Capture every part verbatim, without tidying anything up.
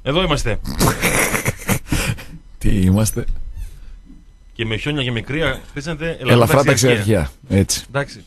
Εδώ είμαστε. Τι είμαστε? Και με χιόνια και με κρύα χτίσατε ελαφρά ταξιαρχία. Έτσι. Εντάξει.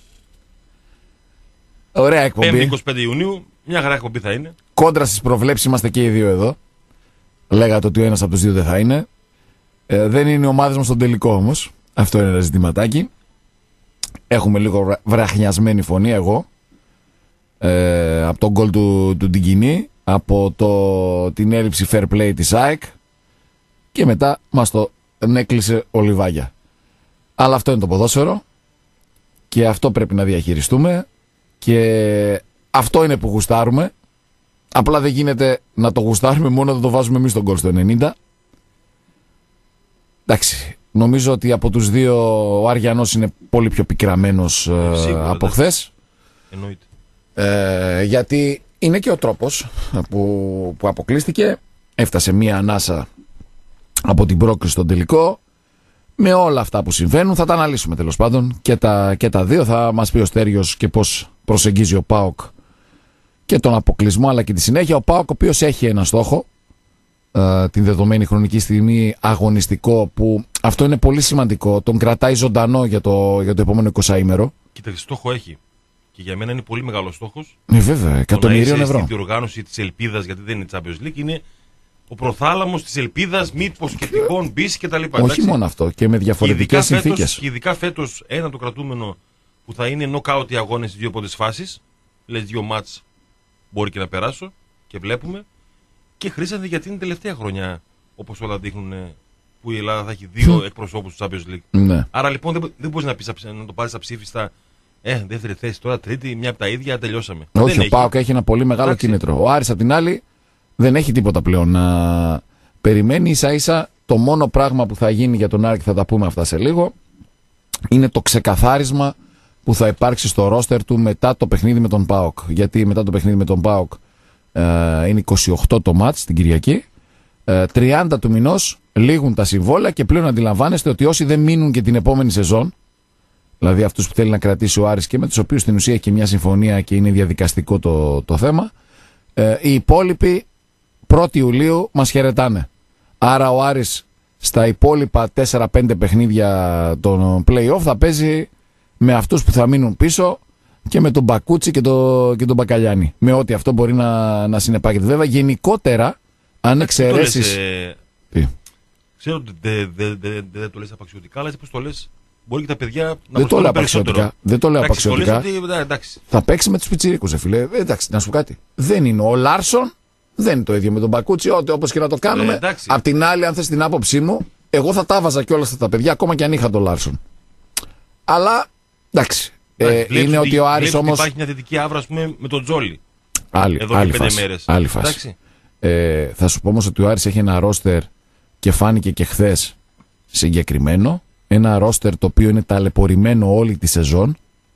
Ωραία εκπομπή. πέμπτη είκοσι πέντε Ιουνίου, μια χαρά εκπομπή θα είναι. Κόντρα στις προβλέψεις είμαστε και οι δύο εδώ. Λέγατε ότι ο ένας από τους δύο δεν θα είναι. Ε, δεν είναι οι ομάδες μας στον τελικό όμως. Αυτό είναι ένα ζητηματάκι. Έχουμε λίγο βραχνιασμένη φωνή εγώ. Ε, από τον γκολ του, του Ντιγκινή, από το, την έλλειψη fair play της ΑΕΚ και μετά μας το έκλεισε ο Λιβάγια. Αλλά αυτό είναι το ποδόσφαιρο και αυτό πρέπει να διαχειριστούμε και αυτό είναι που γουστάρουμε. Απλά δεν γίνεται να το γουστάρουμε μόνο να το βάζουμε εμείς τον γκολ στο ενενήντα. Εντάξει, νομίζω ότι από τους δύο ο Αριανός είναι πολύ πιο πικραμένος ε, από χθες. Εννοείται. Ε, γιατί είναι και ο τρόπος που, που αποκλείστηκε. Έφτασε μία ανάσα από την πρόκριση στον τελικό. Με όλα αυτά που συμβαίνουν θα τα αναλύσουμε τέλος πάντων και τα, και τα δύο. Θα μας πει ο Στέριος και πώς προσεγγίζει ο ΠΑΟΚ και τον αποκλεισμό αλλά και τη συνέχεια. Ο ΠΑΟΚ ο οποίος έχει ένα στόχο ε, την δεδομένη χρονική στιγμή αγωνιστικό, που αυτό είναι πολύ σημαντικό. Τον κρατάει ζωντανό για το, για το επόμενο εικοσάήμερο. Κοίταξε, στόχο έχει. Και για μένα είναι πολύ μεγάλο στόχος. Ναι, βέβαια, εκατομμυρίων ευρώ. Στην διοργάνωση της ελπίδας, γιατί δεν είναι Champions League, είναι ο προθάλαμος της ελπίδας, μήπως και τυχόν μπει και τα λοιπά. Όχι εντάξει. μόνο αυτό, και με διαφορετικές συνθήκες. Και ειδικά φέτος, ένα το κρατούμενο που θα είναι νοκάουτ οι αγώνες στις δύο πρώτες φάσεις. Λες δύο μάτς μπορεί και να περάσω και βλέπουμε. Και χρήσατε γιατί είναι τελευταία χρονιά, όπως όλα δείχνουν, που η Ελλάδα θα έχει δύο εκπροσώπους του Champions League. Ναι. Άρα λοιπόν δεν, δεν μπορείς να, πεις, να το πάρεις αψήφιστα. Ε, δεύτερη θέση, τώρα τρίτη, μια από τα ίδια, τελειώσαμε. Όχι, δεν ο ΠΑΟΚ έχει ένα πολύ μεγάλο Εντάξει. κίνητρο. Ο Άρης απ' την άλλη δεν έχει τίποτα πλέον να περιμένει. Ίσα ίσα το μόνο πράγμα που θα γίνει για τον Άρη, και θα τα πούμε αυτά σε λίγο, είναι το ξεκαθάρισμα που θα υπάρξει στο ρόστερ του μετά το παιχνίδι με τον ΠΑΟΚ. Γιατί μετά το παιχνίδι με τον ΠΑΟΚ ε, είναι είκοσι οκτώ το μάτς την Κυριακή. Ε, τριάντα του μηνός λήγουν τα συμβόλαια και πλέον αντιλαμβάνεστε ότι όσοι δεν μείνουν και την επόμενη σεζόν, δηλαδή αυτούς που θέλει να κρατήσει ο Άρης και με τους οποίους στην ουσία έχει και μια συμφωνία και είναι διαδικαστικό το, το θέμα, ε, οι υπόλοιποι πρώτη Ιουλίου μας χαιρετάνε. Άρα ο Άρης στα υπόλοιπα τέσσερα πέντε παιχνίδια των play-off θα παίζει με αυτούς που θα μείνουν πίσω και με τον Μπακούτσι και, το, και τον Μπακαλιάνη. Με ό,τι αυτό μπορεί να, να συνεπάγεται. Βέβαια γενικότερα, αν εξαιρέσεις... Ε... Ξέρω ότι δεν δε, δε, δε, δε το λες απαξιωτικά, αλλά έτσι πώς το λες. Μπορεί και τα παιδιά να δεν το λέω απαξιωτικά. Δεν το λέω απαξιωτικά. Ότι, εντάξει. Θα παίξει με τους πιτσιρίκους, φίλε. Ε, εντάξει, να σου πω κάτι. Δεν είναι ο Λάρσον, δεν είναι το ίδιο με τον Μπακούτσι, ό,τι όπως και να το κάνουμε. Ε, Απ' την άλλη, αν θες την άποψή μου, εγώ θα τα βάζα κιόλας αυτά τα παιδιά, ακόμα και αν είχα τον Λάρσον. Αλλά εντάξει. Ε, είναι ότι, ότι ο Άρης όμως. Υπάρχει μια θετική άβρα, ας πούμε, με τον Τζόλι. Άλλη, εδώ άλλη και πέντε φάση. μέρες. Άλλη φάση. Ε, θα σου πω όμως ότι ο Άρης έχει ένα ρόστερ και φάνηκε και χθες συγκεκριμένο. Ένα ρόστερ το οποίο είναι ταλαιπωρημένο όλη τη σεζόν.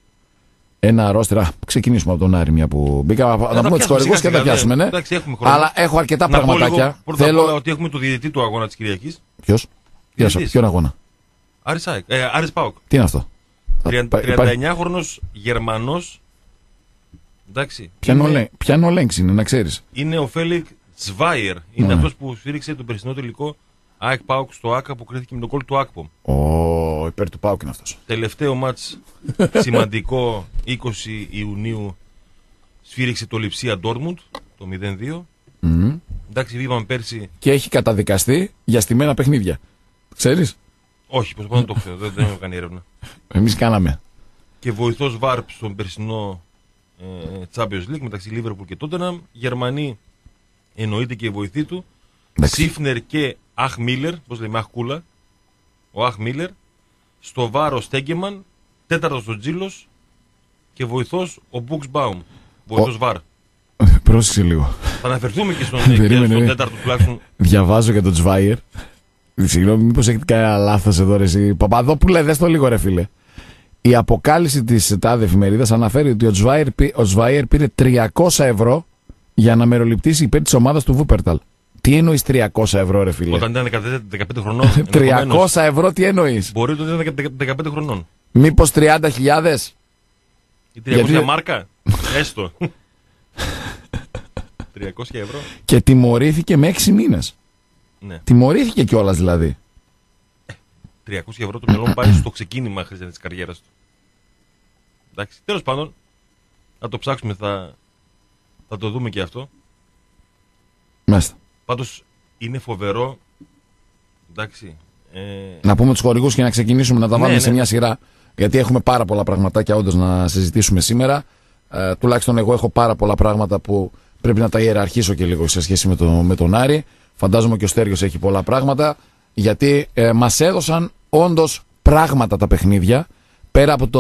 Ένα ρόστερ. Α, ξεκινήσουμε από τον Άρη, μια που μπήκα. Να πούμε τους χορηγούς και θα πιάσουμε, ναι. Εντάξει, αλλά έχω αρκετά να πραγματάκια. Πρώτα Θέλω... απ' όλα ότι έχουμε το διαιτητή του αγώνα της Κυριακής. Ποιος? Ποιον αγώνα? Άρης, ε, Άρης ΠΑΟΚ. Τι είναι αυτό? τριάντα εννιά χρονος Γερμανός. Εντάξει. Ποιαν ολέγξη είναι, να ξέρεις. Είναι ο Φέλικ Σβάιερ. Είναι ναι. αυτός που σφύριξε τον περσινό τελικό ΑΕΚ ΠΑΟΚ στο ΆΚΑ που κρίθηκε με τον κόλ του ΑΚΠΟ. Ω, υπέρ του ΠΑΟΚ είναι αυτός. Τελευταίο μάτς σημαντικό είκοσι Ιουνίου σφύριξε το Λιψία Ντόρτμουντ το μηδέν δύο. Mm. Εντάξει, βήβαμε πέρσι. Και έχει καταδικαστεί για στημένα παιχνίδια. Ξέρεις? Όχι, πως δεν το ξέρω, δεν, δεν έχω κάνει έρευνα. Εμείς κάναμε. Και βοηθός Βάρπ στον περσινό ε, Champions League μεταξύ Λίβερπουλ και Τότεναμ. Γερμανοί εννοείται και η βοηθή του. Σίφνερ και Αχ Μίλερ, πώς λέμε, Αχ Κούλα. Ο Αχ Μίλερ. Στο βάρο Στέγκεμαν. Τέταρτος ο Τζίλος. Και βοηθός ο Μπουξ Μπάουμ. Βοηθός ο... Βάρ. Πρόσεξε λίγο. Θα αναφερθούμε και στον, και στον τέταρτο τουλάχιστον. Διαβάζω για τον Τσβάιερ. Συγγνώμη, μήπως έχετε κανένα λάθος εδώ, ρε εσύ. Παπαδόπουλε, δες το λίγο, ρε φίλε. Η αποκάλυψη της τάδε εφημερίδας αναφέρει ότι ο Τσβάιερ, ο Τσβάιερ πήρε τριακόσια ευρώ για να μεροληπτήσει υπέρ της ομάδας του Βούπερταλ. Τι εννοείς τριακόσια ευρώ, ρε φίλε? Όταν ήταν δεκαπέντε χρονών. τριακόσια ευρώ, τι εννοείς? Μπορεί ότι ήταν δεκαπέντε χρονών. Μήπως τριάντα χιλιάδες? Η τριακόσια Γιατί... μάρκα. Έστω. τριακόσια ευρώ. Και τιμωρήθηκε με έξι μήνες. Ναι. Τιμωρήθηκε κιόλας δηλαδή. τριακόσια ευρώ το μυαλό μου πάει στο ξεκίνημα χρήσης της καριέρας του. Εντάξει, τέλος πάντων, να το ψάξουμε, θα, θα το δούμε και αυτό. Μάλιστα. Πάντως είναι φοβερό. Εντάξει. Ε... Να πούμε τους χορηγούς και να ξεκινήσουμε να τα βάλουμε ναι, σε ναι. μια σειρά. Γιατί έχουμε πάρα πολλά πραγματάκια όντως να συζητήσουμε σήμερα. Ε, τουλάχιστον εγώ έχω πάρα πολλά πράγματα που πρέπει να τα ιεραρχήσω και λίγο σε σχέση με, το, με τον Άρη. Φαντάζομαι και ο Στέργιος έχει πολλά πράγματα. Γιατί ε, μας έδωσαν όντως πράγματα τα παιχνίδια. Πέρα από το,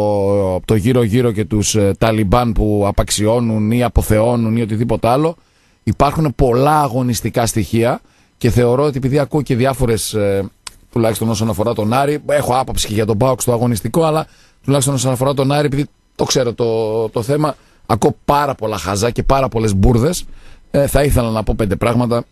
από το γύρω-γύρω και τους ε, Ταλιμπάν που απαξιώνουν ή αποθεώνουν ή οτιδήποτε άλλο, υπάρχουν πολλά αγωνιστικά στοιχεία και θεωρώ ότι επειδή ακούω και διάφορες, ε, τουλάχιστον όσον αφορά τον Άρη, έχω άποψη και για τον ΠΑΟΚ στο αγωνιστικό, αλλά τουλάχιστον όσον αφορά τον Άρη, επειδή το ξέρω το, το θέμα, ακούω πάρα πολλά χαζά και πάρα πολλές μπουρδες. Ε, θα ήθελα να πω πέντε πράγματα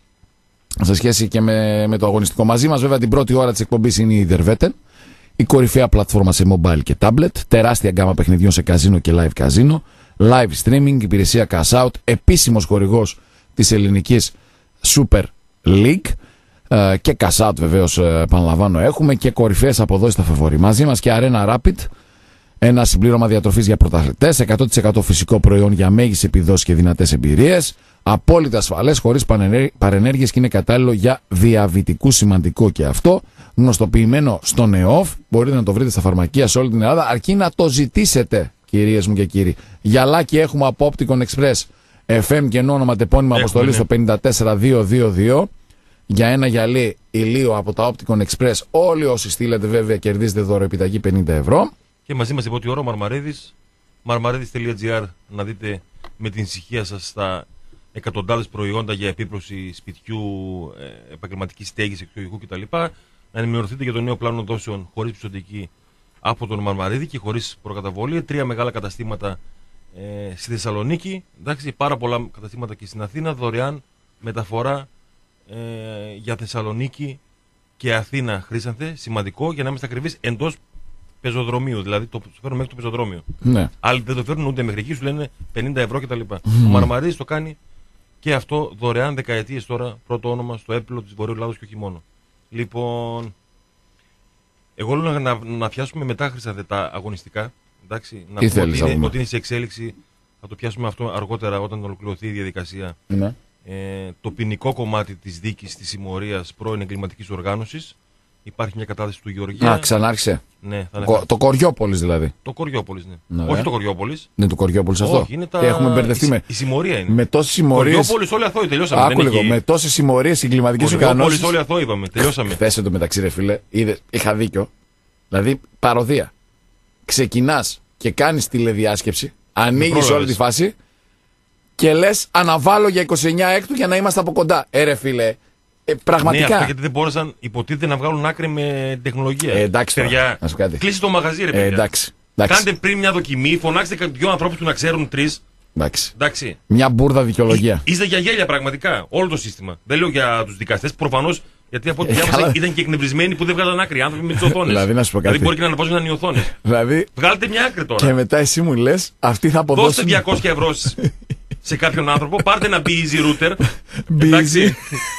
σε σχέση και με, με το αγωνιστικό. Μαζί μας βέβαια την πρώτη ώρα της εκπομπής είναι η Ιντερβέτεν, η κορυφαία πλατφόρμα σε mobile και tablet, τεράστια γκάμα παιχνιδιών σε καζίνο και live καζίνο, live streaming, υπηρεσία cash out, επίσημος χορηγός της ελληνικής Super League ε, και cash out βεβαίως, ε, επαναλαμβάνω, έχουμε και κορυφαίες αποδόσεις στα φαβορί. Μαζί μας και Arena Rapid, ένα συμπλήρωμα διατροφής για πρωταθλητές, εκατό τοις εκατό φυσικό προϊόν για μέγιστες επιδόσεις και δυνατές εμπειρίες, απόλυτα ασφαλές, χωρίς παρενέργειες και είναι κατάλληλο για διαβητικού, σημαντικό και αυτό. Γνωστοποιημένο στον ΕΟΦ, μπορείτε να το βρείτε στα φαρμακεία σε όλη την Ελλάδα, αρκεί να το ζητήσετε, κυρίες μου και κύριοι. Γυαλάκι έχουμε από Opticon Express, εφ εμ και ενώ ονοματεπώνυμα αποστολή ναι. στο πέντε τέσσερα δύο δύο δύο. Για ένα γυαλί ηλίου από τα Opticon Express, όλοι όσοι στείλετε βέβαια κερδίζετε δώρο επιταγή πενήντα ευρώ. Και μαζί μας την πρώτη ώρα ο Μαρμαρίδης, μαρμαρίδης τελεία τζι άρ, να δείτε με την ησυχία σας στα εκατοντάδες προϊόντα για επίπλωση σπιτιού, ε, επαγγελματικής στέγης, εξοχικού κτλ. Να ενημερωθείτε για το νέο πλάνο δόσεων χωρίς πιστωτική από τον Μαρμαρίδη και χωρίς προκαταβολή. Τρία μεγάλα καταστήματα ε, στη Θεσσαλονίκη, εντάξει, πάρα πολλά καταστήματα και στην Αθήνα, δωρεάν μεταφορά ε, για Θεσσαλονίκη και Αθήνα, Χρήσανθε, σημαντικό για να είμαστε ακριβείς, εντός πεζοδρομίου, δηλαδή το φέρνουν μέχρι το πεζοδρόμιο. Ναι. Άλλοι δεν το φέρνουν ούτε μέχρι εκεί, σου λένε πενήντα ευρώ κτλ. Mm. Ο Μαρμαρίδης το κάνει και αυτό δωρεάν δεκαετίες τώρα, πρώτο όνομα στο έπιπλο της Βορείου Ελλάδος και όχι μόνο. Λοιπόν, εγώ λέω να, να, να πιάσουμε μετά, Χρήσανθε, τα αγωνιστικά. Εντάξει, να πούμε ότι είναι, ότι είναι σε εξέλιξη, θα το πιάσουμε αυτό αργότερα όταν ολοκληρωθεί η διαδικασία. Ναι. Ε, το ποινικό κομμάτι της δίκης της συμμορίας πρώην εγκληματικής οργάνωσης. Υπάρχει μια κατάθεση του Γεωργία. Α, ξανάρχισε. Ναι, θα Κο, το Κοριόπολης δηλαδή. Το Κοριόπολης, ναι. ναι. Όχι το Κοριόπολης. Ναι, το Κοριόπολης αυτό. Όχι, είναι τα... Έχουμε μπερδευτεί η, με. Η συμμορία είναι. Με τόσες συμμορίες. Κοριόπολης, όλοι αθώοι, τελειώσαμε. Άκου λίγο. Έχει... Με τόσες συμμορίες εγκληματικής οργάνωσης. Κοριόπολης, όλοι αθώοι, είπαμε. Τελειώσαμε. Χθες εντωμεταξύ, ρε φίλε, είδε, είχα δίκιο. Δηλαδή, παροδία. Ξεκινάς και κάνεις τηλεδιάσκεψη, ανοίγεις όλη τη φάση και λες αναβάλω για είκοσι εννέα έκτου για να είμαστε από κοντά. Ε, ρε φίλε. Ε, πραγματικά. Ναι, αυτό γιατί δεν μπόρεσαν, υποτίθεται, να βγάλουν άκρη με τεχνολογία. Ε, εντάξει, παιδιά. Κλείστε το μαγαζί, ρε παιδιά. Ε, εντάξει, εντάξει. Κάντε πριν μια δοκιμή, φωνάξτε δύο ανθρώπους που να ξέρουν, τρεις. Εντάξει. Εντάξει. Μια μπουρδα δικαιολογία. Είστε για γέλια πραγματικά. Όλο το σύστημα. Δεν λέω για τους δικαστές, προφανώς, γιατί από ό,τι διάβασα ήταν και εκνευρισμένοι που δεν βγάλαν άκρη. Άνθρωποι με τις οθόνες. Δηλαδή, να σου πω κάτι. Δηλαδή μπορεί και να αναβάζουν οι οθόνες. Δηλαδή, βγάλτε μια άκρη τώρα. Και μετά εσύ μου λες, αυτοί θα αποδώσουν. Δώστε διακόσια ευρώ σε κάποιον άνθρωπο, πάρτε ένα easy router. Εντάξει.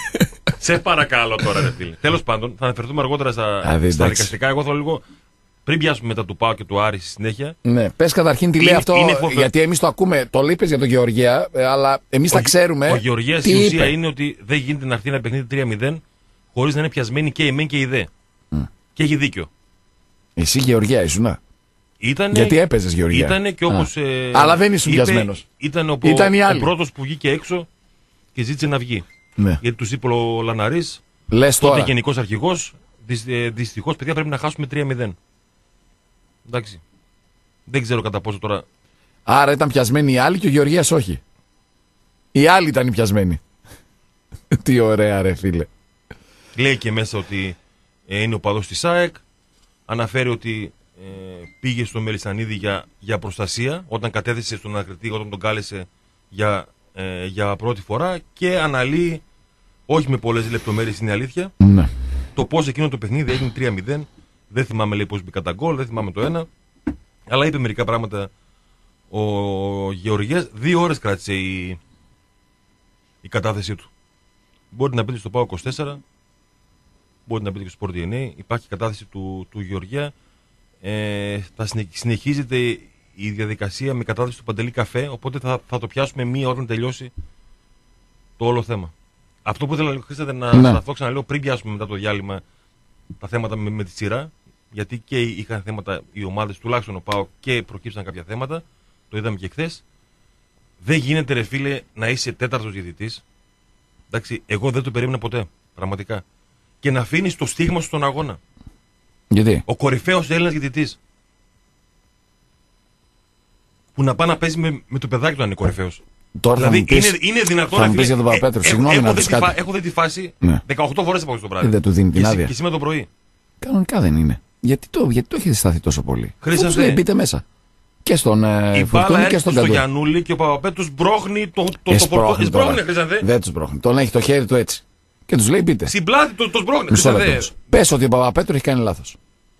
Σε παρακαλώ τώρα, ρε φίλε. Τέλος πάντων, θα αναφερθούμε αργότερα στα, Α, στα δικαστικά. Εγώ θέλω λίγο, πριν πιάσουμε μετά του ΠΑΟ και του Άρη στη συνέχεια. Ναι, πες καταρχήν τι λέει είναι, αυτό, είναι φοβε... γιατί εμείς το ακούμε. Το λείπες για τον Γεωργία, αλλά εμείς τα ξέρουμε. Ο Γεωργίας η ουσία είναι ότι δεν γίνεται να έρθει ένα παιχνίδι τρία μηδέν χωρίς να είναι πιασμένοι και η ΜΕΝ και η ΔΕ. Mm. Και έχει δίκιο. Εσύ Γεωργία ήσουνα. Ήτανε, γιατί έπαιζες Γεωργία. Ήτανε και όπως, ε, αλλά δεν ήσουν πιασμένος. Ήταν ο, ήταν ο, ο πρώτος που βγήκε έξω και ζήτησε να βγει. Ναι. Γιατί τους είπε ο Λαναρής, λες τότε τώρα. γενικός αρχηγός, δυστυχώς παιδιά πρέπει να χάσουμε τρία μηδέn. Εντάξει. Δεν ξέρω κατά πόσο τώρα. Άρα ήταν πιασμένοι οι άλλοι και ο Γεωργίας όχι. Οι άλλοι ήταν οι πιασμένοι. Τι ωραία, ρε φίλε. Λέει και μέσα ότι ε, είναι ο παδός της ΑΕΚ. Αναφέρει ότι ε, πήγε στο Μελισσανίδη για, για προστασία όταν κατέθεσε στον ανακριτή, όταν τον κάλεσε για, ε, για πρώτη φορά, και αναλύει, όχι με πολλές λεπτομέρειες είναι αλήθεια, ναι. το πώς εκείνο το παιχνίδι έγινε τρία μηδέν. Δεν θυμάμαι, λέει, πώς μπήκα τα γκολ, δεν θυμάμαι το ένα. Αλλά είπε μερικά πράγματα ο Γεωργίας. Δύο ώρες κράτησε η, η κατάθεσή του. Μπορείτε να μπείτε στο ΠΑΟΚ είκοσι τέσσερα, μπορείτε να μπείτε και στο Sport ντι εν έι, υπάρχει κατάθεση του, του Γεωργία. Ε, θα συνεχίζεται η διαδικασία με κατάθεση του Παντελή Καφέ, οπότε θα, θα το πιάσουμε μία ώρα να τελειώσει το όλο θέμα. Αυτό που ήθελα Χρήστατε, να ναι. σταθώ, ξαναλέω, πριν πιάσουμε μετά το διάλειμμα τα θέματα με, με τη σειρά, γιατί και είχαν θέματα οι ομάδες, τουλάχιστον ο ΠΑΟΚ, και προκύψαν κάποια θέματα, το είδαμε και χθες. Δεν γίνεται, ρε φίλε, να είσαι τέταρτος διαιτητής. Εντάξει, εγώ δεν το περίμενα ποτέ, πραγματικά. Και να αφήνεις το στίγμα σου στον αγώνα. Γιατί? Ο κορυφαίος Έλληνας διαιτητής. Που να πάει να παίζει με, με το παιδάκι του αν είναι κορυφαίος. Τώρα δηλαδή θα πεις, είναι, είναι δυνατόν θα να μου πεις για τον Παπαπέτρου. Ε, Συγγνώμη έχω, να δει πεις τη φα... κάτι. έχω δει τη φάση ναι. δεκαοκτώ φορές από το βράδυ. Δεν του δίνει την άδεια. Και σήμερα το πρωί. Κανονικά δεν είναι. Γιατί το, γιατί το έχετε σταθεί τόσο πολύ? Χρήσα, Τους λέει μπείτε μέσα. Και στον ε, Φορτούνη και στον Καντούρη. στο Γιαννούλη και ο Παπαπέτρους μπρώχνει το, το, το φορτούνι. Δεν τους μπρώχνει. Τον έχει το χέρι του έτσι. Και τους λέει μπείτε. Στην πλάτη το, το σμπρώχνει. Πες ότι ο Παπαπέτρου έχει κάνει λάθος.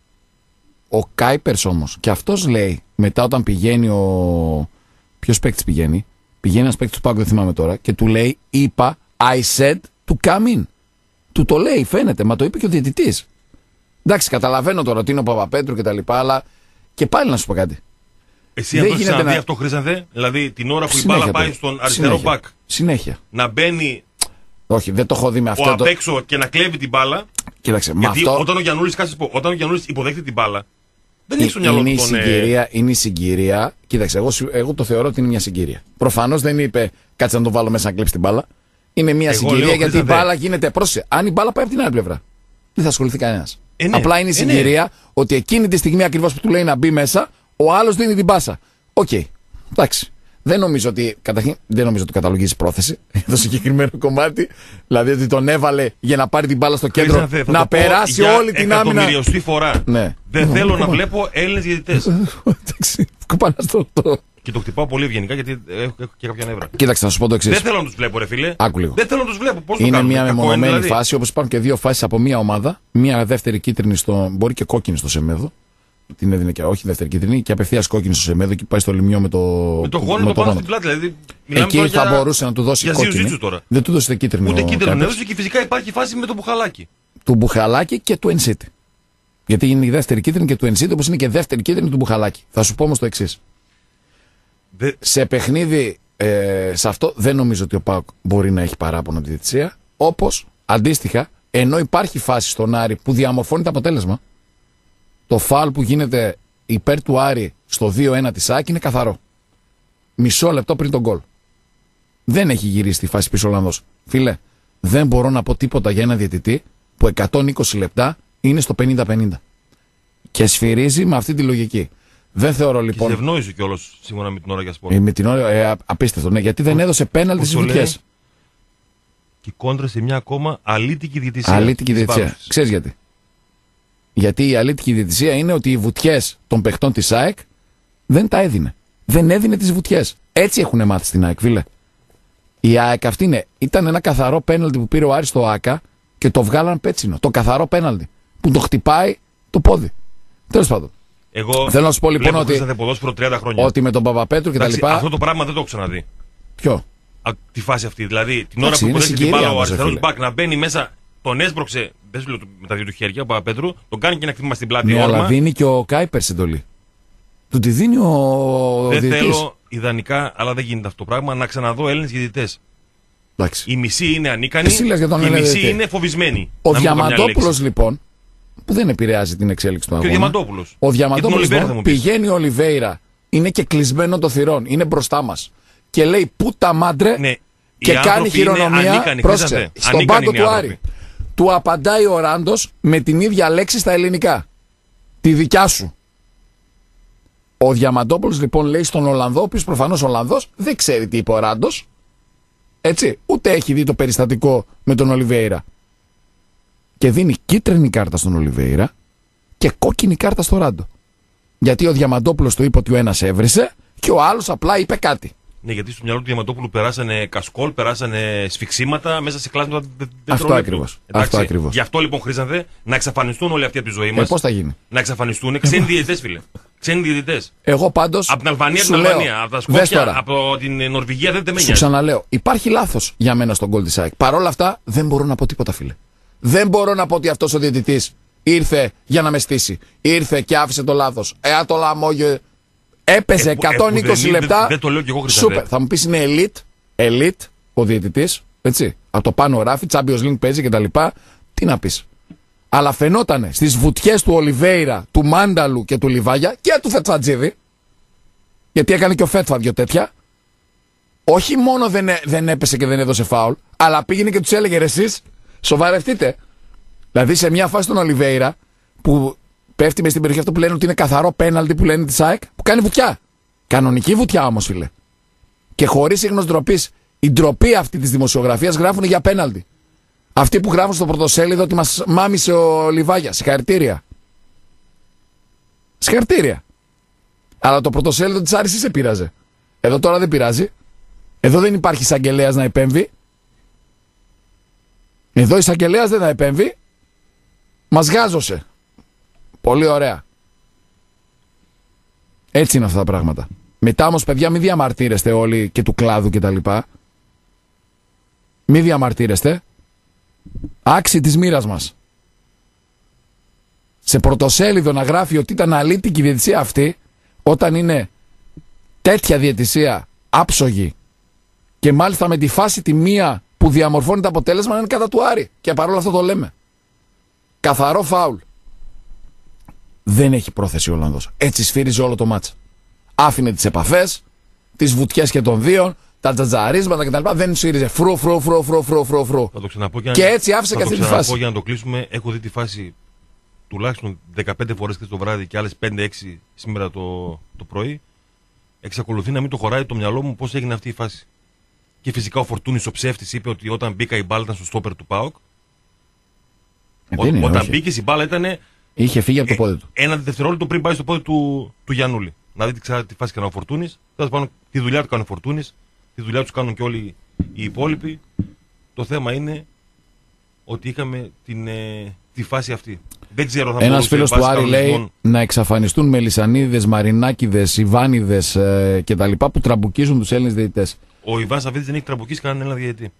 Ο Κάιπερς όμως, και αυτός λέει μετά όταν πηγαίνει ο. Ποιος παίκτης πηγαίνει? Πηγαίνει ένας παίκτης του ΠΑΟΚ, δεν θυμάμαι τώρα, και του λέει, είπα, I said to come in. Του το λέει, φαίνεται, μα το είπε και ο διαιτητής. Εντάξει, καταλαβαίνω τώρα ότι είναι ο Παπαπέτρου και τα λοιπά, αλλά και πάλι να σου πω κάτι. Εσύ αν το έχεις ξαναδεί να... αυτό, Χρήστανθε, δηλαδή την ώρα που συνέχεια, η μπάλα πάει στον αριστερό μπακ. Συνέχεια. Να μπαίνει. Όχι, δεν το έχω δει με αυτό. Ο απ' έξω και να κλέβει την μπάλα. Κοίταξε, γιατί αυτό... όταν ο Γιαννούλης, κάτσε πω, όταν ο Γιαννούλης υποδέχεται την μπάλα, δεν έχει στο μυαλό του τον. Συγκυρία, είναι η συγκυρία. Κοίταξε, εγώ, εγώ το θεωρώ ότι είναι μια συγκυρία. Προφανώς δεν είπε κάτσε να το βάλω μέσα να κλέψει την μπάλα. Είναι μια εγώ συγκυρία λέω, γιατί η μπάλα γίνεται. Πρόσεχε, αν η μπάλα πάει από την άλλη πλευρά, δεν θα ασχοληθεί κανένας. Ε, ναι. Απλά είναι η συγκυρία ε, ναι. ότι εκείνη τη στιγμή ακριβώς που του λέει να μπει μέσα, ο άλλος δίνει την πάσα. Οκ. Okay. Εντάξει. Δεν νομίζω ότι. Καταρχήν, δεν νομίζω ότι καταλογίζει πρόθεση για το συγκεκριμένο κομμάτι. Δηλαδή ότι τον έβαλε για να πάρει την μπάλα στο κέντρο, Χρήσα, να περάσει όλη την άμυνα. Εκατομμυριωστή φορά. Ναι. Δεν ναι, θέλω ναι, να ναι. βλέπω Έλληνες διαιτητές. Εντάξει. Κουπαναστό το. Και το χτυπάω πολύ ευγενικά γιατί έχω, έχω και κάποια νεύρα. Κοίταξε, να σου πω το εξής. Δεν θέλω να τους βλέπω, ρε φίλε. Άκου λίγο. Δεν θέλω να τους βλέπω. Πώς το είναι κάνουμε? μια μεμονωμένη δηλαδή. φάση, όπως υπάρχουν και δύο φάσεις από μία ομάδα. Μία δεύτερη κίτρινη στο. Μπορεί και κόκκινη στο Σεμέδο. Την έδινε και όχι δεύτερη κίτρινη και απευθείας κόκκινη στο Σεμέδο και πάει στο λιμιό με το. Με το γόνατο το πάνω στην πλάτη. Δηλαδή, εκεί θα για... μπορούσε να του δώσει για κόκκινη. Δεν του δώσε κίτρινη. Ούτε κίτρινη έδωσε και φυσικά υπάρχει φάση με το Μπουχαλάκι. Του Μπουχαλάκι και του Ενσίτη. Γιατί είναι η δεύτερη κίτρινη και του Ενσίτη, όπως είναι και δεύτερη κίτρινη του Μπουχαλάκι. Θα σου πω όμως το εξής. Δε... Σε παιχνίδι, ε, σε αυτό δεν νομίζω ότι ο ΠΑΟΚ μπορεί να έχει παράπονο από τη διαιτησία. Όπως αντίστοιχα, ενώ υπάρχει φάση στον Άρη που διαμορφώνει το αποτέλεσμα. Το φάουλ που γίνεται υπέρ του Άρη στο δύο ένα της ΑΕΚ είναι καθαρό. Μισό λεπτό πριν τον γκολ. Δεν έχει γυρίσει τη φάση πίσω ο Ολλανδός. Φίλε, δεν μπορώ να πω τίποτα για ένα διαιτητή που εκατόν είκοσι λεπτά είναι στο πενήντα πενήντα. Και σφυρίζει με αυτή τη λογική. Δεν θεωρώ λοιπόν. Και σε ευνόησε κιόλας σύμφωνα με την ώρα για σπορ. Ε, με την ώρα, ε, απίστευτο, ναι, γιατί δεν έδωσε πέναλτι στις βουτιές. Και κόντρα σε μια ακόμα αλήτικη διαιτησία. Αλήτικη διαιτησία. Ξέρεις γιατί? Γιατί η αλήτικη διαιτησία είναι ότι οι βουτιές των παιχτών της ΑΕΚ δεν τα έδινε. Δεν έδινε τις βουτιές. Έτσι έχουν μάθει στην ΑΕΚ, φίλε. Η ΑΕΚ αυτή είναι, ήταν ένα καθαρό πέναλτι που πήρε ο Άρης στο ΆΚΑ και το βγάλαν πέτσινο. Το καθαρό πέναλτι που το χτυπάει το πόδι. Τέλος πάντων. Εγώ θέλω να σου πω λοιπόν ότι, ότι με τον Παπαπέτρου και τα λοιπά. Αυτό το πράγμα δεν το έχω ξαναδεί. Ποιο? Α, τη φάση αυτή. Δηλαδή την ώρα που υποδέχεται την μπάλα ο αριστερός μπακ να μπαίνει μέσα, τον έσπρωξε. Δεν σου λέω με τα δύο του χέρια ο Παπαπέτρου, τον κάνει και ένα χτύπημα στην πλάτη. Ναι, αλλά δίνει και ο Κάιπερς εντολή. Του τη δίνει ο. Δεν διαιτής. Θέλω ιδανικά, αλλά δεν γίνεται αυτό το πράγμα, να ξαναδώ Έλληνες διαιτητές. Η μισή είναι ανίκανη, η μισή είναι φοβισμένη. Ο Διαμαντόπουλος λοιπόν, που δεν επηρεάζει την εξέλιξη του αγώνα. Και ο Διαμαντόπουλος. Ο Διαμαντόπουλος λοιπόν, πηγαίνει ο Ολιβέηρα, είναι και κλεισμένο το θυρών, είναι μπροστά μας. Και λέει πούτα μάντρε ναι, και κάνει χειρονομία. Πρόσεξε, στον πάγκο του Άρη. Του απαντάει ο Ράντος με την ίδια λέξη στα ελληνικά. Τη δικιά σου. Ο Διαμαντόπουλος λοιπόν λέει στον Ολλανδό, ο οποίος προφανώς ο Ολλανδός δεν ξέρει τι είπε ο Ράντος. Έτσι, ούτε έχει δει το περιστατικό με τον Ολιβέηρα. Και δίνει κίτρινη κάρτα στον Ολιβέηρα και κόκκινη κάρτα στο Ράντο. Γιατί ο Διαμαντόπουλος του είπε ότι ο ένας έβρισε και ο άλλος απλά είπε κάτι. Ναι, γιατί στο μυαλό του Διαμαντόπουλου περάσανε κασκόλ, περάσανε σφιξίματα μέσα σε κλάσματα δευτερόλεπτα. Αυτό ακριβώς. Αυτό ακριβώς. Γι' αυτό λοιπόν χρήζανε να εξαφανιστούν όλοι αυτοί από τη ζωή μας. Ε, πώς θα γίνει? Να εξαφανιστούν ξένοι διαιτητές, φίλε. Ξένοι διαιτητές. Εγώ πάντως. Από την Αλβανία, την Αλβανία. Από τα Σκόπια, από την Νορβηγία δεν τεμενιάζει. Σου ξαναλέω. Υπάρχει λάθος για μένα στον γκολ της ΑΕΚ. Παρ' όλα αυτά δεν μπορώ να πω τίποτα, φίλε. Δεν μπορώ να πω ότι αυτός ο διαιτητής ήρθε για να με στήσει. Ήρθε και άφησε το λάθος. Εάν το λαμόγιο. Έπαιζε ε, εκατόν είκοσι ε, λεπτά. Δεν, δεν το λέω κι εγώ, Σούπερ. Θα μου πεις είναι elite. Elite ο διαιτητής. Έτσι. Από το πάνω ράφι, Champions League παίζει κτλ. Τι να πεις. Αλλά φαινότανε στις βουτιές του Ολιβέηρα, του Μάνταλου και του Λιβάγια και του Φετσατζίδη. Γιατί έκανε και ο Φέτφα δυο τέτοια. Όχι μόνο δεν, δεν έπεσε και δεν έδωσε φάουλ, αλλά πήγαινε και τους έλεγε ρε εσείς, σοβαρευτείτε. Δηλαδή σε μια φάση τον Ολιβέηρα που πέφτει μες στην περιοχή αυτό που λένε ότι είναι καθαρό πέναλτι που λένε της ΑΕΚ, που κάνει βουτιά. Κανονική βουτιά όμως, φίλε. Και χωρίς ίχνος ντροπής, η ντροπή αυτή της δημοσιογραφίας γράφουν για πέναλτι. Αυτοί που γράφουν στο πρωτοσέλιδο ότι μας μάμισε ο Λιβάγια. Συγχαρητήρια. Συγχαρητήρια. Αλλά το πρωτοσέλιδο της Άρης σε πειράζε. Εδώ τώρα δεν πειράζει. Εδώ δεν υπάρχει εισαγγελέας να επέμβει. Εδώ εισαγγελέας δεν θα επέμβει. Μας γάζωσε. Πολύ ωραία. Έτσι είναι αυτά τα πράγματα. Μετά όμως, παιδιά, μην διαμαρτύρεστε όλοι και του κλάδου και τα λοιπά. Μην διαμαρτύρεστε. Άξι της μοίρας μας. Σε πρωτοσέλιδο να γράφει ότι ήταν αλήτικη η διαιτησία αυτή, όταν είναι τέτοια διαιτησία άψογη και μάλιστα με τη φάση τη μία που διαμορφώνει το αποτέλεσμα, είναι κατά του Άρη. Και παρόλο αυτό το λέμε. Καθαρό φάουλ. Δεν έχει πρόθεση ο Ολλανδός. Έτσι σφύριζε όλο το μάτς. Άφηνε τις επαφές, τις βουτιές και των δύο, τα τζατζαρίσματα κτλ. Δεν σφύριζε φρου, φρου, φρου, φρου, φρου, φρου, φρου. Θα το ξαναπώ και, και έτσι άφησε και αυτή τη φάση. Για να το κλείσουμε, έχω δει τη φάση τουλάχιστον δεκαπέντε φορές χθες το βράδυ και άλλες πέντε έξι σήμερα το, το πρωί. Εξακολουθεί να μην το χωράει το μυαλό μου πώς έγινε αυτή η φάση. Και φυσικά ο Φορτούνης ο ψεύτης είπε ότι όταν μπήκα η μπάλα ήταν στο στόπερ του ΠΑΟΚ. Ε, Ό, είναι, όταν όχι. μπήκε η μπάλα ήταν. Είχε φύγει από το πόδι του. Ένα δευτερόλεπτο πριν πάει στο πόδι του, του Γιαννούλη. Να δείτε ξανά τη φάση και ο Φορτούνης. Τέλος πάντων, τη δουλειά του κάνει ο Φορτούνης. Τη δουλειά του κάνουν και όλοι οι υπόλοιποι. Το θέμα είναι ότι είχαμε την, ε, τη φάση αυτή. Δεν ξέρω, θα Ένας φίλος του Άρη λέει να εξαφανιστούν μελισσανίδες, μαρινάκιδες, ιβάνιδες ε, κτλ. Που τραμπουκίζουν τους Έλληνες διαιτητές. Ο Ιβάν Σαββίδης δεν έχει τραμπουκίσει κανέναν Έλληνα διαιτητή.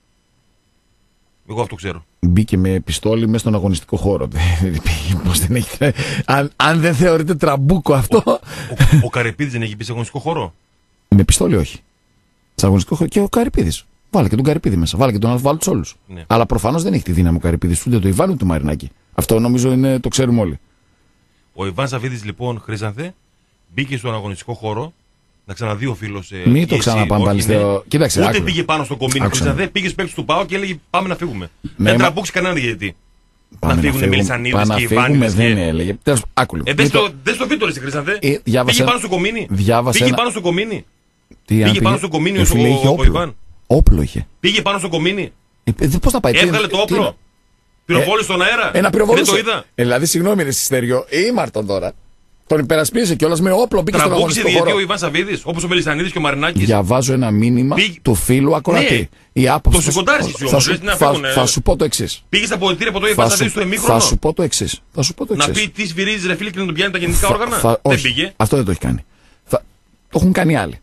Εγώ αυτό ξέρω. Μπήκε με πιστόλι μέσα στον αγωνιστικό χώρο. Πώς δεν έχει... αν, αν δεν θεωρείται τραμπούκο αυτό. Ο, ο, ο Καρυπίδης δεν έχει μπει σε αγωνιστικό χώρο. Με πιστόλι όχι. Σε αγωνιστικό χώρο και ο Καρυπίδης. Βάλε και τον Καρυπίδη μέσα. Βάλε και τον βάλε τους όλους. Ναι. Αλλά προφανώς δεν έχει τη δύναμη ο Καρυπίδης, ούτε το Ιβάν ούτε το Μαρινάκη. Αυτό νομίζω είναι, το ξέρουμε όλοι. Ο Ιβάν Σαββίδης λοιπόν, Χρήσανθε, μπήκε στον αγωνιστικό χώρο. Να ξαναδεί ο φίλος. Ε, Μην το ξαναπάμε πάλι στο. Κοίταξε. Ούτε άκουε. πήγε πάνω στο κομμίνι, Χρήσανθε, πήγε στου παίκτες του ΠΑΟ και έλεγε πάμε να φύγουμε. Ναι, δεν μα... τραμπούξει κανέναν διαιτητή. Πάμε να φύγουν οι Μελισσανίδες και οι Ιβάνιδες. Δεν και... έλεγε. Τέλος, άκουλο. Ε, δες το, το... το βίντεο, Χρήσανθε. Ε, διάβασε... Πήγε πάνω στο κομμίνι. Διάβασε... Πήγε πάνω στο κομμίνι. Τι, πήγε πήγε... πάνω στο κομμίνι ε, ο, ο, ο Ιβάν. Όπλο είχε. Πήγε πάνω στο κομμίνι. Ε, πώς θα πάει. Έβγαλε το όπλο. Πυροβόλησε στον αέρα. Ένα πυροβόλησε. Δεν το είδα. Ε, δηλαδή, συγγνώμη, ρε Σιστέριο, ήμαρτον τώρα. Τον υπερασπίσε κιόλας με όπλο, μπήκε στον αγωνιστικό χώρο. Τραμπούκησε ο Ιβάν Σαββίδης, όπως ο Μελισσανίδης και ο Μαρινάκης. Διαβάζω ένα μήνυμα Πήγ... του φίλου ακροατή. Ναι. Η άποψη. Το σηκωτάρισε όμως. Θα, θα, θα, θα σου πω το εξής. Πήγε στα πολιτήρια από το Ιβάν Σαββίδης στο εμίχρονο. Θα σου πω το εξής. Θα σου πω το εξής. Να πει τι σφυρίζει ρε φίλε και να τον πιάνει τα γεννητικά όργανα. Θα, δεν όχι, πήγε. Αυτό δεν το έχει κάνει. Θα, το έχουν κάνει άλλοι.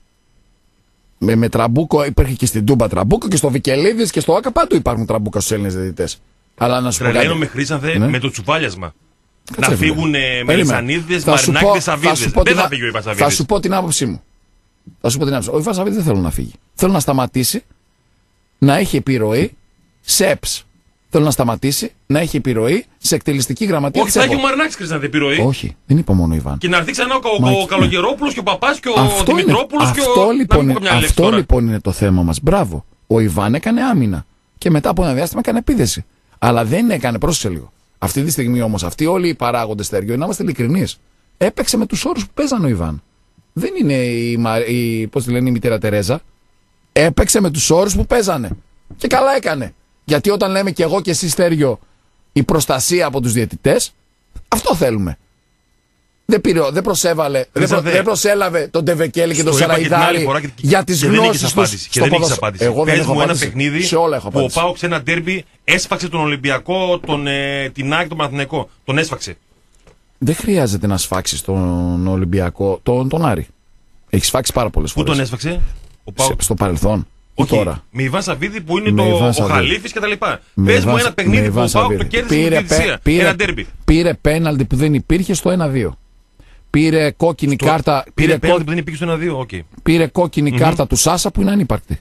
Με, με τραμπούκο υπήρχε και στην Τούμπα τραμπούκο και στο Βικελίδης και στο Άκα πάντου υπάρχουν τραμπούκα στους Έλληνες διαιτητές. Αλλά να σου πω. Τρελαίνω με Χρήσανθε ναι. με το τσουβάλιασμα. Κάτσε, να φύγουν Μελισσανίδες, Μαρινάκηδες, Σαββίδες. Δεν θα φύγει ο Ιβάν Σαββίδης. Θα σου πω την άποψή μου. Θα σου πω την άποψη. Ο Ιβάν Σαββίδης δεν θέλω να φύγει. Θέλω να σταματήσει να έχει επιρροή σε ΕΠΣ. Θέλω να σταματήσει να έχει επιρροή σε εκτελεστική γραμματεία. Όχι, θα έχει ο Μαρινάκης Χρήσανθε επιρροή. Όχι, δεν είπα μόνο ο Ιβάν. Και να έρθει ξανά ο, ο, ο Καλογερόπουλος και ο Παπάς και ο αυτό Δημητρόπουλος και αυτό ο. Λοιπόν, είναι, αυτό λοιπόν είναι το θέμα μας. Μπράβο. Ο Ιβάν έκανε άμυνα. Και μετά από ένα διάστημα έκανε επίδεση. Αλλά δεν έκανε, πρόσεξε λίγο. Αυτή τη στιγμή όμως, αυτοί όλοι οι παράγοντες Στέργιο, να είμαστε ειλικρινείς, έπαιξε με τους όρους που παίζανε ο Ιβάν. Δεν είναι η, η, πώς τη λένε, η μητέρα Τερέζα. Έπαιξε με τους όρους που παίζανε. Και καλά έκανε. Γιατί όταν λέμε και εγώ και εσύ Στέργιο η προστασία από τους διαιτητές, αυτό θέλουμε. Δεν, πήρε, δεν, προσέβαλε, δεν, προ, δεν προσέλαβε τον Τεβεκέλη και τον Σαραϊδάρη για τις γνώσεις τους στο ποδόσφαιρο. Εγώ δεν έχω ένα παιχνίδι σε όλα έχω που ο ΠΑΟΚ σε ένα ντέρμπι έσφαξε τον Ολυμπιακό, τον, ε, την ΑΕΚ, τον Παναθηναϊκό. Τον έσφαξε. Δεν χρειάζεται να σφάξει τον Ολυμπιακό, τον, τον Άρη. Έχει σφάξει πάρα πολλές φορές. Πού τον έσφαξε, ο Πάοκ? Στο παρελθόν. Όχι, τώρα. Με Ιβάν Σαββίδη που είναι το, ο Χαλίφης κτλ. Πες μου ένα παιχνίδι που ο Πάοκ το κέρδισε με τη διαιτησία. Ένα ντέρμπι. Πήρε πέναλτι που δεν υπήρχε στο ένα δύο. Πήρε κόκκινη στο, κάρτα. Πήρε, πήρε πέναλτι που δεν υπήρχε στο ένα δύο. Okay. Πήρε κόκκινη mm-hmm. κάρτα του Σάσα που είναι ανύπαρκτη.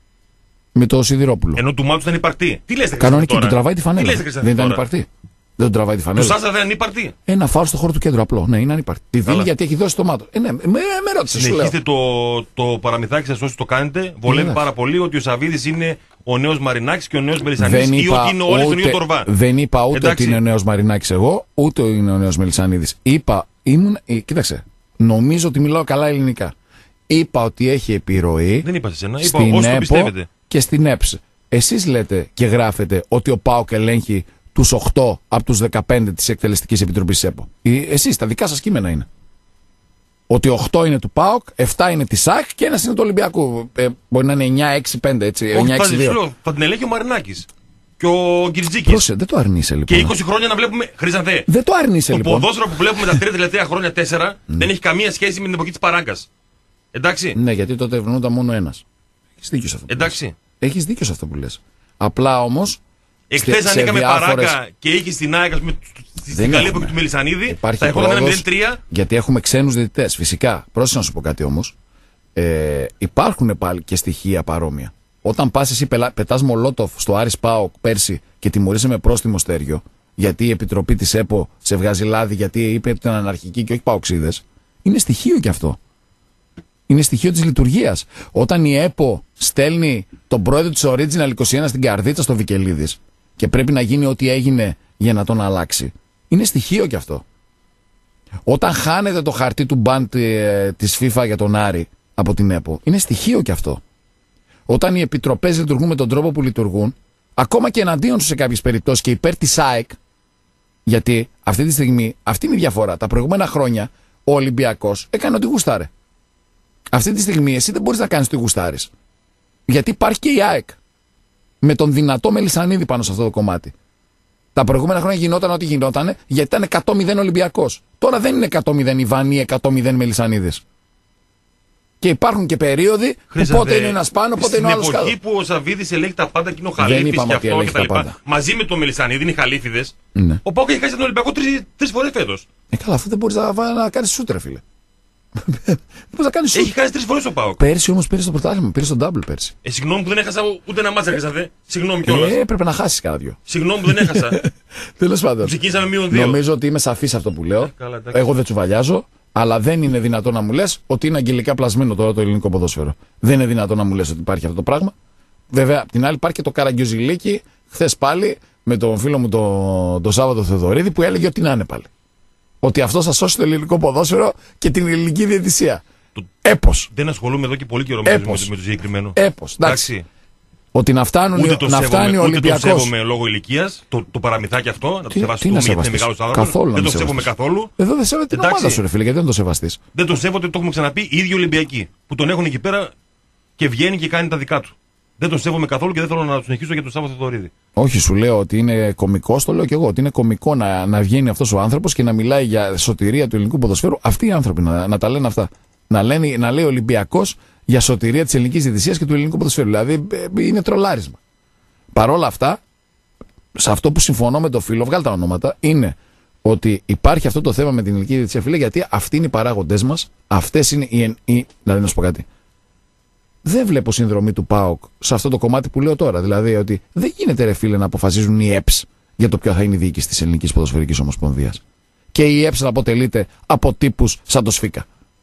Με το Σιδηρόπουλο. Ενώ του Μάλτου ήταν υπαρκτή. Τι λες, κανονική, του τραβάει τη φανέλα. Δεν ήταν υπαρκτή. Δεν τον τραβάει τη φανέλα. Του Σάσα δεν είναι ανύπαρτη. Ένα φάουλ στο χώρο του κέντρου απλό. Ναι, είναι ανύπαρτη. Τη δίνει γιατί έχει δώσει το μάτο. Ε, ναι, με, με ρώτησε. Συνεχίστε το, το παραμυθάκι σας όσοι το κάνετε. Βολεύει πάρα πολύ ότι ο Σαββίδης είναι ο νέος Μαρινάκης και ο νέος Μελισσανίδης ή ότι είναι όλοι στον ίδιο τορβά. Δεν είπα ούτε Εντάξει. ότι είναι ο νέος Μαρινάκης εγώ, ούτε είναι ο νέος Μελισσανίδης. Είπα, ήμουν. Ε, κοίταξε, νομίζω ότι μιλάω καλά ελληνικά. Είπα ότι έχει επιρροή. Δεν είπα σε σένα. Είπα όσοι το πιστεύετε. Και στην ΕΠΣ. Εσείς λέτε και γράφετε ότι ο ΠΑΟΚ ελέγχει τους οκτώ από τους δεκαπέντε της Εκτελεστικής Επιτροπής ΕΠΟ. Εσείς, τα δικά σας κείμενα είναι. Ότι οκτώ είναι του ΠΑΟΚ, επτά είναι της ΣΑΚ και ένας είναι του Ολυμπιακού. Ε, μπορεί να είναι εννιά έξι πέντε, έτσι. Όχι, εννιά έξι δύο. Θα την ελέγχει ο Μαρινάκης. Και ο Γκυρτζίκης. Πρόσε, δεν το αρνείσαι λοιπόν. Και είκοσι χρόνια να βλέπουμε. Χρήζανθε. Δεν το αρνείσαι το λοιπόν. Το ποδόσφαιρο που βλέπουμε τα τρία τελευταία χρόνια, τέσσερα, δεν έχει καμία σχέση με την εποχή της παράγκας. Εντάξει. Ναι, γιατί τότε ευνόταν μόνο ένας. Έχεις δίκιο σε αυτό. Εντάξει. Έχεις δίκιο σε αυτό που λες. Απλά όμως. Εχθές ανήκαμε διάφορες... παράκα και είχε στην ΑΕΚ στην καλή εποχή του Μελισσανίδη. Θα έχω ένα μηδέν τρία. Γιατί έχουμε ξένους διαιτητές. Φυσικά. Πρόσεχε να σου πω κάτι όμως. Ε, υπάρχουν πάλι και στοιχεία παρόμοια. Όταν πας εσύ πετάς Μολότοφ στο Άρης ΠΑΟΚ πέρσι και τιμωρείσαι με πρόστιμο στέριο, γιατί η Επιτροπή της ΕΠΟ σε βγάζει λάδι γιατί είπε ότι ήταν αναρχική και όχι παοξίδες, είναι στοιχείο κι αυτό. Είναι στοιχείο της λειτουργίας. Όταν η ΕΠΟ στέλνει τον πρόεδρο της Original είκοσι ένα στην Καρδίτσα στο Βικελίδης και πρέπει να γίνει ό,τι έγινε για να τον αλλάξει, είναι στοιχείο κι αυτό. Όταν χάνεται το χαρτί του μπαντ ε, της FIFA για τον Άρη από την ΕΠΟ, είναι στοιχείο κι αυτό. Όταν οι επιτροπές λειτουργούν με τον τρόπο που λειτουργούν, ακόμα και εναντίον τους σε κάποιες περιπτώσεις και υπέρ της ΑΕΚ, γιατί αυτή τη στιγμή, αυτή είναι η διαφορά. Τα προηγούμενα χρόνια ο Ολυμπιακός έκανε ό,τι γούσταρε. Αυτή τη στιγμή εσύ δεν μπορείς να κάνεις ό,τι γουστάρεις. Γιατί υπάρχει και η ΑΕΚ. Με τον δυνατό Μελισσανίδη πάνω σε αυτό το κομμάτι. Τα προηγούμενα χρόνια γινόταν ό,τι γινόταν γιατί ήταν εκατό μηδέν Ολυμπιακός. Τώρα δεν είναι εκατό μηδέν Ιβάν ή εκατό μηδέν Μελισσανίδης. Και υπάρχουν και περίοδοι που πότε είναι ένας πάνω, πότε είναι ο άλλος κάτω. Στην εποχή που ο Σαββίδης ελέγχει τα πάντα και είναι ο Χαλίφης και αυτό και τα λοιπά. Μαζί με τον Μελισσανίδη είναι οι Χαλίφιδες. Ναι. Ο Πάοκ έχει χάσει τον Ολυμπιακό τρεις φορές φέτος. Ε, καλά, αυτό δεν μπορείς να, να κάνεις σούτρα, φίλε. Να κάνεις έχει χάσει τρεις φορές ο Πάοκ. Πέρσι όμως πήρε το πρωτάθλημα, πήρε τον double πέρσι. Ε, συγγνώμη που δεν έχασα ούτε ένα μάτσα, έρχεσαι. Συγγνώμη κιόλας. Ε, έπρεπε να χάσεις κάνα δυο. Συγγνώμη που δεν έχασα. Τέλος πάντων. Ξεκίνησαμε μείον δύο. Νομίζω ότι είμαι σαφής αυτό που λέω. Ε, καλά, εγώ δεν τσουβαλιάζω. Αλλά δεν είναι δυνατό να μου λες ότι είναι αγγελικά πλασμένο τώρα το ελληνικό ποδόσφαιρο. Δεν είναι δυνατό να μου λες ότι υπάρχει αυτό το πράγμα. Βέβαια, απ' την άλλη υπάρχει και το Καραγκιόζηλίκι, χθες πάλι, με τον φίλο μου τον το Σάββατο Θεοδωρίδη, που έλεγε ότι να είναι πάλι. Ότι αυτό θα σώσει το ελληνικό ποδόσφαιρο και την ελληνική διαιτησία. Το... Έπος. Δεν ασχολούμαι εδώ και πολύ καιρό με, με το συγκεκριμένο. Έπος. Εντάξει. Ότι να, φτάνουν, ούτε το να σέβομαι, φτάνει ο Ολυμπιακός. Δεν το σέβομαι λόγω ηλικίας, το, το παραμυθάκι αυτό, να το σεβαστούμε γιατί είναι μεγάλος άνθρωπος. Δεν το σέβομαι καθόλου. Εδώ δεν σέβεται την ομάδα σου, ρε φίλε, γιατί δεν το σεβαστείς. Δεν το σέβονται, το έχουμε ξαναπεί, οι ίδιοι Ολυμπιακοί. Που τον έχουν εκεί πέρα και βγαίνει και κάνει τα δικά του. Δεν το σέβομαι καθόλου και δεν θέλω να το συνεχίσω για τον Σάββατο Θεοδωρίδη. Όχι, σου λέω ότι είναι κωμικό, το λέω και εγώ. Ότι είναι κωμικό να, να βγαίνει αυτός ο άνθρωπος και να μιλάει για σωτηρία του ελληνικού ποδοσφαίρου. Αυτοί οι άνθρωποι να, να τα λένε αυτά. Να, λένε, να λέει ο Ολυμπιακός για σωτηρία της ελληνικής διαιτησίας και του ελληνικού ποδοσφαίρου. Δηλαδή είναι τρολάρισμα. Παρ' όλα αυτά, σε αυτό που συμφωνώ με το φίλο, βγάλω τα ονόματα, είναι ότι υπάρχει αυτό το θέμα με την ελληνική διαιτησία, φίλε, γιατί αυτοί είναι οι παράγοντές μας, αυτές είναι οι. οι δηλαδή, να σου πω κάτι. Δεν βλέπω συνδρομή του ΠΑΟΚ σε αυτό το κομμάτι που λέω τώρα. Δηλαδή, ότι δεν γίνεται, ρε φίλε, να αποφασίζουν οι ΕΠΣ για το ποια θα είναι η διοίκηση της Ελληνικής Ποδοσφαιρικής Ομοσπονδίας. Και η ΕΠΣ να αποτελείται από τύπους σαν το Σφίκα.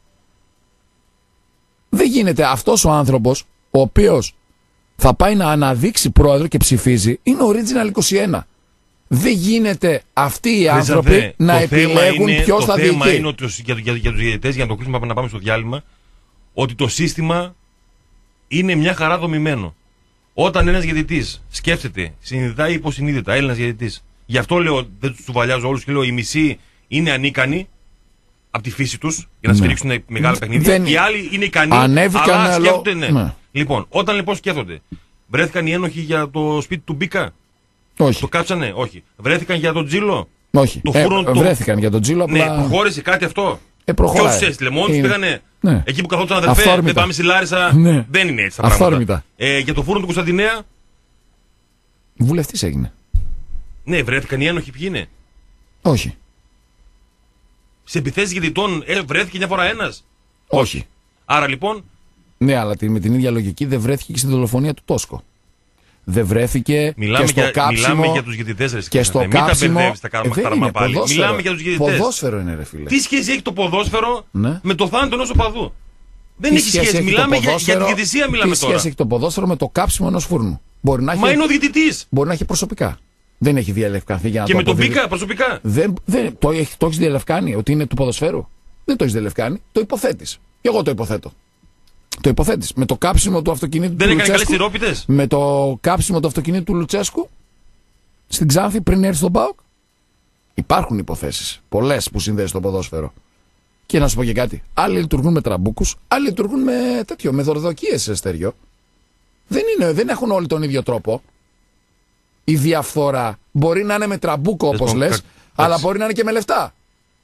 Δεν γίνεται αυτός ο άνθρωπος, ο οποίος θα πάει να αναδείξει πρόεδρο και ψηφίζει, είναι ο Original είκοσι ένα. Δεν γίνεται αυτοί οι άνθρωποι Χρυσανθέ, να επιλέγουν ποιος θα διοικεί. Το θέμα είναι ότι για, για, για τους διαιτητές, για να το κλείσουμε να πάμε στο διάλειμμα, ότι το σύστημα είναι μια χαρά δομημένο. Όταν ένας διαιτητής σκέφτεται, συνειδητά ή υποσυνείδητα, Έλληνας διαιτητής, γι' αυτό λέω, δεν τους τσουβαλιάζω όλους και λέω, οι μισοί είναι ανίκανοι από τη φύση τους για να σφυρίξουν ναι. μεγάλα παιχνίδια. Δεν... Οι άλλοι είναι ικανοί, ανέβηκαν αλλά αλλο... σκέφτονται ναι. ναι. Λοιπόν, όταν λοιπόν σκέφτονται, βρέθηκαν οι ένοχοι για το σπίτι του Μπίκα. Όχι. Το κάψανε, όχι. Βρέθηκαν για τον Τζίλο. Όχι. Το Ε, φούρνο, βρέθηκαν το... για τον Τζίλο. Ναι, απλά... προχώρησε κάτι αυτό. Ε, προχωράει. Ποιος έστειλε, μόνο τους πήγανε. Ναι. Εκεί που καθόταν αδερφέ, Αυθόρμητα. δεν πάμε στη Λάρισα. Ναι. Δεν είναι έτσι τα Αυθόρμητα. πράγματα. Ε, για το φούρνο του Κωνσταντινέα. Βουλευτής έγινε. Ναι, βρέθηκαν οι ένοχοι, ποιοι είναι. Όχι. Σε επιθέσεις γεννητών ε, βρέθηκε μια φορά ένας. Όχι. Άρα λοιπόν. Ναι, αλλά με την ίδια λογική δεν βρέθηκε και στην δολοφονία του Τόσκο. Δεν βρέθηκε Μιλάμε και στο για, κάψιμο. Μιλάμε για τους γεννητές. Και στο μην κάψιμο. τα μπερδεύεις τα καρμά πάλι. Μιλάμε για τους γεννητές. Ποδόσφαιρο είναι, ρε φίλε. Τι σχέση έχει το ποδόσφαιρο ναι. με το θάνατο ενός οπαδού. Δεν Τι έχει σχέση. σχέση Μιλάμε έχει για, για τη διαιτησία, μιλάμε τι τώρα. Τι σχέση έχει το ποδόσφαιρο με το κάψιμο ενός φούρνου. Μπορεί να Μα έχει, είναι ο διαιτητής. Μπορεί να έχει προσωπικά. Δεν έχει διαλευκανθεί για να και το με τον αποδείξει. Μπίκα προσωπικά. Δεν, δεν, το, έχει, το έχει διαλευκάνει ότι είναι του ποδοσφαίρου. Δεν το έχει διαλευκάνει. Το υποθέτεις. Και εγώ το υποθέτω. Το υποθέτεις. Με το κάψιμο του αυτοκινήτου δεν του έκανε Λουτσέσκου. καλές τυρόπιτες. Με το κάψιμο του αυτοκινήτου του Λουτσέσκου στην Ξάνθη πριν έρθει στον ΠΑΟΚ. Υπάρχουν υποθέσεις. Πολλές που συνδέει στο ποδόσφαιρο. Και να σου πω και κάτι. Άλλοι λειτουργούν με τραμπούκους, άλλοι λειτουργούν με τέτοιο, με δορδοκίες, Στέριο. Δεν, είναι, δεν έχουν όλοι τον ίδιο τρόπο. Η διαφθορά μπορεί να είναι με τραμπούκο, όπως κα, λες, κα, αλλά μπορεί να είναι και με λεφτά.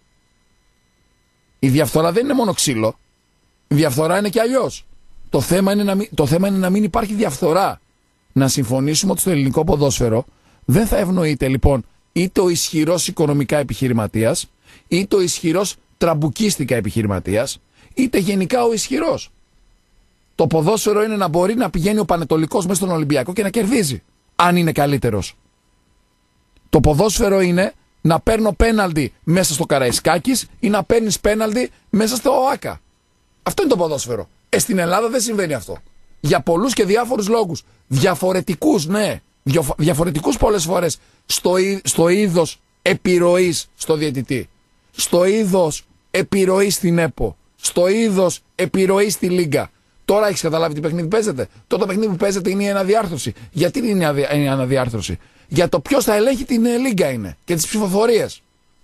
Η διαφθορά δεν είναι μόνο ξύλο. Η διαφθορά είναι και αλλιώς. Το θέμα είναι να μην, το θέμα είναι να μην υπάρχει διαφθορά. Να συμφωνήσουμε ότι στο ελληνικό ποδόσφαιρο δεν θα ευνοείται λοιπόν είτε ο ισχυρός οικονομικά επιχειρηματίας, είτε ο ισχυρός τραμπουκίστικα επιχειρηματίας, είτε γενικά ο ισχυρός. Το ποδόσφαιρο είναι να μπορεί να πηγαίνει ο Πανετολικός μέσα στον Ολυμπιακό και να κερδίζει, αν είναι καλύτερος. Το ποδόσφαιρο είναι να παίρνω πέναλτι μέσα στο Καραϊσκάκης ή να παίρνεις πέναλτι μέσα στο ΟΑΚΑ. Αυτό είναι το ποδόσφαιρο. Ε, στην Ελλάδα δεν συμβαίνει αυτό. Για πολλούς και διάφορους λόγους. Διαφορετικούς, ναι. Διαφορετικούς πολλές φορές στο, στο είδος επιρροής στο διαιτητή. Στο είδος επιρροής στην ΕΠΟ. Στο είδος επιρροής στη Λίγκα. Τώρα έχεις καταλάβει τι παιχνίδι παίζεται. Τότε το παιχνίδι που παίζεται είναι η αναδιάρθρωση. Γιατί είναι η αναδιάρθρωση? Για το ποιος θα ελέγχει την Λίγκα είναι και τις ψηφοφορίες.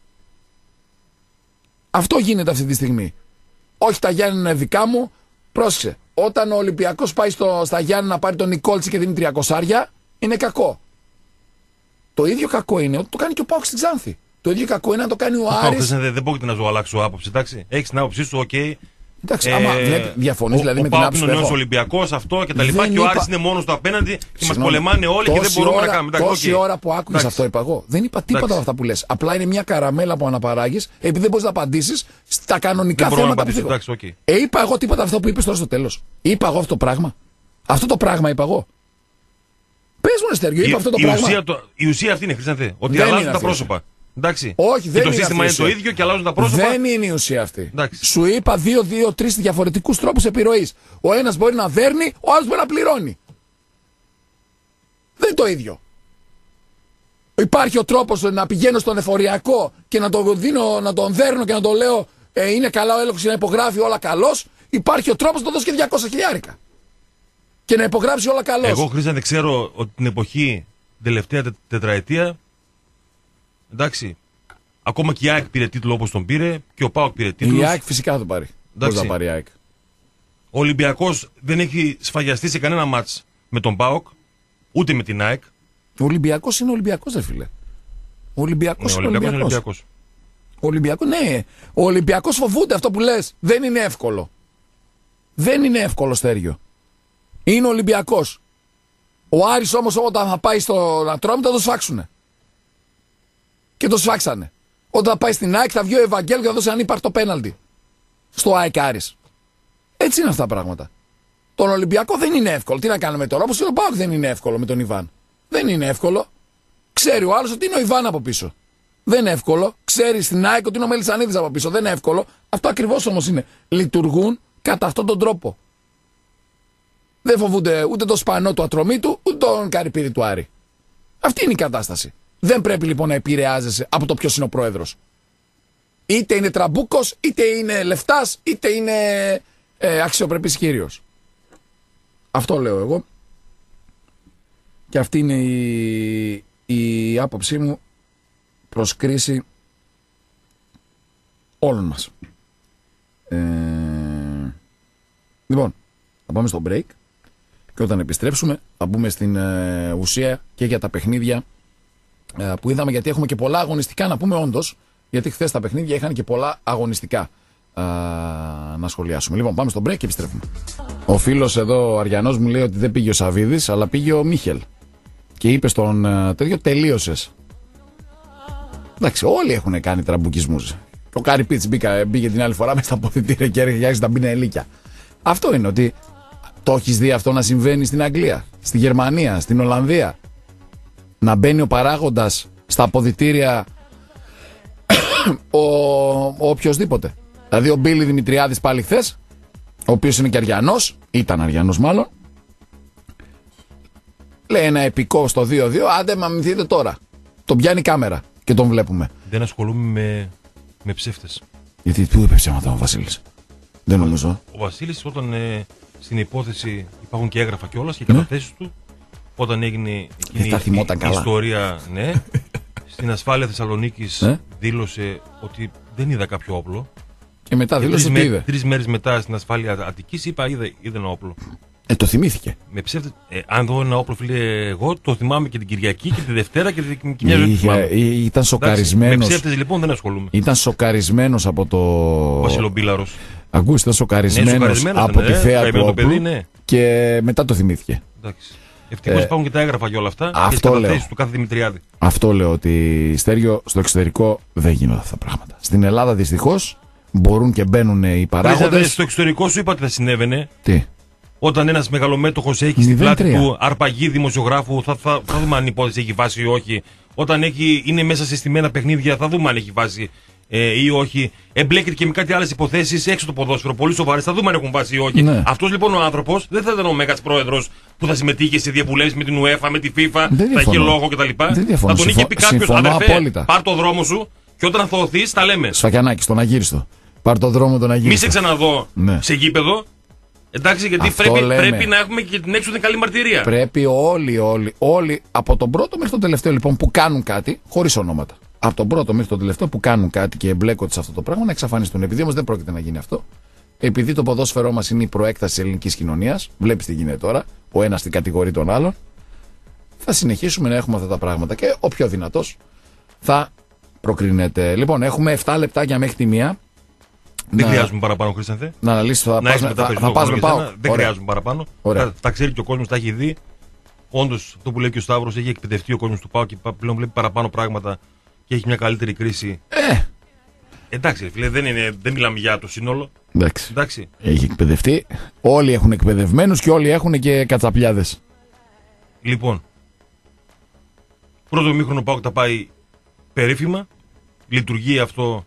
Αυτό γίνεται αυτή τη στιγμή. Όχι, τα Γιάννη είναι δικά μου. Πρόσεξε. Όταν ο Ολυμπιακός πάει στο, στα Γιάννη να πάρει τον Νικόλτσι και δίνει τριακόσια, είναι κακό. Το ίδιο κακό είναι ότι το κάνει και ο ΠΑΟΚ στην Ξάνθη. Το ίδιο κακό είναι να το κάνει ο Άρης. Δεν, δεν πρόκειται να ζω αλλάξω άποψη, εντάξει. Έχεις την άποψή σου, οκ. Okay. Εντάξει, ε, άμα διαφωνείς δηλαδή ο, με ο την άποψη. Ο ΠΑΟΚ είναι ο νέος Ολυμπιακός, αυτό και τα λοιπά. Και ο Άρης είναι μόνος του απέναντι και μας πολεμάνε όλοι και δεν μπορούμε ώρα, να κάνουμε. Τόση okay. ώρα που άκουγες αυτό είπα εγώ. Δεν είπα τίποτα από αυτά που λες. Απλά είναι μια καραμέλα που αναπαράγεις επειδή δεν μπορείς να απαντήσεις στα κανονικά δεν θέματα που εντάξει, okay. Ε, είπα εγώ τίποτα αυτό που είπες τώρα στο τέλος. Είπα εγώ αυτό το πράγμα. Αυτό το πράγμα είπα εγώ. Πες μου, Στέργιο, είπα η, αυτό το η πράγμα. Ουσία, το, η ουσία αυτή είναι, Χρήστανθε. Ότι δεν αλλάζουν τα πρόσωπα. Εντάξει. Όχι, δεν και το είναι σύστημα είναι το ίδιο και αλλάζουν τα πρόσωπα. Δεν είναι η ουσία αυτή. Εντάξει. Σου είπα δύο, δύο, τρεις διαφορετικούς τρόπους επιρροής. Ο ένας μπορεί να δέρνει, ο άλλος μπορεί να πληρώνει. Δεν είναι το ίδιο. Υπάρχει ο τρόπος να πηγαίνω στον εφοριακό και να τον, δίνω, να τον δέρνω και να τον λέω ε, είναι καλά ο έλεγχος και να υπογράφει όλα καλώς. Υπάρχει ο τρόπος να το δώσει και διακόσια χιλιάρικα. Και να υπογράψει όλα καλώς. Εγώ, Χρήστανθε, ξέρω ότι την εποχή, την τελευταία τε, τετραετία, εντάξει, ακόμα και η ΑΕΚ πήρε τίτλο όπως τον πήρε και ο ΠΑΟΚ πήρε τίτλο. Η ΑΕΚ φυσικά θα το πάρει. Πώς θα πάρει η ΑΕΚ. Ο Ολυμπιακός δεν έχει σφαγιαστεί σε κανένα μάτς με τον ΠΑΟΚ, ούτε με την ΑΕΚ. Ο Ολυμπιακός είναι Ολυμπιακός, δε φίλε. Ο Ολυμπιακός ναι, είναι Ολυμπιακός. Ολυμπιακός. Ο Ολυμπιακός, ναι. Ο Ολυμπιακός φοβούνται αυτό που λες. Δεν είναι εύκολο. Δεν είναι εύκολο, Στέργιο. Είναι Ολυμπιακός. Ο Άρης όμως όταν θα πάει στο Ατρόμητο θα το σφάξουνε. Και το σφάξανε. Όταν θα πάει στην ΑΕΚ θα βγει ο Ευαγγέλου και θα δώσει ανύπαρτο πέναλτι. Στο ΑΕΚ Άρης. Έτσι είναι αυτά τα πράγματα. Τον Ολυμπιακό δεν είναι εύκολο. Τι να κάνουμε τώρα? Όπως και τον ΠΑΟΚ δεν είναι εύκολο με τον Ιβάν. Δεν είναι εύκολο. Ξέρει ο άλλος ότι είναι ο Ιβάν από πίσω. Δεν είναι εύκολο. Ξέρει στην ΑΕΚ ότι είναι ο Μελισσανίδης από πίσω. Δεν είναι εύκολο. Αυτό ακριβώς όμως είναι. Λειτουργούν κατά αυτόν τον τρόπο. Δεν φοβούνται ούτε το σπανό του Ατρωμίτου, ούτε τον Καρυπίδη του Άρη. Αυτή είναι η κατάσταση. Δεν πρέπει λοιπόν να επηρεάζεσαι από το ποιος είναι ο πρόεδρος. Είτε είναι τραμπούκος, είτε είναι λεφτάς, είτε είναι ε, αξιοπρεπής κύριος. Αυτό λέω εγώ. Και αυτή είναι η, η άποψή μου προς κρίση όλων μας. Ε, λοιπόν, θα πάμε στο break και όταν επιστρέψουμε θα μπούμε στην ε, ουσία και για τα παιχνίδια ε, που είδαμε, γιατί έχουμε και πολλά αγωνιστικά να πούμε όντως, γιατί χθες τα παιχνίδια είχαν και πολλά αγωνιστικά ε, να σχολιάσουμε. Λοιπόν, πάμε στο break και επιστρέφουμε. Ο φίλος εδώ, ο Αριανός, μου λέει ότι δεν πήγε ο Σαββίδης, αλλά πήγε ο Μίχελ. Και είπε στον ε, τέτοιο, τελείωσες. Εντάξει, όλοι έχουν κάνει τραμπουκισμούς. Ο Κάρι Πίτς μπήκε την άλλη φορά μες στα αποδυτήρια και άρχισε τα μπινελίκια. Αυτό είναι, ότι το έχεις δει αυτό να συμβαίνει στην Αγγλία, στη Γερμανία, στην Ολλανδία. Να μπαίνει ο παράγοντας στα αποδυτήρια ο, ο οποιοσδήποτε. Δηλαδή ο Μπίλι Δημητριάδης πάλι χθες, ο οποίος είναι και Αριανός, ήταν Αριανός μάλλον, λέει ένα επικό στο δύο δύο, άντε μαμηθείτε τώρα. Τον πιάνει η κάμερα και τον βλέπουμε. Δεν ασχολούμαι με, με ψεύτες. Γιατί πού είπε ψέματα ο Βασίλης? Δεν νομίζω. Ο Βασίλης, όταν ε, στην υπόθεση υπάρχουν και έγγραφα κιόλας και οι καταθέσεις του, όταν έγινε εκείνη η, η ιστορία, ναι, στην ασφάλεια Θεσσαλονίκης ε? δήλωσε ότι δεν είδα κάποιο όπλο. Και μετά δήλωσε ότι είδε. Τρεις μέρες μετά στην ασφάλεια Αττικής είπα είδε, είδε ένα όπλο. Ε, το θυμήθηκε. Με ψεύτες. Ε, αν δω ένα όπλο, φίλε, εγώ το θυμάμαι και την Κυριακή και τη Δευτέρα και την Κυριακή. Ήταν σοκαρισμένος. Με ψεύτες λοιπόν δεν ασχολούμαι. Ήταν σοκαρισμένος από το. Βασιλομπίλαρος. Ακούστε, ήταν σοκαρισμένος ναι, από τη θέα του όπλου ναι. Και μετά το θυμήθηκε. Εντάξει. Ευτυχώς ε, υπάρχουν και τα έγγραφα και όλα αυτά. Αυτό και λέω. Του κάθε Δημητριάδη. Αυτό λέω, ότι Στέργιο, στο εξωτερικό δεν γίνονται αυτά τα πράγματα. Στην Ελλάδα δυστυχώς μπορούν και μπαίνουν οι παράγοντες. Στο εξωτερικό σου είπα ότι θα συνέβαινε. Τι? Όταν ένας μεγαλομέτωχος έχει στην πλάτη του αρπαγή δημοσιογράφου, θα, θα, θα δούμε αν η υπόθεση έχει βάση ή όχι. Όταν έχει, είναι μέσα σε στημένα παιχνίδια, θα δούμε αν έχει βάση ε, ή όχι. Εμπλέκεται και με κάτι άλλες υποθέσεις έξω το ποδόσφαιρο, πολύ σοβαρές, θα δούμε αν έχουν βάση ή όχι. Ναι. Αυτός λοιπόν ο άνθρωπος δεν θα ήταν ο μέγας πρόεδρος που θα συμμετείχε σε διαβουλεύσεις με την UEFA, με τη FIFA, θα είχε λόγο κτλ. Θα τον είχε πει κάποιος, αδερφέ, πάρ' το δρόμο σου και όταν αθωωθείς τα λέμε. Σφακιανάκι, στον Αγύριστο. Πάρ' το δρόμο τον Αγύριστο. Μη σε ξαναδώ ναι. σε γήπεδο. Εντάξει, γιατί πρέπει, πρέπει να έχουμε και την έξοδο καλή μαρτυρία. Πρέπει όλοι, όλοι, όλοι από τον πρώτο μέχρι τον τελευταίο λοιπόν που κάνουν κάτι, χωρίς ονόματα. Από τον πρώτο μέχρι τον τελευταίο που κάνουν κάτι και εμπλέκονται σε αυτό το πράγμα να εξαφανιστούν. Επειδή όμως δεν πρόκειται να γίνει αυτό, επειδή το ποδόσφαιρό μας είναι η προέκταση της ελληνικής κοινωνίας, βλέπεις τι γίνεται τώρα, ο ένας την κατηγορεί τον άλλον, θα συνεχίσουμε να έχουμε αυτά τα πράγματα και ο πιο δυνατός θα προκρίνεται. Λοιπόν, έχουμε επτά λεπτάκια μέχρι τη μία. Δεν να... χρειάζομαι παραπάνω, Χρήστανθε. Να αναλύσουμε, θα, πάσουμε, θα, θα πάσουμε πάω. Δεν Ωραία. χρειάζομαι παραπάνω. Τα, τα ξέρει και ο κόσμος, τα έχει δει. Όντως, αυτό που λέει και ο Σταύρος, έχει εκπαιδευτεί ο κόσμος του ΠΑΟΚ και πλέον βλέπει παραπάνω πράγματα και έχει μια καλύτερη κρίση. Ε. Εντάξει, φίλε, δεν, είναι, δεν μιλάμε για το σύνολο. Εντάξει. Εντάξει. Έχει εκπαιδευτεί. Όλοι έχουν εκπαιδευμένους και όλοι έχουν και κατσαπλιάδες. Λοιπόν, πρώτο μήχρονο ΠΑΟΚ τα πάει περίφημα. Λειτουργεί αυτό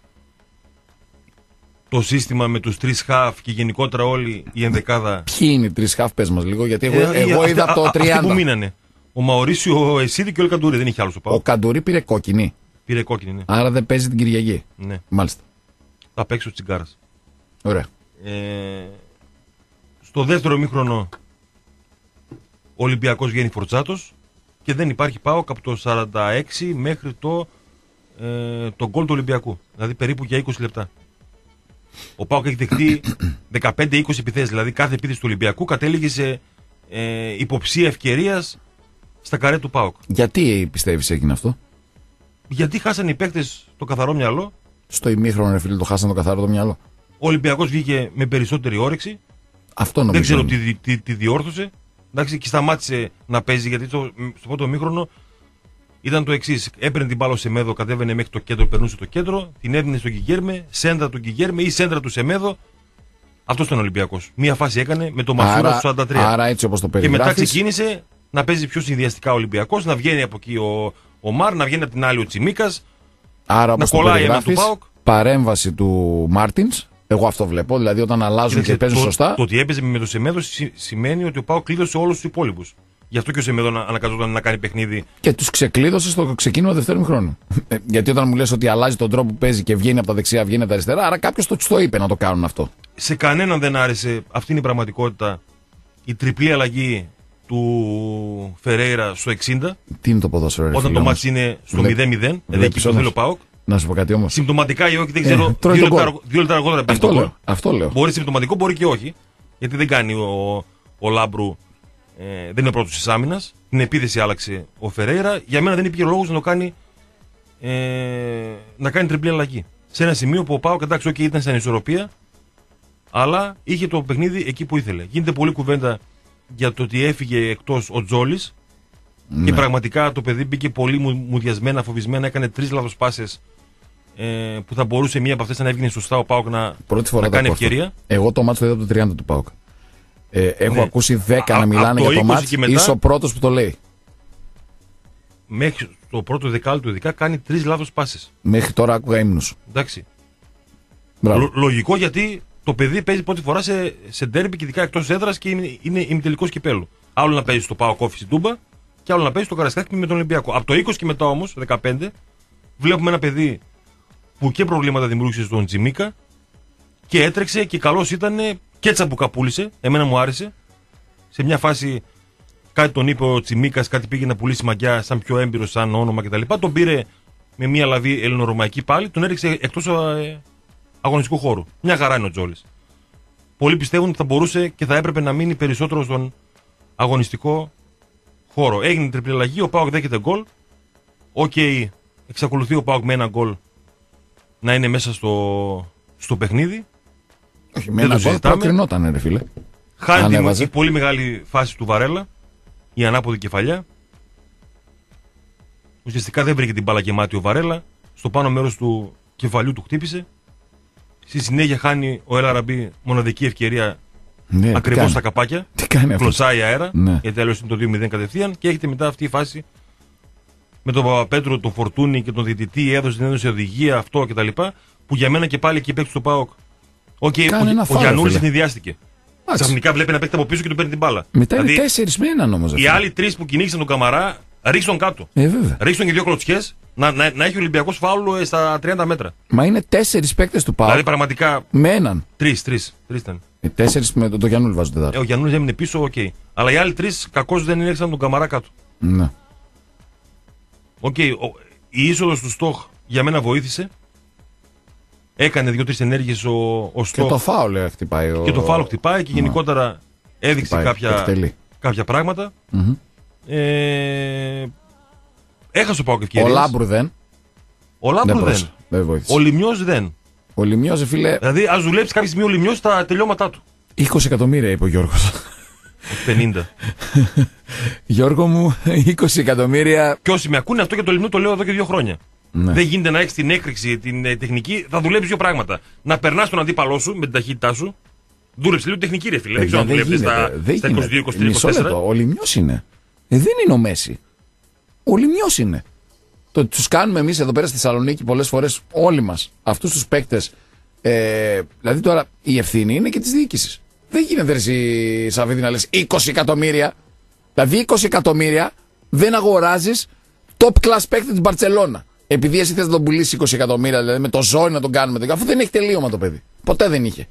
το σύστημα με τους τρεις χαφ και γενικότερα όλη η ενδεκάδα. Ποιοι είναι οι τρεις χαφ, πες μας λίγο, γιατί εγώ, ε, εγώ είδα από το τριάντα. Αυτοί που μείνανε. Ο Μαωρίσιο, ο Εσίδη και ο Καντουρί, δεν είχε άλλο στο ΠΑΟΚ. Ο Καντουρί πήρε κόκκινη. Πήρε κόκκινη, ναι. Άρα δεν παίζει την Κυριακή. Ναι. Μάλιστα. Θα παίξει ο Τσιγκάρας. Ωραία. Ε, στο δεύτερο μήχρονο ο Ολυμπιακός βγαίνει φορτσάτος και δεν υπάρχει ΠΑΟΚ από το σαράντα έξι μέχρι το, ε, το γκολ του Ολυμπιακού. Δηλαδή περίπου για είκοσι λεπτά. Ο ΠΑΟΚ έχει δεχτεί δεκαπέντε είκοσι επιθέσεις, δηλαδή κάθε επίθεση του Ολυμπιακού κατέληγε σε ε, υποψία ευκαιρίας στα καρέ του ΠΑΟΚ. Γιατί πιστεύεις έγινε αυτό? Γιατί χάσαν οι παίκτες το καθαρό μυαλό. Στο ημίχρονο, ρε φίλε, το χάσαν το καθαρό το μυαλό. Ο Ολυμπιακός βγήκε με περισσότερη όρεξη. Αυτό νομίζω. Δεν ξέρω τι, τι, τι διόρθωσε. Εντάξει, και σταμάτησε να παίζει γιατί το, στο πρώτο ημίχρονο ήταν το εξής. Έπαιρνε την μπάλα ο Σεμέδο, κατέβαινε μέχρι το κέντρο, περνούσε το κέντρο, την έδινε στον Γκιγέρμε, σέντρα του Γκιγέρμε ή σέντρα του Σεμέδο. Αυτό ήταν ο Ολυμπιακός. Μία φάση έκανε με το Μασούρα στο σαράντα τρία. Άρα έτσι όπως το περιγράφεις. Και μετά ξεκίνησε να παίζει πιο συνδυαστικά ο Ολυμπιακός, να βγαίνει από εκεί ο, ο Μαρ, να βγαίνει από την άλλη ο Τσιμίκας. Άρα να κολλάει ένα του ΠΑΟΚ. Παρέμβαση του Μάρτινς. Εγώ αυτό βλέπω. Δηλαδή όταν αλλάζουν και παίζουν το, σωστά. Το ότι έπαιζε με το Σεμέδο σημαίνει ότι ο ΠΑΟΚ κλείδωσε όλους τους υπόλοιπους. Γι' αυτό και ο Σεμέδο αναγκαζόταν να κάνει παιχνίδι. Και τους ξεκλείδωσε στο ξεκίνημα δεύτερου χρόνου. Γιατί όταν μου λες ότι αλλάζει τον τρόπο που παίζει και βγαίνει από τα δεξιά, βγαίνει από τα αριστερά, άρα κάποιος το, το είπε να το κάνουν αυτό. Σε κανέναν δεν άρεσε, αυτή είναι η πραγματικότητα, η τριπλή αλλαγή του Φερέιρα στο εξήντα. Τι είναι το ποδόσφαιρο, ρε, όταν φίλε, το μάτς είναι στο μηδέν μηδέν, δηλαδή εκεί που θέλει ο ΠΑΟΚ. Να σου πω κάτι όμως. Συμπτωματικά ή όχι, δεν ξέρω. Ε, δύο, λεπτά, δύο λεπτά αργότερα παίρνει το γκολ. Αυτό λέω. Μπορεί συμπτωματικό, μπορεί και όχι. Γιατί δεν κάνει ο, ο Λάμπρου ε, δεν είναι πρώτος της άμυνας. Την επίθεση άλλαξε ο Φερέιρα. Για μένα δεν υπήρχε λόγος να το κάνει, ε, να κάνει τριπλή αλλαγή. Σε ένα σημείο που ο ΠΑΟΚ, εντάξει, okay, ήταν στην ανισορροπία, αλλά είχε το παιχνίδι εκεί που ήθελε. Γίνεται πολλή κουβέντα για το ότι έφυγε εκτός ο Τζόλης. Ναι. Και πραγματικά το παιδί μπήκε πολύ μουδιασμένα, φοβισμένα, έκανε τρεις λάθος πάσες ε, που θα μπορούσε μία από αυτές να έβγαινε σωστά ο ΠΑΟΚ να, να κάνει ευκαιρία. Εγώ το μάτσο το είδα από το τριάντα του ΠΑΟΚ. Ε, έχω ναι. ακούσει δέκα Α, να μιλάνε για το μάτσο. Είσαι ο πρώτος που το λέει. Μέχρι το πρώτο δεκάλεπτο ειδικά κάνει τρεις λάθος πάσες. Μέχρι τώρα άκουγα ύμνους. Εντάξει. Λο, λογικό, γιατί το παιδί παίζει πρώτη φορά σε, σε ντέρμπι και ειδικά εκτός έδρας και είναι, είναι ημιτελικός κυπέλλου. Άλλο να παίζει στο ΠΑΟΚ Όφη Τούμπα και άλλο να παίζει στο Καραϊσκάκη με τον Ολυμπιακό. Από το είκοσι και μετά όμως, δεκαπέντε, βλέπουμε ένα παιδί που και προβλήματα δημιούργησε στον Τζιμίκα και έτρεξε και καλός ήταν και τσαμπουκα πούλησε. Εμένα μου άρεσε. Σε μια φάση κάτι τον είπε ο Τσιμίκας, κάτι πήγε να πουλήσει μαγιά σαν πιο έμπειρο, σαν όνομα κτλ. Τον πήρε με μια λαβή ελληνορωμαϊκή πάλι, τον έριξε εκτός ε, αγωνιστικού χώρου. Μια χαρά είναι ο Τζόλης. Πολλοί πιστεύουν ότι θα μπορούσε και θα έπρεπε να μείνει περισσότερο στον αγωνιστικό χώρο. Έγινε τριπλή αλλαγή, ο ΠΑΟΚ δέχεται γκολ. Οκ, okay, εξακολουθεί ο ΠΑΟΚ με ένα γκολ να είναι μέσα στο, στο παιχνίδι. Όχι, με ένα γκολ προκρινόταν, ρε φίλε. Χάνει η πολύ μεγάλη φάση του Βαρέλα, η ανάποδη κεφαλιά. Ουσιαστικά δεν βρήκε την μπάλα γεμάτη ο Βαρέλα. Στο πάνω μέρος του κεφαλιού του χτύπησε. Στη συνέχεια χάνει ο Ελ Αραμπί μοναδική ευκαιρία, ναι, ακριβώς στα καπάκια. Κλωτσάει αέρα, ναι. Γιατί αλλιώς είναι το δύο μηδέν κατευθείαν. Και έχετε μετά αυτή η φάση με τον Παπαπέτρο, τον Φορτούνη και τον διαιτητή. Έδωσε την έδωσε οδηγία, αυτό κτλ. Που για μένα και πάλι εκεί παίξει στο ΠΑΟΚ. Okay, ο ο Γιαννούλης συνδυάστηκε. Ξαφνικά βλέπει να παίξει από πίσω και του παίρνει την μπάλα. Μετά δηλαδή, είναι τέσσερις με έναν όμως. Οι άλλοι τρεις που κυνήγησαν τον Καμαρά ρίξαν κάτω. Ε, ρίξαν και δύο κλωτσιές να, να, να έχει ο Ολυμπιακός φάουλο στα τριάντα μέτρα. Μα είναι τέσσερις παίκτες του ΠΑΟΚ. Δηλαδή πραγματικά. Με έναν. Τρεις, τρεις. τρεις ήταν. Οι τέσσερις με τον το Γιαννούλη βάζουν τετάρτη. Ε, ο Γιαννούλης έμεινε πίσω, οκ. Okay. Αλλά οι άλλοι τρεις κακώς δεν έριξαν τον Καμαρά κάτω. Ναι. Οκ. Okay. Η είσοδος του Στοχ για μένα βοήθησε. Έκανε δύο-τρεις ενέργειες ο, ο Στοχ. Και το φάουλ χτυπάει. Ο... Και το φάουλ χτυπάει και γενικότερα έδειξε κάποια, κάποια πράγματα. Mm-hmm. Ε, έχασε ο ΠΑΟΚ ευκαιρίες. Ο Λάμπρου δεν. Ο Λάμπρου δεν. δεν. Ο Λιμιός δεν. Ο Λιμιός, φίλε. Δηλαδή, ας δουλέψει κάποια στιγμή ο Λιμιός στα τελειώματά του. είκοσι εκατομμύρια είπε ο Γιώργος. πενήντα. Γιώργο μου, είκοσι εκατομμύρια. Και όσοι με ακούνε, αυτό για το Λιμιό το λέω εδώ και δύο χρόνια. Ναι. Δεν γίνεται να έχει την έκρηξη, την ε, τεχνική. Θα δουλέψει δύο πράγματα. Να περνά τον αντίπαλό σου με την ταχύτητά σου. Δούλεψε λίγο τεχνική, ρε φίλε. Δεν ξέρω αν δουλεύει στα είκοσι δύο είκοσι τρία είκοσι τέσσερα. Ο Λιμιός είναι. Ε, δεν είναι ο Μέση. Ο Λιμιός είναι. Το ότι τους κάνουμε εμείς εδώ πέρα στη Θεσσαλονίκη πολλές φορές όλοι μας αυτούς τους παίκτες. Ε, δηλαδή τώρα η ευθύνη είναι και της διοίκησης. Δεν γίνεται εσύ, Σαββίδη, να λες είκοσι εκατομμύρια. Δηλαδή είκοσι εκατομμύρια δεν αγοράζεις top class παίκτη της Μπαρτσελώνα. Επειδή εσύ θες να τον πουλήσεις είκοσι εκατομμύρια, δηλαδή με το ζόρι να τον κάνουμε. Αφού δεν έχει τελείωμα το παιδί. Ποτέ δεν είχε.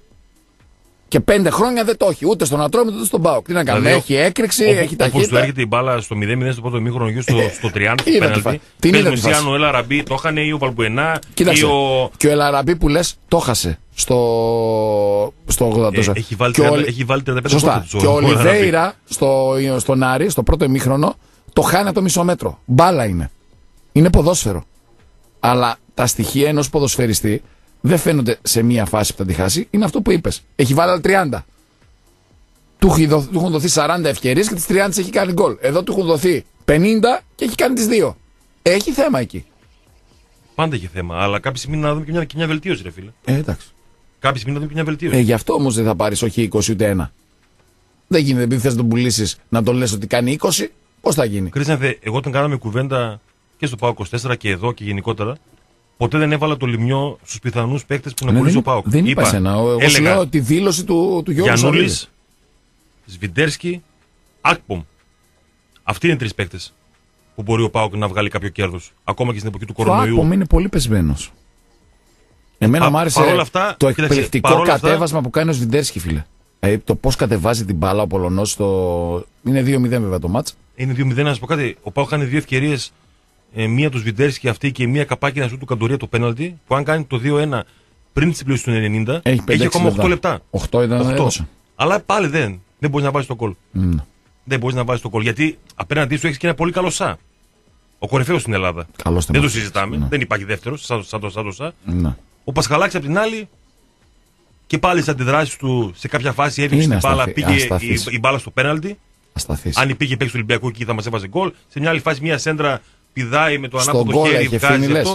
Και πέντε χρόνια δεν το έχει. Ούτε στον Ατρόμητο ούτε στον ΠΑΟΚ. Τι να κάνουμε. Δηλαδή, έχει έκρηξη, όπου, έχει ταχύτητα. Όπως του έρχεται η μπάλα στο μηδέν μηδέν στο πρώτο ημίχρονο, στο, στο τριάντα. Την είδα. Πες μου, ο Ελ Αραμπί το είχαν ή ο Βαλμπουενά. Κοίταξε. Ο... Και ο Ελ Αραμπί που λες το χάσε στο, στο ογδόντα. Ε, έχει βάλει τριάντα, ο... έχει βάλει τριάντα πέντε σωστά. Και ο Ολιβέηρα στο, στον Άρη, στο πρώτο ημίχρονο, το χάνει από το μισό μέτρο. Μπάλα είναι. Είναι ποδόσφαιρο. Αλλά τα στοιχεία ενός ποδοσφαιριστή δεν φαίνονται σε μία φάση που θα τη χάσει. Είναι αυτό που είπες. Έχει βάλει άλλα τριάντα. Του έχουν δοθεί σαράντα ευκαιρίες και τις τριάντα τις έχει κάνει γκολ. Εδώ του έχουν δοθεί πενήντα και έχει κάνει τις δύο. Έχει θέμα εκεί. Πάντα έχει θέμα. Αλλά κάποια στιγμή να δούμε και μια, και μια βελτίωση, ρε φίλε. Ε, εντάξει. Κάποια στιγμή να δούμε και μια βελτίωση. Ε, γι' αυτό όμως δεν θα πάρεις όχι είκοσι ούτε ένα. Δεν γίνεται επειδή θες να τον πουλήσεις να τον λες ότι κάνει είκοσι. Πώς θα γίνει. Κρίσανε, εγώ όταν κάναμε κουβέντα και στο ΠΑΟΚ είκοσι τέσσερα και εδώ και γενικότερα. Ποτέ δεν έβαλα το Λιμιό στους πιθανούς παίκτες που να πουλήσει ο ΠΑΟΚ. Δεν είπα εσένα. Εγώ σου λέω τη δήλωση του, του Γιώργου Σαββίδη. Γιαννούλης, Σβιντέρσκι, Ακπομ. Αυτοί είναι τρεις παίκτες που μπορεί ο ΠΑΟΚ να βγάλει κάποιο κέρδος. Ακόμα και στην εποχή του κορονοϊού. Ο Ακπομ είναι πολύ πεσμένος. Εμένα μου άρεσε αυτά, το εκπληκτικό κοίταξε, κατέβασμα αυτά... που κάνει ο Σβιντέρσκι, φίλε. Ε, το πώς κατεβάζει την μπάλα ο Πολωνός στο. Είναι δύο μηδέν βέβαια το μάτς. Είναι δύο μηδέν, να σας πω κάτι. Ο ΠΑΟΚ κάνει δύο ευκαιρίες. Ε, μία του Σβιντέρσκι αυτή και μία καπάκι να σου του Καντορία το πέναλτι. Που αν κάνει το δύο ένα πριν την συμπλήρωση του ενενήντα, έχει, έχει ακόμα οκτώ λεπτά. οκτώ ήταν. οκτώ. Αλλά πάλι δεν, δεν μπορεί να βάλει τον γκολ. Mm. δεν μπορεί να βάζει το γκολ. Γιατί απέναντί σου έχει και ένα πολύ καλό Σα. Ο κορυφαίος στην Ελλάδα. Καλώς δεν το συζητάμε. Ναι. Δεν υπάρχει δεύτερο σαν, σαν το, σαν το Σα. Ναι. Ο Πασχαλάκης απ' την άλλη και πάλι στις αντιδράσεις του σε κάποια φάση έδειξε την μπάλα, πήγε η, η μπάλα στο πέναλτι. Ασταθής. Αν υπήρχε παίκτη του Ολυμπιακού εκεί θα μας έβαζε γκολ. Σε μια άλλη φάση μια σέντρα πηδάει με το ανάποδο χέρι, βγάζει αυτό.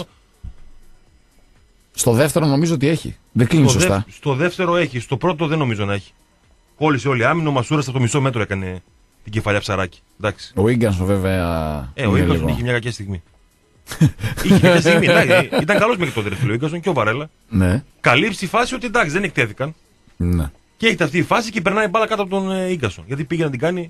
Στο δεύτερο νομίζω ότι έχει. Δεν κλείνει στο σωστά. Δε, στο δεύτερο έχει. Στο πρώτο δεν νομίζω να έχει. Κόλλησε όλη η άμυνα. Ο Μασούρας από το μισό μέτρο έκανε την κεφαλιά ψαράκι. Εντάξει. Ο Ίγκανσον βέβαια. Ε, ο Ίγκανσον είχε μια κακιά στιγμή. είχε κακιά στιγμή. Εντάξει, ήταν καλός μέχρι τότε ο Ίγκανσον και ο Βαρέλα. Ναι. Καλύψει η φάση ότι εντάξει δεν εκτέθηκαν. Ναι. Και έχετε αυτή η φάση και περνάει μπάλα κάτω από τον Ίγκανσον. Γιατί πήγε να την κάνει.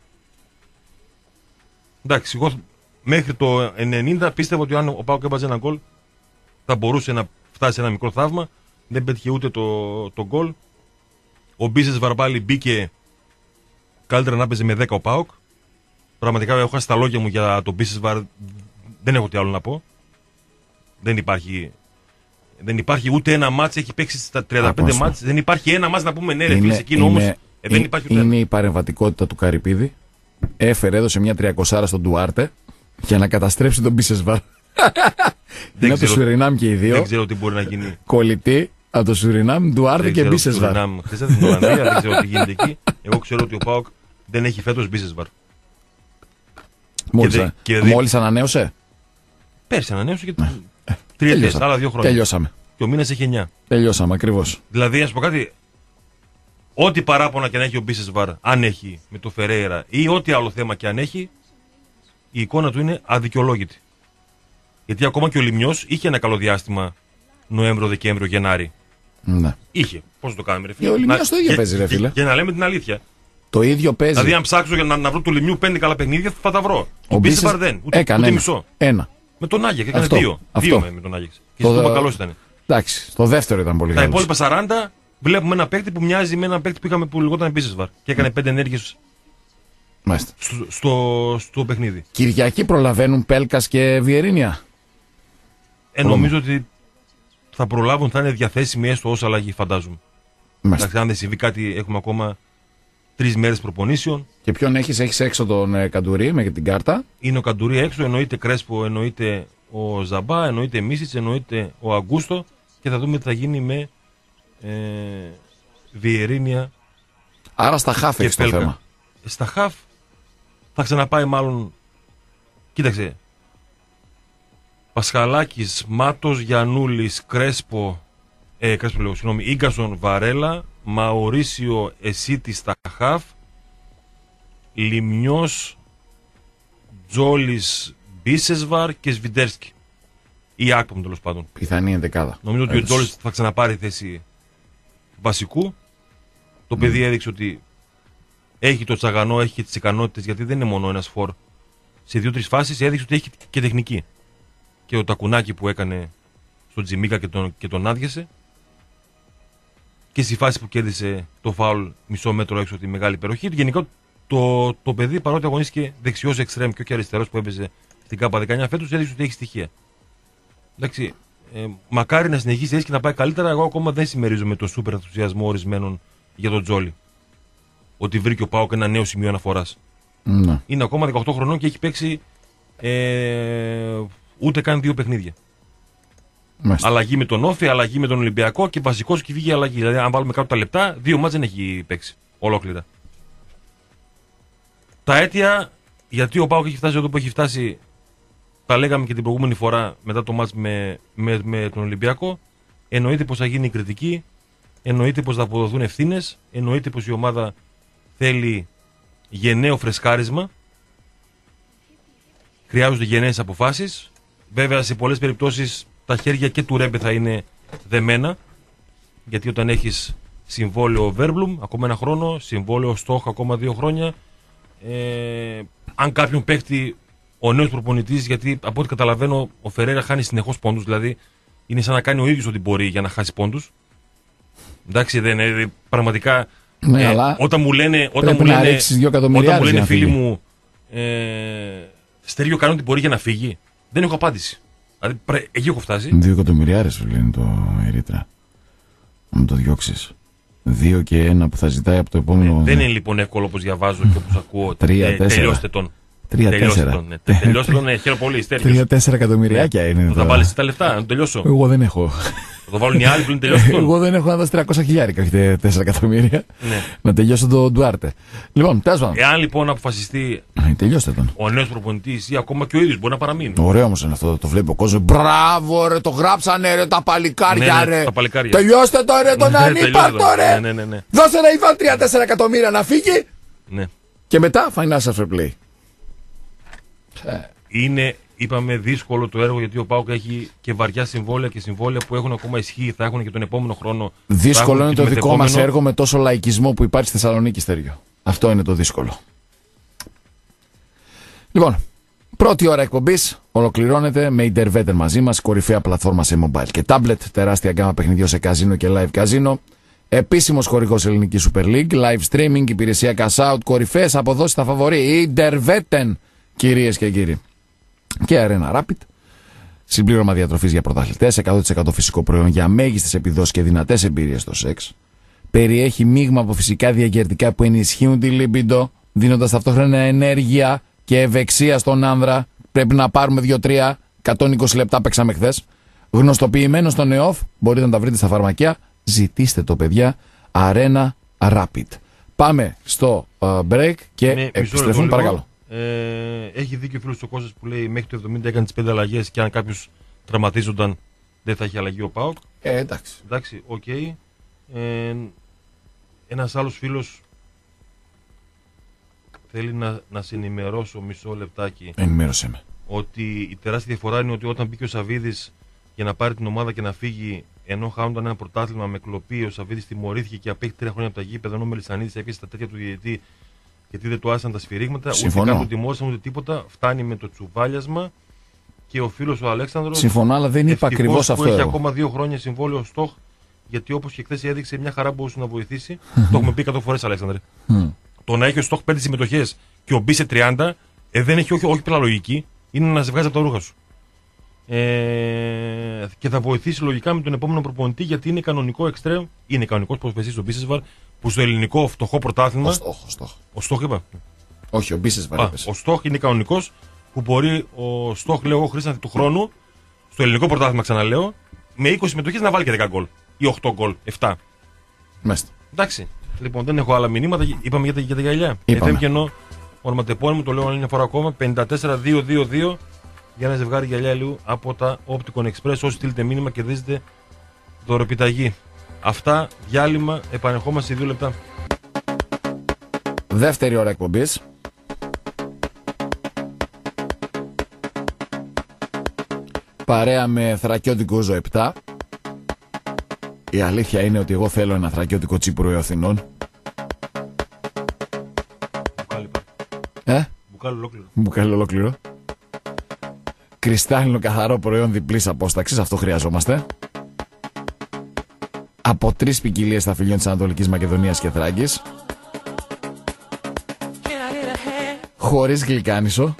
Εντάξει, εγώ μέχρι το ενενήντα πίστευα ότι αν ο ΠΑΟΚ έβαζε ένα γκολ θα μπορούσε να φτάσει σε ένα μικρό θαύμα. Δεν πέτυχε ούτε το, το γκολ. Ο Μπίσες Βαρμπάλη μπήκε καλύτερα να παίζει με δέκα ο ΠΑΟΚ. Πραγματικά έχω χάσει τα λόγια μου για τον Μπίσες Βαρ. Δεν έχω τι άλλο να πω. Δεν υπάρχει, δεν υπάρχει ούτε ένα μάτς. Έχει παίξει στα τριάντα πέντε μάτς. Δεν υπάρχει ένα μάτς να πούμε ναι, ρε φίλε, εκείνο όμως. Ε, δεν υπάρχει ούτε είναι η παρεμβατικότητα του Καρυπίδη. Έφερε, έδωσε μια τριακοσάρα στον Ντουάρτε για να καταστρέψει τον Μπίσες Βαρ. Είναι από το Σουρινάμ και οι δύο. Δεν ξέρω τι μπορεί να γίνει. Κολλητή από το Σουρινάμ, Ντουάρτε και Μπίσες Βαρ. Χθες στην Ολλανδία, δεν ξέρω τι γίνεται εκεί. Εγώ ξέρω ότι ο ΠΑΟΚ δεν έχει φέτος Μπίσες Βαρ. Μόλις, δε, δε... μόλις ανανέωσε. Πέρσι ανανέωσε και τρία τέσσερα, άλλα δύο χρόνια. Τελειώσαμε. Και ο μήνας έχει εννιά. Τελειώσαμε ακριβώς. Δηλαδή, ας πω κάτι. Ό,τι παράπονα και αν έχει ο Μπίσες Βαρ, αν έχει με το Φερέιρα ή ό,τι άλλο θέμα και αν έχει, η εικόνα του είναι αδικαιολόγητη. Γιατί ακόμα και ο Λιμιός είχε ένα καλό διάστημα Νοέμβριο, Δεκέμβριο, Γενάρη. Ναι. Είχε. Πώς το κάνουμε, ρε φίλε. Και ο Λιμιός το ίδιο για, παίζει, ρε φίλε. Για, για να λέμε την αλήθεια. Το ίδιο παίζει. Δηλαδή, αν ψάξω για να, να βρω του Λιμιού πέντε καλά παιχνίδια, θα τα βρω. Ο Μπίσες Βαρ δεν. Ούτε, έκανε ούτε ένα. μισό. Ένα. Με τον Άγιαξ έκανε αυτό, δύο. αυτό. Δύο με, με τον Άγιαξ. Και το... το... καλός ήταν. Εντάξει, το δεύτερο ήταν πολύ καλό. Τα καλός. υπόλοιπα σαράντα βλέπουμε ένα παίκτη που μοιάζει με ένα παίκτη που είχαμε που λιγόταν Μπίσες Βαρ. Και έκανε πέντε ενέργειες στο, στο, στο παιχνίδι. Κυριακή προλαβαίνουν Πέλκας και Βιερίνια. Ε, νομίζω ότι θα προλάβουν, θα είναι διαθέσιμοι έστω ως αλλαγή, φαντάζομαι. Εντάξει, αν δεν συμβεί κάτι, έχουμε ακόμα τρεις μέρες προπονήσεων. Και ποιον έχεις, έχεις έξω τον ε, Καντουρί με την κάρτα. Είναι ο Καντουρί έξω, εννοείται Κρέσπο, εννοείται ο Ζαμπά, εννοείται Μίσιτς, εννοείται ο Αγκούστο. Και θα δούμε τι θα γίνει με ε, Βιερίνια. Άρα στα χαφ έχεις το θέμα. Στα χαφ θα ξαναπάει μάλλον. Κοίταξε. Πασχαλάκης, Μάτος, Γιαννούλης, Κρέσπο, ε, Κρέσπο λέω, συγγνώμη, Ίγκασον, Βαρέλα, Μαουρίσιο, Εσίτη στα χαφ, Λιμιός, Τζόλης, Μπίσεσβαρ και Σβιντέρσκι. Ή Άκπομ τέλος πάντων. Πιθανή ενδεκάδα. Νομίζω ότι ο Τζόλης θα ξαναπάρει θέση βασικού. Το mm. παιδί έδειξε ότι έχει το τσαγανό, έχει και τις ικανότητες, γιατί δεν είναι μόνο ένας φορ. Σε δύο-τρεις φάσεις έδειξε ότι έχει και τεχνική. Και ο τακουνάκι που έκανε στον Τζιμίκα και τον, και τον άδειασε. Και στη φάση που κέρδισε το φάουλ μισό μέτρο έξω από τη μεγάλη υπεροχή. Γενικά το, το παιδί, παρότι αγωνίστηκε δεξιός εξτρέμ και όχι αριστερός που έπαιζε στην ΚΑΠΑ δεκαεννιά φέτος, έδειξε ότι έχει στοιχεία. Εντάξει, ε, μακάρι να συνεχίσει έτσι και να πάει καλύτερα. Εγώ ακόμα δεν συμμερίζομαι το σούπερ ενθουσιασμό ορισμένων για τον Τζόλι. Ότι βρήκε ο ΠΑΟΚ ένα νέο σημείο αναφοράς. Mm. Είναι ακόμα δεκαοκτώ χρονών και έχει παίξει ε, ούτε καν δύο παιχνίδια. Μάλιστα. Αλλαγή με τον Όφη, αλλαγή με τον Ολυμπιακό και βασικός και βγήκε αλλαγή. Δηλαδή, αν βάλουμε κάτω τα λεπτά, δύο μάτς δεν έχει παίξει ολόκληρα. Τα αίτια γιατί ο ΠΑΟΚ έχει φτάσει εδώ που έχει φτάσει, τα λέγαμε και την προηγούμενη φορά μετά το μάτς με, με, με τον Ολυμπιακό. Εννοείται πως θα γίνει η κριτική, εννοείται πως θα αποδοθούν ευθύνες, εννοείται πως η ομάδα θέλει γενναίο φρεσκάρισμα. Χρειάζονται γενναίες αποφάσεις. Βέβαια, σε πολλές περιπτώσεις τα χέρια και του Ρέμπε θα είναι δεμένα. Γιατί όταν έχεις συμβόλαιο Βέρμπλουμ ακόμα ένα χρόνο, συμβόλαιο Στόχ ακόμα δύο χρόνια, ε, αν κάποιον παίχτη ο νέος προπονητής, γιατί από ό,τι καταλαβαίνω ο Φερέιρα χάνει συνεχώς πόντους, δηλαδή είναι σαν να κάνει ο ίδιος ό,τι μπορεί για να χάσει πόντους. Εντάξει, δεν είναι πραγματικά. Ναι, ε, αλλά όταν μου λένε, όταν μου λένε, όταν μου λένε φίλοι μου, ε, Στέργιο κάνει ό,τι μπορεί για να φύγει, δεν έχω απάντηση. Δηλαδή, εκεί έχω φτάσει. Δύο εκατομμυριάρες σου λένε το Ερήτρα. Να το διώξεις. δύο και ένα που θα ζητάει από το επόμενο. Ναι, δεν είναι λοιπόν εύκολο όπως διαβάζω και όπως ακούω. τρία ε, τέσσερα. Τελειώστε τον. τρία τέσσερα. Τον, ναι. Τελειώστε τον, ναι, χαίρομαι πολύ. τρία τέσσερα εκατομμυριάκια ναι. είναι. Θα βάλεις τα λεφτά, να το τελειώσω. Εγώ δεν έχω. Θα το βάλουν οι άλλοι πριν τελειώσουν. Εγώ δεν έχω να δώσω τριακόσια χιλιάρικα, όχι τέσσερα εκατομμύρια. Ναι. Να τελειώσω τον Ντουάρτε. Λοιπόν, τέλος πάντων. Εάν λοιπόν αποφασιστεί τελειώστε τον. Ο νέος προπονητής ή ακόμα και ο ίδιος μπορεί να παραμείνει. Ωραίο όμως είναι αυτό, το βλέπει ο κόσμος. Μπράβο, ρε, το γράψανε ρε τα παλικάρια, ναι, ναι, ρε. Τα παλικάρια. Τελειώστε το ρε, τον ναι, ανύπαρτο ρε. Ναι, ναι, ναι, ναι. Δώσε ένα Ιβάν τρία τέσσερα εκατομμύρια να φύγει. Ναι. Και μετά financial fair play. Είναι, είπαμε, δύσκολο το έργο γιατί ο ΠΑΟΚ έχει και βαριά συμβόλαια και συμβόλαια που έχουν ακόμα ισχύ, θα έχουν και τον επόμενο χρόνο. Δύσκολο είναι το δικό επόμενο... μας έργο με τόσο λαϊκισμό που υπάρχει στη Θεσσαλονίκη, Στέριο. Αυτό είναι το δύσκολο. Λοιπόν, πρώτη ώρα εκπομπής ολοκληρώνεται με Interveter μαζί μας, κορυφαία πλατφόρμα σε mobile και tablet, τεράστια γκάμα παιχνιδιών σε καζίνο και live καζίνο. Επίσημος χορηγός ελληνικής Super League, live streaming, υπηρεσία cash out, κορυφαίες αποδόσεις στα φαβορί. Interveter, κυρίες και κύριοι. Και Arena Rapid. Συμπλήρωμα διατροφής για πρωταθλητές, εκατό τοις εκατό φυσικό προϊόν για μέγιστες επιδόσεις και δυνατές εμπειρίες στο σεξ. Περιέχει μείγμα από φυσικά διαγερτικά που ενισχύουν τη λίμπιντο, δίνοντας ταυτόχρονα ενέργεια και ευεξία στον άνδρα. Πρέπει να πάρουμε δύο τρία, εκατόν είκοσι λεπτά παίξαμε χθες. Γνωστοποιημένο στο ΝΕΟΦ, μπορείτε να τα βρείτε στα φαρμακεία. Ζητήστε το, παιδιά. Arena Rapid. Πάμε στο uh, break και ναι, επιστρέφουμε, παρακαλώ. Ε, έχει δίκιο ο φίλος ο Κώστας που λέει μέχρι το εβδομήντα έκανε τις πέντε αλλαγές και αν κάποιος τραυματίζονταν δεν θα έχει αλλαγή ο ΠΑΟΚ. Ε, εντάξει. Εντάξει, οκ. Okay. Ε, ένας άλλος φίλος θέλει να, να σε ενημερώσω μισό λεπτάκι. Ενημέρωσέ με. Ότι η τεράστια διαφορά είναι ότι όταν μπήκε ο Σαββίδης για να πάρει την ομάδα και να φύγει, ενώ χάνονταν ένα πρωτάθλημα με κλοπή, ο Σαββίδης τιμωρήθηκε και απέχει τρία χρόνια από τα γήπεδα, ενώ ο Μελισσανίδης έπιασε τα τέτοια του διαιτητή γιατί δεν του άσαν τα σφυρίγματα. Συμφωνώ. Ούτε καν τον τιμώρησαν ούτε τίποτα. Φτάνει με το τσουβάλιασμα και ο φίλος ο Αλέξανδρος. Συμφωνώ, αλλά δεν είπα ακριβώς αυτό. Έχει εγώ. ακόμα δύο χρόνια συμβόλαιο στόχ, γιατί όπως και χθες έδειξε μια χαρά μπορούσε να βοηθήσει. Το έχουμε πει εκατό φορές, Αλέξανδρε. Το να έχει ο στόχ πέντε συμμετοχές και ο Μπι σε τριάντα, ε, δεν έχει όχι, όχι πλά λογική. Είναι να σε βγάζει από τα ρούχα σου. Ε, και θα βοηθήσει λογικά με τον επόμενο προπονητή γιατί είναι κανονικό εξτρέμ. Είναι κανονικός προσφεσής ο Μπίσεσβαρ που στο ελληνικό φτωχό πρωτάθλημα. Ο στόχ, ο στόχ. Ο στόχ είπα. Όχι, ο Μπίσεσβαρ. Ο στόχ είναι κανονικός που μπορεί ο στόχ, λέω εγώ, Χρήστανθη του χρόνου στο ελληνικό πρωτάθλημα, ξαναλέω, με είκοσι συμμετοχές να βάλει και δέκα γκολ ή οκτώ γκολ, επτά. Μάλιστα. Εντάξει. Λοιπόν, δεν έχω άλλα μηνύματα. Είπαμε για τα, για τα γυαλιά. εφ εμ κενό, ονοματεπώνυμο, το λέω άλλη μια φορά ακόμα. πενήντα τέσσερα δύο δύο δύο για ένα ζευγάρι γυαλιά ηλίου από τα Opticon Express. Όσοι στείλετε μήνυμα κερδίζετε δωροπιταγή. Αυτά, διάλειμμα, επανερχόμαστε σε δύο λεπτά. Δεύτερη ώρα εκπομπής. Παρέα με θρακιώτικο Ούζο επτά. Η αλήθεια είναι ότι εγώ θέλω ένα θρακιώτικο τσίπουρο Αθηνών. Μπουκάλι, Ε? Μπουκάλι ολόκληρο. Μπουκάλι ολόκληρο. Κρυστάλλινο καθαρό προϊόν διπλής απόσταξης, αυτό χρειαζόμαστε. Από τρεις ποικιλίες σταφυλιών της Ανατολικής Μακεδονίας και Θράκης. Χωρίς γλυκάνισο.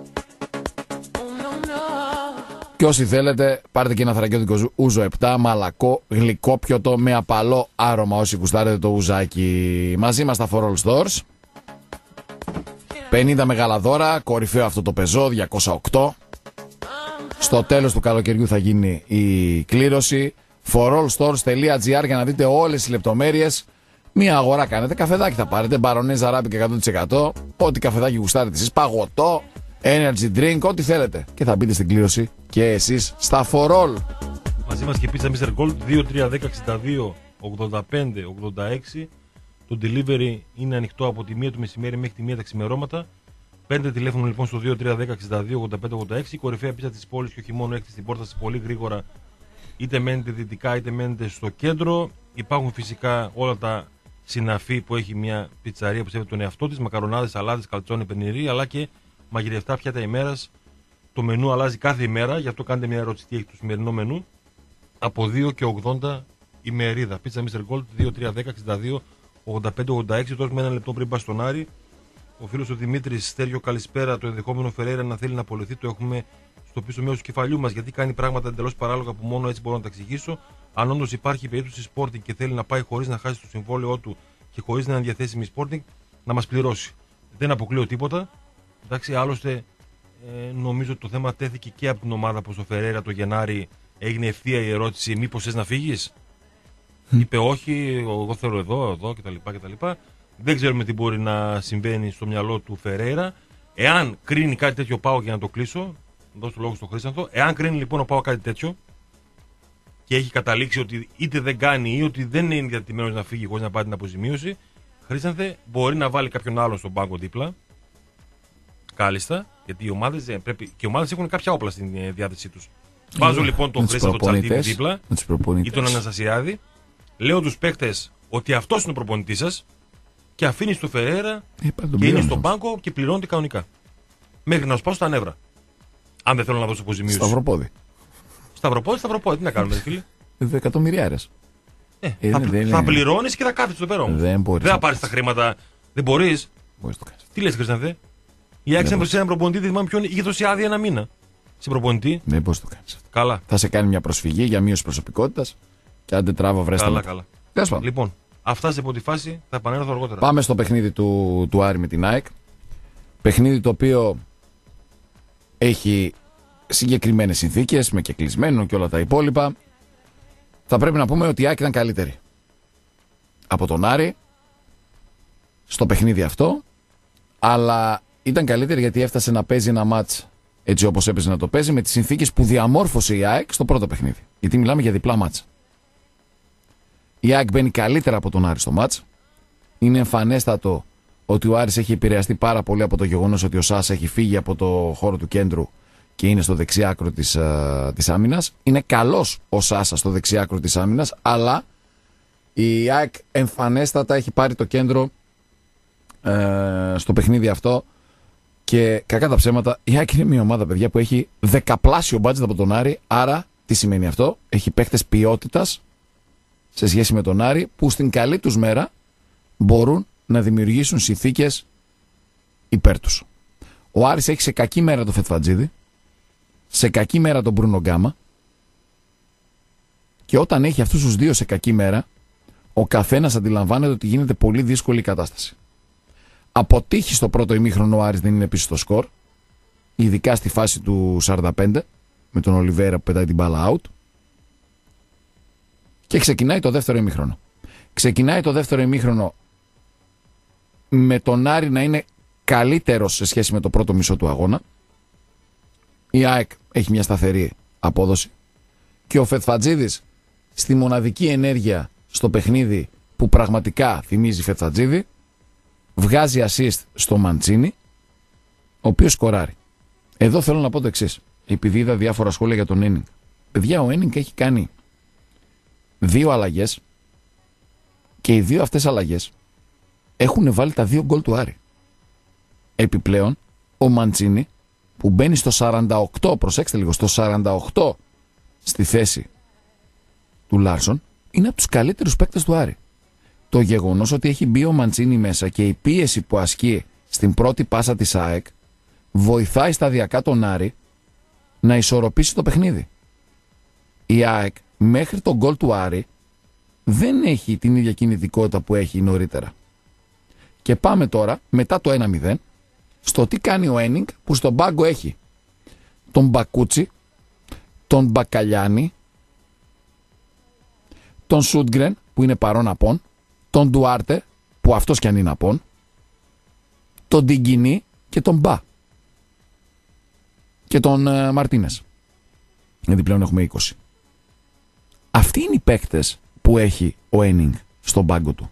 Και όσοι θέλετε, πάρτε και ένα θρακιώτικο Ούζο επτά, μαλακό, γλυκόπιωτο, με απαλό άρωμα όσοι γουστάρετε το ουζάκι. Μαζί μας στα For All Stores. πενήντα μεγάλα δώρα, κορυφαίο αυτό το πεζό, διακόσια οκτώ. Στο τέλος του καλοκαιριού θα γίνει η κλήρωση. for all stores dot gr για να δείτε όλες τις λεπτομέρειες. Μία αγορά κάνετε, καφεδάκι θα πάρετε, μπαρονέζα ράπικ εκατό τοις εκατό. Ό,τι καφεδάκι γουστάρετε εσείς, παγωτό, energy drink, ό,τι θέλετε. Και θα μπείτε στην κλήρωση και εσείς στα For All. Μαζί μας και πίτσα μίστερ Gold δύο τρία δέκα εξήντα δύο ογδόντα πέντε ογδόντα έξι. Το delivery είναι ανοιχτό από τη μία του μεσημέρι μέχρι τη μία τα ξημερώματα. Πέντε τηλέφωνο λοιπόν στο δύο τρία δέκα εξήντα δύο ογδόντα πέντε ογδόντα έξι. Η κορυφαία πίτσα της πόλης και όχι μόνο έχετε στην πόρτα σας πολύ γρήγορα. Είτε μένετε δυτικά είτε μένετε στο κέντρο. Υπάρχουν φυσικά όλα τα συναφή που έχει μια πιτσαρία που σέβεται τον εαυτό της. Μακαρονάδες, σαλάτες, καλτσόνι, πενιρί, αλλά και μαγειρευτά πιάτα ημέρας. Το μενού αλλάζει κάθε ημέρα, γι' αυτό κάντε μια ερώτηση τι έχει το σημερινό μενού. Από δύο και ογδόντα η μερίδα. Πίτσα μίστερ Gold δύο τρία δέκα εξήντα δύο ογδόντα πέντε ογδόντα έξι. Τώρα με ένα λεπτό πριν πας στον Άρη. Ο φίλος ο Δημήτρης, Στέριο, καλησπέρα. Το ενδεχόμενο Φεραίρα να θέλει να απολυθεί το έχουμε στο πίσω μέρος του κεφαλιού μας, γιατί κάνει πράγματα εντελώς παράλογα που μόνο έτσι μπορώ να τα εξηγήσω. Αν όντως υπάρχει περίπτωση Sporting και θέλει να πάει χωρίς να χάσει το συμβόλαιό του και χωρίς να είναι διαθέσιμη Sporting, να μας πληρώσει. Δεν αποκλείω τίποτα. Εντάξει, άλλωστε ε, νομίζω ότι το θέμα τέθηκε και από την ομάδα που στο Φερέρα το Γενάρη έγινε ευθεία η ερώτηση: μήπως θες να φύγεις? Mm. Είπε όχι, εγώ θέλω εδώ, εδώ κτλ, κτλ. Δεν ξέρουμε τι μπορεί να συμβαίνει στο μυαλό του Φερέρα. Εάν κρίνει κάτι τέτοιο, πάω για να το κλείσω. Δώσω το λόγο στον Χρήστανθο. Εάν κρίνει λοιπόν ο Πάο κάτι τέτοιο και έχει καταλήξει ότι είτε δεν κάνει ή ότι δεν είναι διατημένος να φύγει χωρίς να πάρει την αποζημίωση, Χρήστανθε, μπορεί να βάλει κάποιον άλλον στον πάγκο δίπλα. Κάλλιστα, γιατί οι ομάδες, πρέπει, και οι ομάδες έχουν κάποια όπλα στην διάθεσή τους. Βάζω λοιπόν τον Χρήστανθο Τσαλτίδη δίπλα ή τον Αναστασιάδη. Λέω τους παίκτες ότι αυτός είναι ο προπονητής σας και αφήνει το Φερέρα ε, και είναι στον πάγκο και πληρώνεται κανονικά. Μέχρι να σπάσω τα νεύρα. Αν δεν θέλω να δώσω αποζημίωση. Σταυροπόδι. Σταυροπόδι, σταυροπόδι, τι να κάνουμε, φίλε. Δεκατομμυριάρες. Ε, ε, θα, θα, θα πληρώνεις και θα κάθεσαι στο πέρα όμως. Δεν μπορείς. Δεν θα πάρεις τα χρήματα. Δεν μπορείς. Μπορείς το κάνεις. Τι λες, Χρήστανθε? Η Άκη έμπρεπε σε έναν προπονητή, δεν θυμάμαι ποιον, είχε δώσει άδεια ένα μήνα. Σε προπονητή. Δεν μπορείς το κάνεις. Καλά. Θα σε κάνει μια προσφυγή για μείωση προσωπικότητας και άντε τράβα βρέστα. Καλά, καλά. Τέσπα. Λοιπόν, αυτά σε πρώτη φάση θα επανέλθω αργότερα. Πάμε στο παιχνίδι του, του Άρη με την ΑΕΚ. Παιχνίδι το οποίο έχει συγκεκριμένες συνθήκες με κεκλεισμένο και όλα τα υπόλοιπα. Θα πρέπει να πούμε ότι η ΑΕΚ ήταν καλύτερη από τον Άρη στο παιχνίδι αυτό, αλλά ήταν καλύτερη γιατί έφτασε να παίζει ένα μάτς έτσι όπως έπαιζε να το παίζει, με τις συνθήκες που διαμόρφωσε η ΑΕΚ στο πρώτο παιχνίδι. Γιατί μιλάμε για διπλά μάτς. Η ΑΕΚ μπαίνει καλύτερα από τον Άρη στο μάτς. Είναι εμφανέστατο ότι ο Άρης έχει επηρεαστεί πάρα πολύ από το γεγονός ότι ο Σάσα έχει φύγει από το χώρο του κέντρου και είναι στο δεξιάκρο της, α, της άμυνας. Είναι καλός ο Σάσα στο δεξιάκρο της άμυνας, αλλά η ΑΕΚ εμφανέστατα έχει πάρει το κέντρο ε, στο παιχνίδι αυτό και κακά τα ψέματα, η ΑΕΚ είναι μια ομάδα, παιδιά, που έχει δεκαπλάσιο μπάτζετ από τον Άρη. Άρα τι σημαίνει αυτό? Έχει παίχτες ποιότητας σε σχέση με τον Άρη που στην καλή τους μέρα μπορούν να δημιουργήσουν συνθήκες υπέρ τους. Ο Άρης έχει σε κακή μέρα το Φετφατζίδη, σε κακή μέρα τον Μπρούνο Γκάμα, και όταν έχει αυτούς τους δύο σε κακή μέρα, ο καθένας αντιλαμβάνεται ότι γίνεται πολύ δύσκολη η κατάσταση. Αποτύχει στο πρώτο ημίχρονο ο Άρης δεν είναι πίσω στο σκορ, ειδικά στη φάση του σαράντα πέντε με τον Ολιβέρα που πετάει την μπάλα out, και ξεκινάει το δεύτερο ημίχρονο. Ξεκινάει το δεύτερο ημίχρονο με τον Άρη να είναι καλύτερος σε σχέση με το πρώτο μισό του αγώνα. Η ΑΕΚ έχει μια σταθερή απόδοση και ο Φετφατζίδης στη μοναδική ενέργεια στο παιχνίδι που πραγματικά θυμίζει Φετφατζίδη βγάζει assist στο Μαντσίνι, ο οποίος σκοράρει. Εδώ θέλω να πω το εξής, επειδή είδα διάφορα σχόλια για τον Ένινγκ. Παιδιά, ο Ένινγκ έχει κάνει δύο αλλαγές και οι δύο αυτές αλλαγές έχουν βάλει τα δύο γκολ του Άρη. Επιπλέον, ο Μαντσίνι που μπαίνει στο σαράντα οκτώ, προσέξτε λίγο, στο σαράντα οκτώ στη θέση του Λάρσον, είναι από τους καλύτερους παίκτες του Άρη. Το γεγονός ότι έχει μπει ο Μαντσίνι μέσα και η πίεση που ασκεί στην πρώτη πάσα της ΑΕΚ βοηθάει σταδιακά τον Άρη να ισορροπήσει το παιχνίδι. Η ΑΕΚ μέχρι τον γκολ του Άρη δεν έχει την ίδια κινητικότητα που έχει νωρίτερα. Και πάμε τώρα, μετά το ένα μηδέν, στο τι κάνει ο Ένινγκ, που στον πάγκο έχει τον Μπακούτσι, τον Μπακαλιάνη, τον Σούντγκρεν που είναι παρόν απόν, τον Ντουάρτε που αυτός κι αν είναι απόν, τον Ντιγκινή και τον Μπα και τον uh, Μαρτίνες. Γιατί πλέον έχουμε είκοσι. Αυτοί είναι οι παίκτες που έχει ο Ένινγκ στον πάγκο του.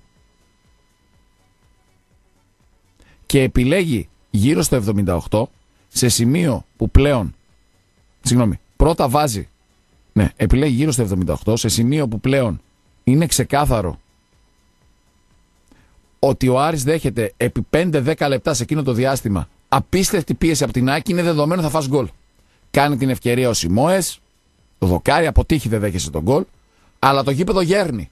Και επιλέγει γύρω στο εβδομήντα οκτώ, σε σημείο που πλέον, συγγνώμη, πρώτα βάζει, ναι, επιλέγει γύρω στο εβδομήντα οκτώ, σε σημείο που πλέον είναι ξεκάθαρο ότι ο Άρης δέχεται επί πέντε δέκα λεπτά σε εκείνο το διάστημα απίστευτη πίεση από την Άκη, είναι δεδομένο θα φας γκολ. Κάνει την ευκαιρία ο Σιμόες, το δοκάρι, αποτύχει, δεν δέχεσαι τον γκολ, αλλά το γήπεδο γέρνει.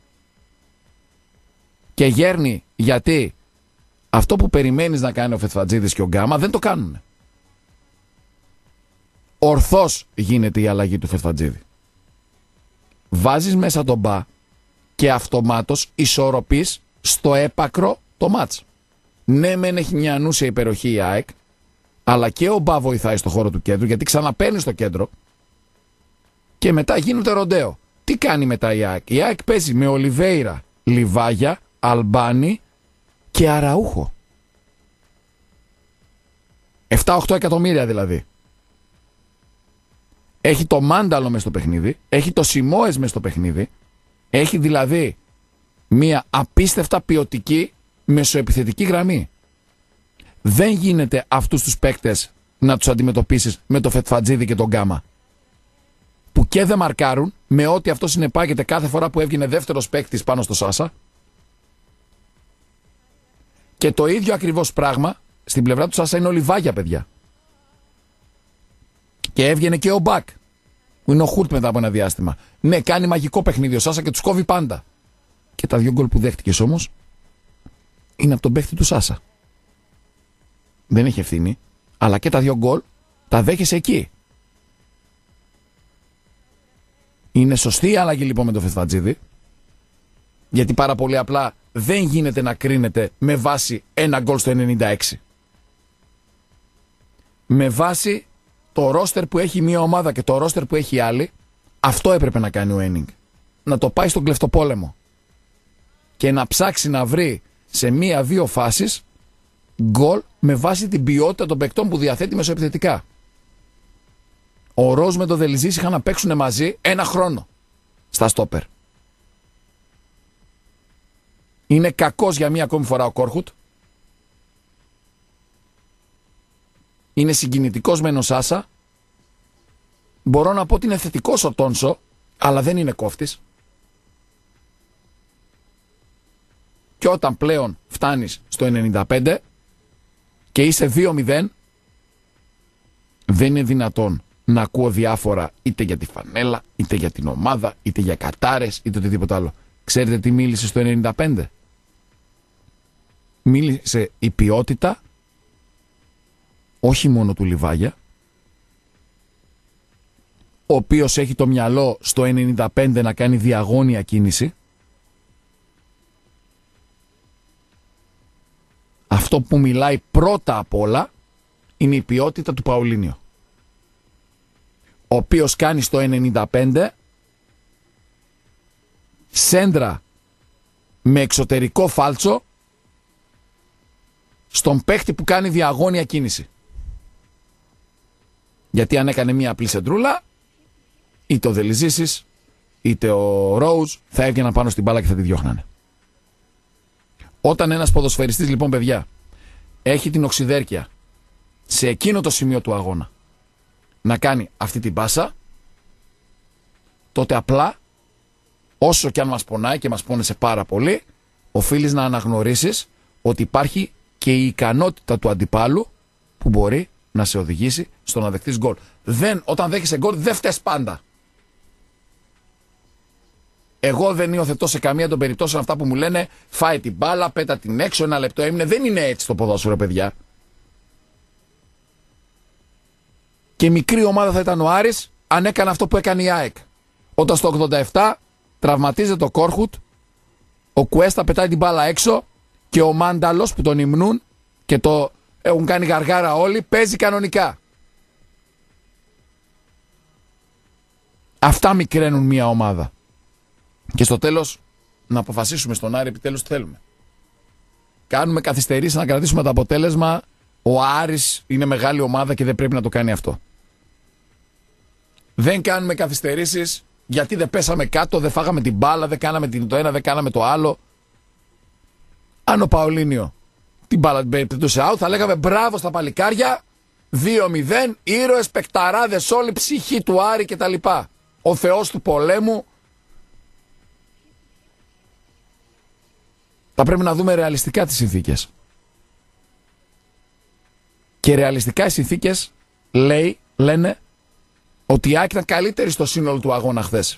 Και γέρνει γιατί αυτό που περιμένεις να κάνει ο Φετφατζίδης και ο Γκάμα δεν το κάνουν. ορθώς γίνεται η αλλαγή του Φετφατζίδη. Βάζεις μέσα τον Μπα και αυτομάτως ισορροπείς στο έπακρο το μάτς. Ναι, μεν έχει μια ανούσια υπεροχή η ΑΕΚ, αλλά και ο Μπα βοηθάει στο χώρο του κέντρου, γιατί ξαναπαίρνει στο κέντρο και μετά γίνεται ροντέο. Τι κάνει μετά η ΑΕΚ? Η ΑΕΚ παίζει με Ολιβέιρα, Λιβάγια, Αλμπάνη και Αραούχο. επτά οχτώ εκατομμύρια δηλαδή. Έχει το Μάνταλο μες στο παιχνίδι, έχει το Σιμόες μες στο παιχνίδι, έχει δηλαδή μια απίστευτα ποιοτική μεσοεπιθετική γραμμή. Δεν γίνεται αυτούς τους παίκτες να τους αντιμετωπίσεις με το Φετφατζίδη και τον Γκάμα, που και δεν μαρκάρουν, με ό,τι αυτό συνεπάγεται κάθε φορά που έβγαινε δεύτερος παίκτης πάνω στο Σάσα. Και το ίδιο ακριβώς πράγμα στην πλευρά του Σάσα είναι ο Λιβάγια, παιδιά. Και έβγαινε και ο Μπακ, που είναι ο Χουρτ μετά από ένα διάστημα. Ναι, κάνει μαγικό παιχνίδι ο Σάσα και τους κόβει πάντα. Και τα δύο γκολ που δέχτηκες όμως είναι από τον παίκτη του Σάσα. Δεν έχει ευθύνη, αλλά και τα δύο γκολ τα δέχεσαι εκεί. Είναι σωστή η αλλαγή λοιπόν με το Φετφατζίδη, γιατί πάρα πολύ απλά δεν γίνεται να κρίνεται με βάση ένα γκολ στο ενενήντα έξι. Με βάση το ρόστερ που έχει μία ομάδα και το ρόστερ που έχει άλλη, αυτό έπρεπε να κάνει ο Ένινγκ. Να το πάει στον κλεφτοπόλεμο και να ψάξει να βρει σε μία-δύο φάσεις γκολ με βάση την ποιότητα των παικτών που διαθέτει μεσοεπιθετικά. Ο Ροζ με το Δελιζής είχαν να παίξουν μαζί ένα χρόνο στα στόπερ. Είναι κακός για μία ακόμη φορά ο Κόρχουτ. Είναι συγκινητικός μεν ο Σάσα. Μπορώ να πω ότι είναι θετικός ο Τόνσο, αλλά δεν είναι κόφτης. Και όταν πλέον φτάνεις στο ενενήντα πέντε και είσαι δύο μηδέν, δεν είναι δυνατόν να ακούω διάφορα είτε για τη φανέλα, είτε για την ομάδα, είτε για κατάρες, είτε οτιδήποτε άλλο. Ξέρετε τι μίλησε στο ενενήντα πέντε? Μίλησε η ποιότητα όχι μόνο του Λιβάγια, ο οποίος έχει το μυαλό στο ενενήντα πέντε να κάνει διαγώνια κίνηση. Αυτό που μιλάει πρώτα απ' όλα είναι η ποιότητα του Παουλίνιο, ο οποίος κάνει στο ενενήντα πέντε σέντρα με εξωτερικό φάλτσο στον παίχτη που κάνει διαγώνια κίνηση. Γιατί αν έκανε μία απλή σεντρούλα, είτε ο Δελιζήσης είτε ο Ρόουζ θα έβγαιναν πάνω στην μπάλα και θα τη διώχνανε. Όταν ένας ποδοσφαιριστής λοιπόν, παιδιά, έχει την οξυδέρκεια σε εκείνο το σημείο του αγώνα να κάνει αυτή την πάσα, τότε απλά, όσο και αν μας πονάει και μας πόνεσε πάρα πολύ, οφείλεις να αναγνωρίσεις ότι υπάρχει και η ικανότητα του αντιπάλου που μπορεί να σε οδηγήσει στο να δεχτείς γκολ. Δεν, όταν δέχεσαι γκολ δεν φταίς πάντα. Εγώ δεν υιοθετώ σε καμία των περιπτώσεων αυτά που μου λένε φάει την μπάλα, πέτα την έξω, ένα λεπτό έμεινε. Δεν είναι έτσι το ποδόσφαιρο, παιδιά. Και μικρή ομάδα θα ήταν ο Άρης αν έκανε αυτό που έκανε η ΑΕΚ. Όταν στο ογδόντα επτά τραυματίζεται ο Κόρχουτ, ο Κουέστα πετάει την μπάλα έξω και ο Μάνταλος που τον υμνούν και το έχουν κάνει γαργάρα όλοι, παίζει κανονικά. Αυτά μικραίνουν μια ομάδα. Και στο τέλος να αποφασίσουμε στον Άρη επιτέλους τι θέλουμε. Κάνουμε καθυστερήσεις να κρατήσουμε το αποτέλεσμα. Ο Άρης είναι μεγάλη ομάδα και δεν πρέπει να το κάνει αυτό. Δεν κάνουμε καθυστερήσεις γιατί δεν πέσαμε κάτω, δεν φάγαμε την μπάλα, δεν κάναμε το ένα, δεν κάναμε το άλλο. Αν ο Παολίνιο την μπάλα την πετούσε out, θα λέγαμε μπράβο στα παλικάρια, δύο μηδέν, ήρωες, παικταράδες, όλη ψυχή του Άρη κτλ. Ο Θεός του πολέμου. Θα πρέπει να δούμε ρεαλιστικά τις συνθήκες. Και ρεαλιστικά οι συνθήκες λέει, λένε ότι η ΑΕΚ ήταν καλύτερη στο σύνολο του αγώνα χθες.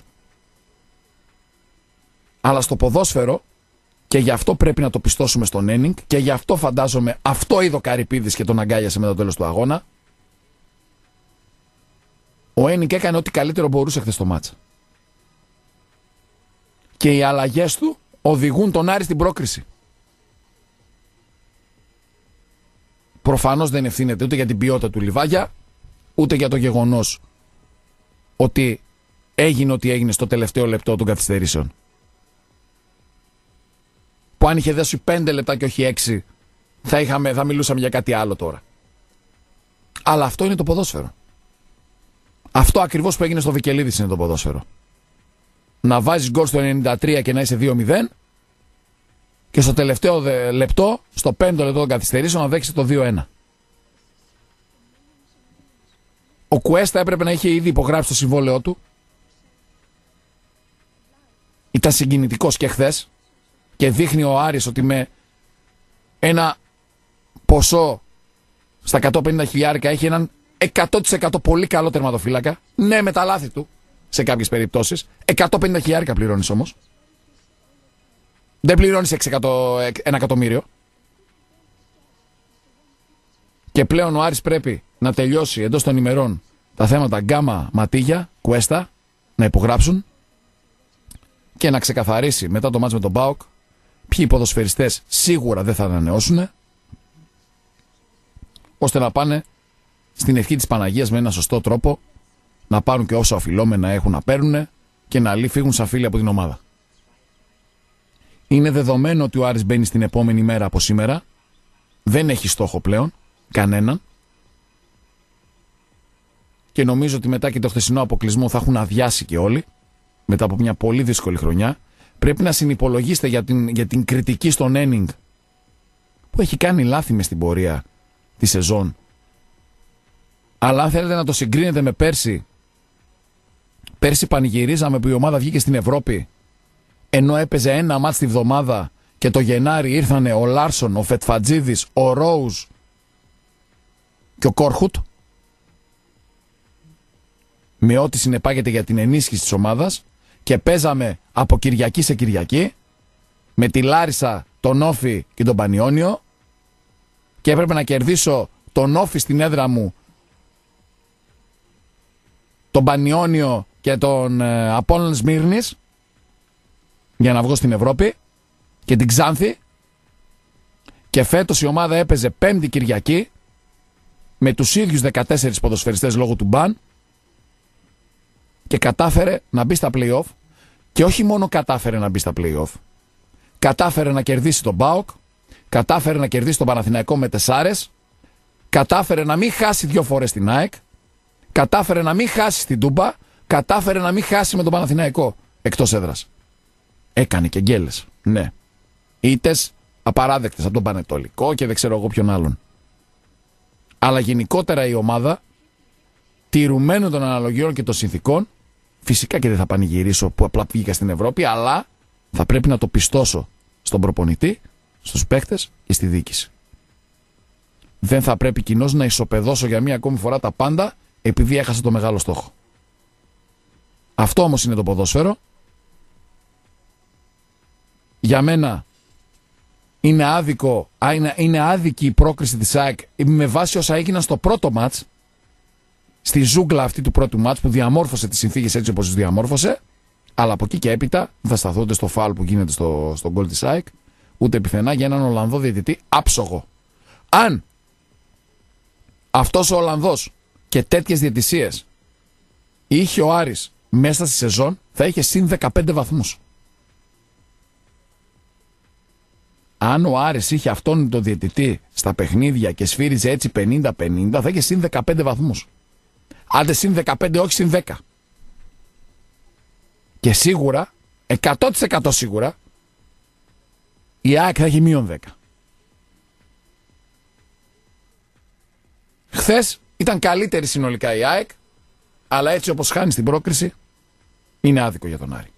Αλλά στο ποδόσφαιρο, και γι' αυτό πρέπει να το πιστώσουμε στον Ένινγκ, και γι' αυτό φαντάζομαι αυτό είδε ο Καρυπίδης και τον αγκάλιασε με το τέλος του αγώνα, Ο Ένικ έκανε ό,τι καλύτερο μπορούσε χθες το μάτσα. Και οι αλλαγές του οδηγούν τον Άρη στην πρόκριση. Προφανώς δεν ευθύνεται ούτε για την ποιότητα του Λιβάγια, ούτε για το γεγονός ότι έγινε ό,τι έγινε στο τελευταίο λεπτό των καθυστερήσεων. Που αν είχε δέσει πέντε λεπτά και όχι έξι, θα, είχαμε, θα μιλούσαμε για κάτι άλλο τώρα. Αλλά αυτό είναι το ποδόσφαιρο. Αυτό ακριβώς που έγινε στο Βικελίδης είναι το ποδόσφαιρο. Να βάζεις γκολ στο ενενήντα τρία και να είσαι δύο μηδέν και στο τελευταίο λεπτό, στο πέμπτο λεπτό των καθυστερήσεων, να δέξει το δύο ένα. Ο Κουέστα έπρεπε να είχε ήδη υπογράψει το συμβόλαιό του. Ήταν συγκινητικός και χθες και δείχνει ο Άρης ότι με ένα ποσό στα εκατόν πενήντα χιλιάρικα έχει έναν εκατό τοις εκατό πολύ καλό τερματοφύλακα. Ναι, με τα λάθη του σε κάποιες περιπτώσεις. εκατόν πενήντα χιλιάρικα πληρώνεις όμως. Δεν πληρώνεις ένα εκατομμύριο. Και πλέον ο Άρης πρέπει να τελειώσει εντός των ημερών τα θέματα Γκάμα, Ματίγια, Κουέστα, να υπογράψουν και να ξεκαθαρίσει μετά το μάτς με τον ΠΑΟΚ ποιοι ποδοσφαιριστές σίγουρα δεν θα ανανεώσουν, ώστε να πάνε στην ευχή της Παναγίας με ένα σωστό τρόπο, να πάρουν και όσα οφειλόμενα έχουν να παίρνουν και να φύγουν σαν φίλοι από την ομάδα. Είναι δεδομένο ότι ο Άρης μπαίνει στην επόμενη μέρα από σήμερα. Δεν έχει στόχο πλέον κανέναν. Και νομίζω ότι μετά και το χθεσινό αποκλεισμό θα έχουν αδειάσει και όλοι. Μετά από μια πολύ δύσκολη χρονιά. Πρέπει να συνυπολογίσετε για την, για την κριτική στον Ένινγκ, που έχει κάνει λάθη μες στην πορεία τη σεζόν. Αλλά αν θέλετε να το συγκρίνετε με πέρσι, πέρσι πανηγυρίζαμε που η ομάδα βγήκε στην Ευρώπη, ενώ έπαιζε ένα μάτς τη βδομάδα και το Γενάρη ήρθανε ο Λάρσον, ο Φετφατζίδης, ο Ρόουζ και ο Κόρχουτ, με ό,τι συνεπάγεται για την ενίσχυση της ομάδας, και παίζαμε από Κυριακή σε Κυριακή με τη Λάρισα, τον Όφη και τον Πανιόνιο, και έπρεπε να κερδίσω τον Όφη στην έδρα μου, τον Πανιόνιο και τον ε, Απόλλων Σμύρνης για να βγω στην Ευρώπη και την Ξάνθη. Και φέτος η ομάδα έπαιζε Πέμπτη Κυριακή με τους ίδιους δεκατέσσερις ποδοσφαιριστές λόγω του μπαν και κατάφερε να μπει στα play-off. Και όχι μόνο κατάφερε να μπει στα play-off, κατάφερε να κερδίσει τον ΠΑΟΚ, κατάφερε να κερδίσει τον Παναθηναϊκό με τεσσάρες, κατάφερε να μην χάσει δύο φορές την ΑΕΚ, κατάφερε να μην χάσει στην Τούμπα, κατάφερε να μην χάσει με τον Παναθηναϊκό εκτός έδρας. Έκανε και γκέλες, ναι. Ήττες απαράδεκτες από τον Πανετολικό και δεν ξέρω εγώ ποιον άλλον. Αλλά γενικότερα η ομάδα, τηρουμένων των αναλογιών και των συνθήκων, φυσικά και δεν θα πανηγυρίσω που απλά βγήκα στην Ευρώπη, αλλά θα πρέπει να το πιστώσω στον προπονητή, στους παίχτες και στη διοίκηση. Δεν θα πρέπει κοινώς να ισοπεδώσω για μία ακόμη φορά τα πάντα επειδή έχασα το μεγάλο στόχο. Αυτό όμως είναι το ποδόσφαιρο. Για μένα είναι άδικο, είναι, είναι άδικη η πρόκριση της ΑΕΚ με βάση όσα έγιναν στο πρώτο μάτς, στη ζούγκλα αυτή του πρώτου μάτς που διαμόρφωσε τις συνθήκες έτσι όπως τις διαμόρφωσε, αλλά από εκεί και έπειτα δεν θα σταθώ ούτε στο φάουλ που γίνεται στο, στο γκολ της ΑΕΚ, ούτε πιθανά για έναν Ολλανδό διαιτητή άψογο. Αν αυτός ο Ολλανδός και τέτοιες διαιτησίες είχε ο Άρης μέσα στη σεζόν, θα είχε συν δεκαπέντε βαθμούς. Αν ο Άρης είχε αυτόν τον διαιτητή στα παιχνίδια και σφύριζε έτσι πενήντα πενήντα, θα είχε συν δεκαπέντε βαθμούς. Άντε συν δεκαπέντε, όχι συν δέκα. Και σίγουρα, εκατό τοις εκατό σίγουρα, η ΑΕΚ θα έχει μείον δέκα. Χθες ήταν καλύτερη συνολικά η ΑΕΚ, αλλά έτσι όπως χάνει στην πρόκριση, είναι άδικο για τον Άρη.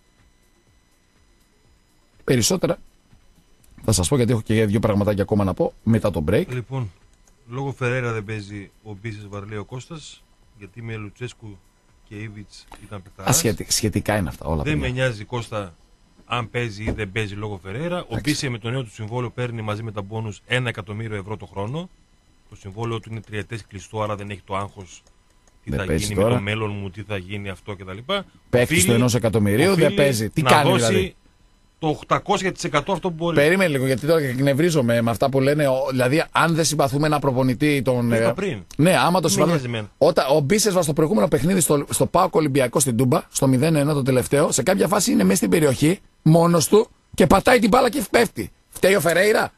Περισσότερα θα σας πω, γιατί έχω και δύο πραγματάκια ακόμα να πω μετά το break. Λοιπόν, λόγω Φερέρα δεν παίζει ο Μπίσες Βαρλέο Κώστας, γιατί με Λουτσέσκου και Ήβιτς ήταν παιχταράς. Ασχετι, σχετικά είναι αυτά όλα. Δεν παιδιά. με νοιάζει Κώστα αν παίζει ή δεν παίζει λόγω Φερέρα. Ο Μπίσε με το νέο του συμβόλαιο παίρνει μαζί με τα μπόνους ένα εκατομμύριο ευρώ το χρόνο. Το συμβόλαιο του είναι τριετές κλειστό, άρα δεν έχει το άγχος τι δεν θα παίζει γίνει τώρα. με το μέλλον μου, τι θα γίνει αυτό κτλ. Παίκτης του ενός εκατομμυρίου δεν παίζει. Τι να κάνει δώσει δηλαδή. Το οκτακόσια τοις εκατό αυτό που μπορεί. Περίμενε λίγο, γιατί τώρα εκνευρίζομαι με αυτά που λένε. ο- Δηλαδή, αν δεν συμπαθούμε ένα προπονητή τον. Το είπα ε, πριν. Ναι, άμα το Τι με νοιάζει συμπαθούμε. εμένα. Όταν ο Μπίσεσβα στο προηγούμενο παιχνίδι στο, στο ΠΑΟΚ Ολυμπιακό στην Τούμπα, στο μηδέν ένα το τελευταίο, σε κάποια φάση είναι μέσα στην περιοχή, μόνος του και πατάει την μπάλα και πέφτει. Φταίει ο Φερέιρα.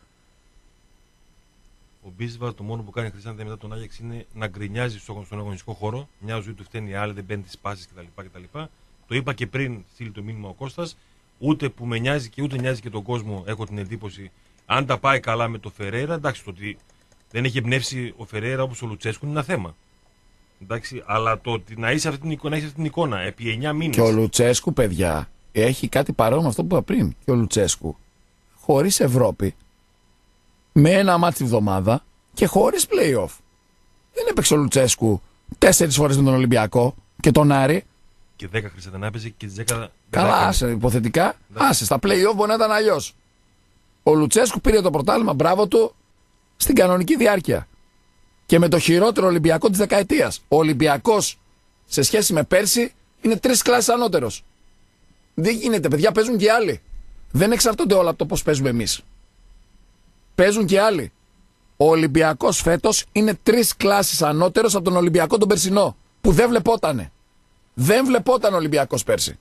Ο Μπίσβαρ το μόνο που κάνει Χρυσάνθη μετά τον Άγιαξ είναι να γκρινιάζει στο- στον αγωνιστικό χώρο. Μια ζωή του φταίνει η άλλη, δεν μπαίνει τι πάσει κτλ, κτλ. Το είπα και πριν στείλει το μήνυμα ο Κώστας. Ούτε που με νοιάζει και ούτε νοιάζει και τον κόσμο, έχω την εντύπωση. Αν τα πάει καλά με το Φερέιρα, εντάξει, το ότι δεν έχει εμπνεύσει ο Φερέιρα όπως ο Λουτσέσκου είναι ένα θέμα. Εντάξει, αλλά το ότι να είσαι αυτή την εικόνα, να έχεις αυτή την εικόνα επί εννιά μήνες. Και ο Λουτσέσκου, παιδιά, έχει κάτι παρόμοιο με αυτό που είπα πριν. Και ο Λουτσέσκου, χωρίς Ευρώπη, με ένα μάτι τη βδομάδα και χωρίς play-off. Δεν έπαιξε ο Λουτσέσκου τέσσερις φορές με τον Ολυμπιακό και τον Άρη. Και δέκα Χρυσάνθη να έπαιζε και τις δέκα. Καλά, άσε, υποθετικά. Άσε, στα play-off μπορεί να ήταν αλλιώς. Ο Λουτσέσκου πήρε το πρωτάθλημα, μπράβο του, στην κανονική διάρκεια. Και με το χειρότερο Ολυμπιακό της δεκαετίας. Ο Ολυμπιακός, σε σχέση με πέρσι, είναι τρεις κλάσεις ανώτερος. Δεν γίνεται, παιδιά, παίζουν και άλλοι. Δεν εξαρτώνται όλα από το πώς παίζουμε εμείς. Παίζουν και άλλοι. Ο Ολυμπιακός φέτος είναι τρεις κλάσεις ανώτερος από τον Ολυμπιακό τον περσινό. Που δεν βλεπότανε. Δεν βλεπόταν ο Ολυμπιακός πέρσι.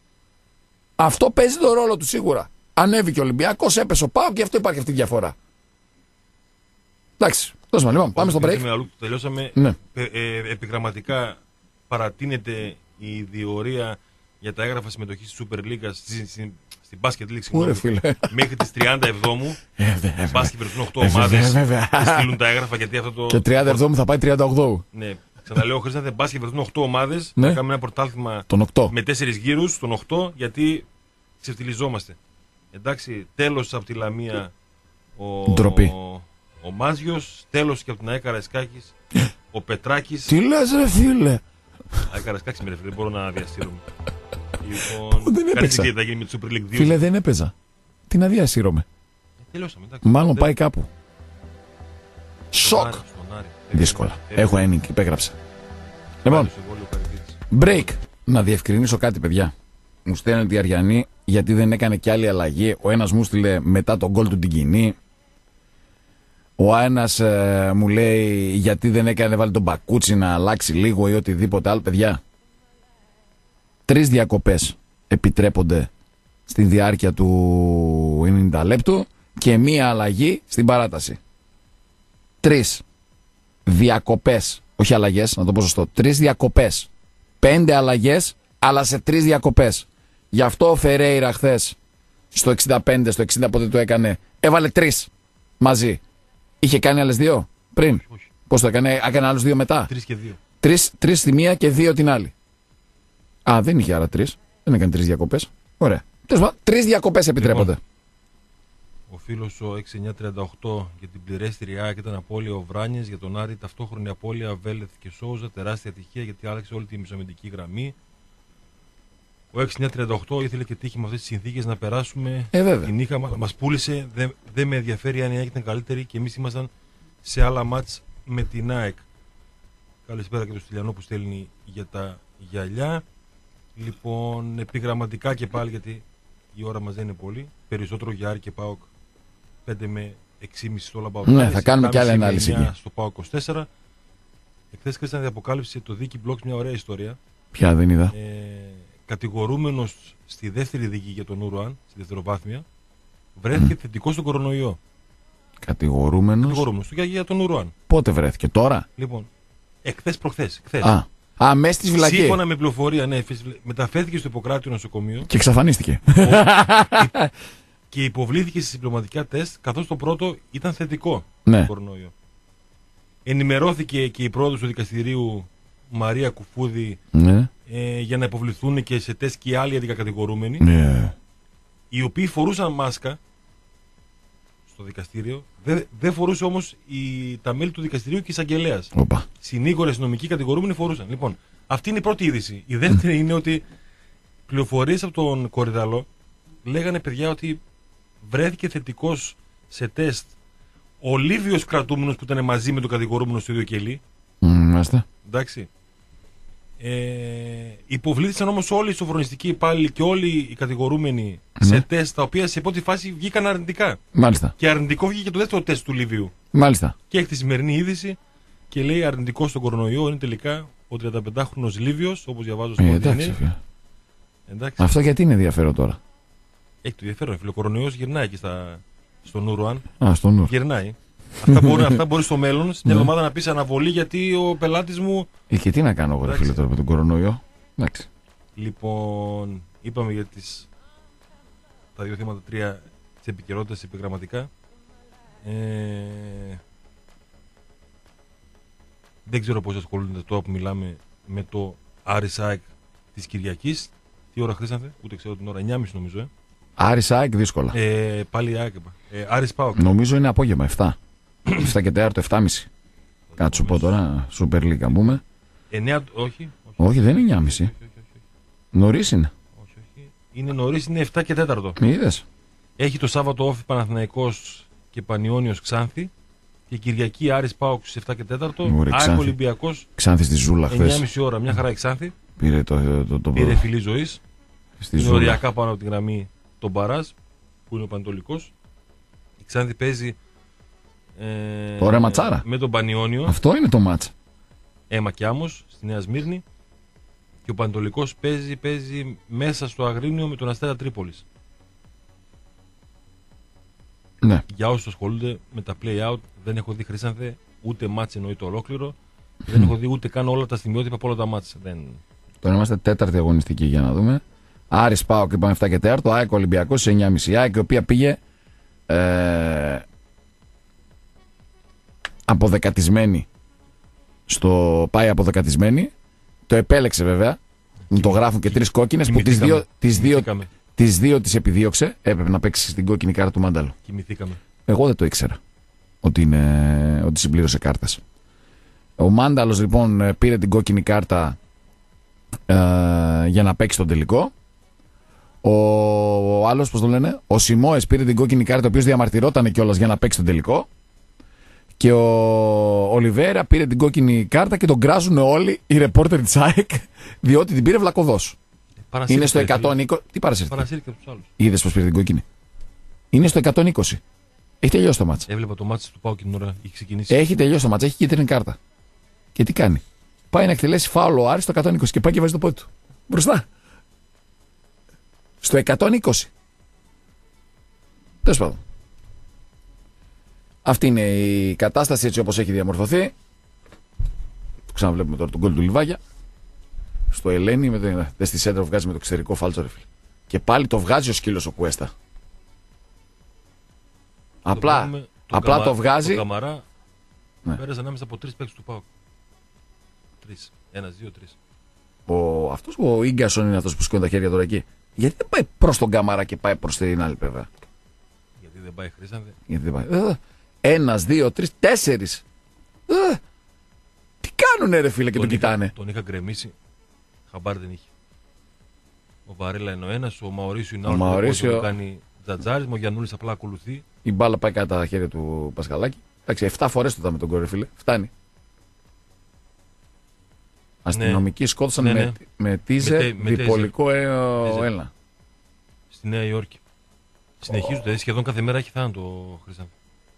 Αυτό παίζει τον ρόλο του σίγουρα. Ανέβηκε ο Ολυμπιακός, έπεσε ο ΠΑΟΚ και αυτό υπάρχει αυτή η διαφορά. Εντάξει, δώσουμε λοιπόν. Πάμε στο break. Με αλλού που τελειώσαμε. Ναι. Ε, ε, επιγραμματικά παρατείνεται η διορία για τα έγγραφα συμμετοχής στη Super League, στη, στη, στην Basket League, Ούρε, συγγνώμη, φίλε. μέχρι τις τριάντα εβδόμου. Ε, βέβαια. Μπάσκετ βρεθούν οκτώ Ε, βέβαια, ομάδες. βέβαια. Θα στείλουν τα έγγραφα γιατί αυτό το. Και τριάντα εβδόμου θα πάει τριάντα οκτώ. Ναι, ξαναλέω, Χρήσταθε, μπάσκετ βρεθούν οκτώ ομάδες. Ναι. Θα κάνουμε ένα πρωτάθλημα Τον οκτώ. με τέσσερις γύρους, τον οκτώ, γιατί ξεφτυλιζόμαστε. Εντάξει, τέλος από τη Λαμία ο, Ντροπή. ο, ο Μάζιος, τέλος και από την ΑΕΚ Καραϊσκάκης ο Πετράκης. Τι λες ρε φίλε. ΑΕΚ Καραϊσκάκης με ρε φίλε, δεν μπορώ να διαστήρομαι. Λοιπόν, δεν κάνεις έπαιξα. τι θα γίνει με τη Super League δύο. Φίλε, δεν έπαιζα. Τι να διασύρωμαι. Ε, τελειώσαμε, εντάξει. Μάλλον Δεν- πάει κάπου. στον Σοκ. Άρη, στον Άρη. Δύσκολα. Ε, Έχω ένικ, υπέγραψα. Λοιπόν, στο Βόλιο Καρυπίδης. break. Να διευκρινίσω κάτι, παιδιά. Μου στέλνει η Αριανή γιατί δεν έκανε κι άλλη αλλαγή. Ο ένας μου στείλε μετά τον γκολ του την κοινή. Ο ένας ε, μου λέει γιατί δεν έκανε, βάλει τον Μπακούτσι να αλλάξει λίγο ή οτιδήποτε άλλο. Παιδιά, τρεις διακοπές επιτρέπονται στη διάρκεια του ενενήντα λεπτού και μία αλλαγή στην παράταση. Τρεις διακοπές, όχι αλλαγές, να το πω σωστό. Τρεις διακοπές. Πέντε αλλαγές, αλλά σε τρεις διακοπές. Γι' αυτό ο Φερέιρα χθες στο εξήντα πέντε, στο εξήντα πότε το έκανε, έβαλε τρεις μαζί. Είχε κάνει άλλες δύο πριν. Όχι. Πώς το έκανε, έκανε άλλους δύο μετά. Τρεις και δύο. Τρεις, τρεις τη μία και δύο την άλλη. Α, δεν είχε άρα τρεις. Δεν έκανε τρεις διακοπές. Ωραία. Τέλος πάντων, τρεις διακοπές επιτρέπονται. Λοιπόν, ο φίλος ο έξι εννιά τριάντα οκτώ για την πληρέστερη ΑΕΚ ήταν απώλεια ο Βράνιες, για τον Άρη ταυτόχρονη απώλεια Βέλεθ και Σόουζα, τεράστια ατυχία γιατί άλλαξε όλη τη μεσομετική γραμμή. Ο έξι εννιά τριάντα οκτώ ήθελε και τύχη με αυτές τις συνθήκες να περάσουμε Ε, βέβαια. την νύχα, μας πούλησε, δεν δεν με ενδιαφέρει αν η ΑΕΚ ήταν καλύτερη και εμείς ήμασταν σε άλλα μάτς με την ΑΕΚ. Καλησπέρα και το Στυλιανό που στέλνει για τα γυαλιά. Λοιπόν, επιγραμματικά και πάλι γιατί η ώρα μας δεν είναι πολύ. Περισσότερο για Άρη και ΠΑΟΚ πέντε με έξι και μισή στο Λαμπαοκ. Ναι, θα κάνουμε κι άλλη ανάλυση εκεί. Στο ΠΑΟΚ είκοσι τέσσερα. Εχθές Χρήστανα αποκάλυψε το Δίκη Μπλοκς μια ωραία ιστορία. Ποια δεν είδα. Ε, κατηγορούμενος στη δεύτερη δίκη για τον Ουρουάν, στη δευτεροβάθμια, βρέθηκε θετικός στον κορονοϊό. Κατηγορούμενος. Κατηγορούμενος για, για τον Ουρουάν. Πότε βρέθηκε, τώρα. Λοιπόν, εχθές προχθές. Χθες. Α, α μέσα στη φυλακή. Σύμφωνα με πληροφορία, ναι, μεταφέρθηκε στο Ιπποκράτιο νοσοκομείο Και εξαφανίστηκε. και υποβλήθηκε σε συμπληρωματικά τεστ, καθώς το πρώτο ήταν θετικό Ναι. στον κορονοϊό. Ενημερώθηκε και η πρόεδρος του δικαστηρίου Μαρία Κουφούδη Ναι. ε, για να υποβληθούν και σε τεστ και οι άλλοι αντικατηγορούμενοι, Ναι. οι οποίοι φορούσαν μάσκα στο δικαστήριο. Δεν δε φορούσε όμως η, τα μέλη του δικαστηρίου και εισαγγελέας. Οπα. Συνήγοροι αστυνομικοί κατηγορούμενοι φορούσαν. Λοιπόν, αυτή είναι η πρώτη είδηση. Η δεύτερη είναι ότι πληροφορίες από τον Κορυδαλό λέγανε, παιδιά, ότι βρέθηκε θετικός σε τεστ ο Λίβιος κρατούμενος που ήταν μαζί με τον κατηγορούμενο στο ίδιο κελί. Μάλιστα. Εντάξει. Ε, υποβλήθησαν όμως όλοι οι σοφρονιστικοί υπάλληλοι και όλοι οι κατηγορούμενοι Ναι. σε τεστ τα οποία σε πρώτη φάση βγήκαν αρνητικά. Μάλιστα. Και αρνητικό βγήκε και το δεύτερο τεστ του Λιβύου. Μάλιστα. Και έχει τη σημερινή είδηση και λέει αρνητικό στον κορονοϊό είναι τελικά ο τριανταπεντάχρονος Λίβιος, όπως διαβάζω στο Ε, Ποντινή. εντάξει, φίλε. Εντάξει. Αυτό γιατί είναι ενδιαφέρον τώρα. Έχει το ενδιαφέρον. Ο κορονοϊός γυρνάει εκεί στα, στο Νουρουάν. Α, στο νου. Γυρνάει. αυτά, μπορεί, αυτά μπορεί στο μέλλον, στην Ναι. εβδομάδα να πει αναβολή γιατί ο πελάτης μου. Ε, και τι να κάνω εγώ, ρε Εντάξει. φίλε, τώρα με τον κορονοϊό. Εντάξει. Λοιπόν, είπαμε για τις, τα δύο θέματα τρία της επικαιρότητας επιγραμματικά. Ε, δεν ξέρω πώς ασχολούνται τώρα που μιλάμε με το Άρης ΑΕΚ της Κυριακής. Τι ώρα Χρήσανθε, ούτε ξέρω την ώρα, εννιά και μισή νομίζω. Ε. Άρης ΑΕΚ δύσκολα. Ε, πάλι ΑΕΚ είπα. Ε, Άρης ΠΑΟΚ. Νομίζω είναι απόγευμα, επτά. επτά και τέταρτο, επτά και μισή. Κάτι σου πω τώρα, Super League αν πούμε. εννιά, όχι. Όχι, δεν είναι εννιά και μισή. Όχι, όχι, όχι, Νωρίς είναι. όχι, όχι. Είναι νωρίς, είναι επτά και τέταρτο. Είδες. Έχει το Σάββατο όφι Παναθηναϊκός και Πανιόνιος Ξάνθη. Και Κυριακή Άρης ΠΑΟΚ στις επτά και τέταρτο. Ωραία, ΑΕΚ Ξάνθη. Ολυμπιακός Ξάνθη στη Ζούλα εννιά και χθες. μισή ώρα. Μια χαρά η Ξάνθη. Πήρε το, το, το, Πήρε το φιλή ζωής. στη Είναι Ζούλα. οριακά πάνω από τη γραμμή τον Μπαράζ που είναι ο Πανετολικός. Η Ξάνθη παίζει ε, Ωραία ματσάρα. με τον Πανιόνιο. Αυτό είναι το μάτς. Έμα και Άμμος στη Νέα Σμύρνη. Και ο Πανετολικός παίζει, παίζει μέσα στο Αγρίνιο με τον Αστέρα Τρίπολης. Ναι. Για όσους ασχολούνται με τα play-out, δεν έχω δει Χρήσανθε ούτε μάτς εννοείται ολόκληρο. Δεν έχω δει ούτε καν όλα τα στιγμιότυπα από όλα τα μάτς. Δεν... Τώρα είμαστε τέταρτη αγωνιστική για να δούμε. Άρης ΠΑΟΚ είπαμε επτά και τέταρτο. ΑΕΚ Ολυμπιακός σε εννιά και μισή. ΑΕΚ η οποία πήγε ε, αποδεκατισμένη. Στο, πάει αποδεκατισμένη. Το επέλεξε βέβαια. Μου το γράφουν και τρεις κόκκινες που τις δύο, τις δύο, Κοιμηθήκαμε. τις δύο τις επιδίωξε. Έπρεπε να παίξει στην κόκκινη κάρτα του Μάνταλου. Κοιμηθήκαμε. Εγώ δεν το ήξερα ότι, είναι, ότι συμπλήρωσε κάρτες. Ο Μάνταλος λοιπόν πήρε την κόκκινη κάρτα ε, για να παίξει τον τελικό. Ο, ο άλλος, πώς το λένε, ο Σιμόες πήρε την κόκκινη κάρτα, ο οποίος διαμαρτυρόταν κιόλας για να παίξει τον τελικό. Και ο Ολιβέρα πήρε την κόκκινη κάρτα και τον κράζουν όλοι οι ρεπόρτερ της ΑΕΚ, διότι την πήρε βλακωδός. Είναι στο εκατόν είκοσι. Τι παρασύρθηκε. Παρασύρθηκε από τους άλλους. Είδες πως πήρε την κόκκινη. Είναι στο εκατόν είκοσι. Έχει τελειώσει το μάτς. Έβλεπα το μάτς του Πάου και την ώρα έχει ξεκινήσει. Έχει τελειώσει το μάτς, έχει κίτρινη κάρτα. Και τι κάνει. Πάει να εκτελέσει φάουλο ο Άρης στο εκατόν είκοσι και πάει και βάζει το πόδι του. Μπροστά. Στο εκατόν είκοσι. Τέλος πάντων. Αυτή είναι η κατάσταση έτσι όπως έχει διαμορφωθεί. Το ξαναβλέπουμε τώρα τον γκολ του Λιβάγια. Στο Ελένη, με το, δε στη σέντρα βγάζει με το εξωτερικό φάλτσο, ρε φίλε. Και πάλι το βγάζει ο σκύλος ο Κουέστα. Απλά, βλέπουμε, το απλά καμα, το βγάζει. Το Καμαρά Ναι. πέρασε ανάμεσα από τρεις παίκτες του Πάου. Τρεις. Ένας, δύο, τρεις. Ο, αυτός ο Ίγκασον είναι αυτός που σηκώνει τα χέρια τώρα εκεί. Γιατί δεν πάει προς τον Καμαρά και πάει προς την άλλη πλευρά. Γιατί δεν πάει Χρήσανθε. Γιατί δεν πάει. Ε, ένας, δύο, τρεις, τέσσερις. Ε, τι κάνουνε ρε φίλε και τον, είχα, κοιτάνε. τον είχα γκρεμίσει. Χαμπάρ δεν είχε. Ο Βαρέλα είναι ο ένας, ο Μαωρίσιο είναι ο άλλος. Μαωρίσιο- Που κάνει τζατζάρισμα, ο Γιαννούλης απλά ακολουθεί. Η μπάλα πάει κάτω τα χέρια του Πασχαλάκη. Εντάξει, εφτά φορές το είδαμε τον κόρε φίλε. Φτάνει. Αστυνομικοί σκότωσαν Ναι, με, ναι. με τίζερ Με τε- με διπολικό ε, Τίζερ. έλα. Στη Νέα Υόρκη. Συνεχίζονται, σχεδόν κάθε μέρα έχει θάνατο ο Χρήσανθε.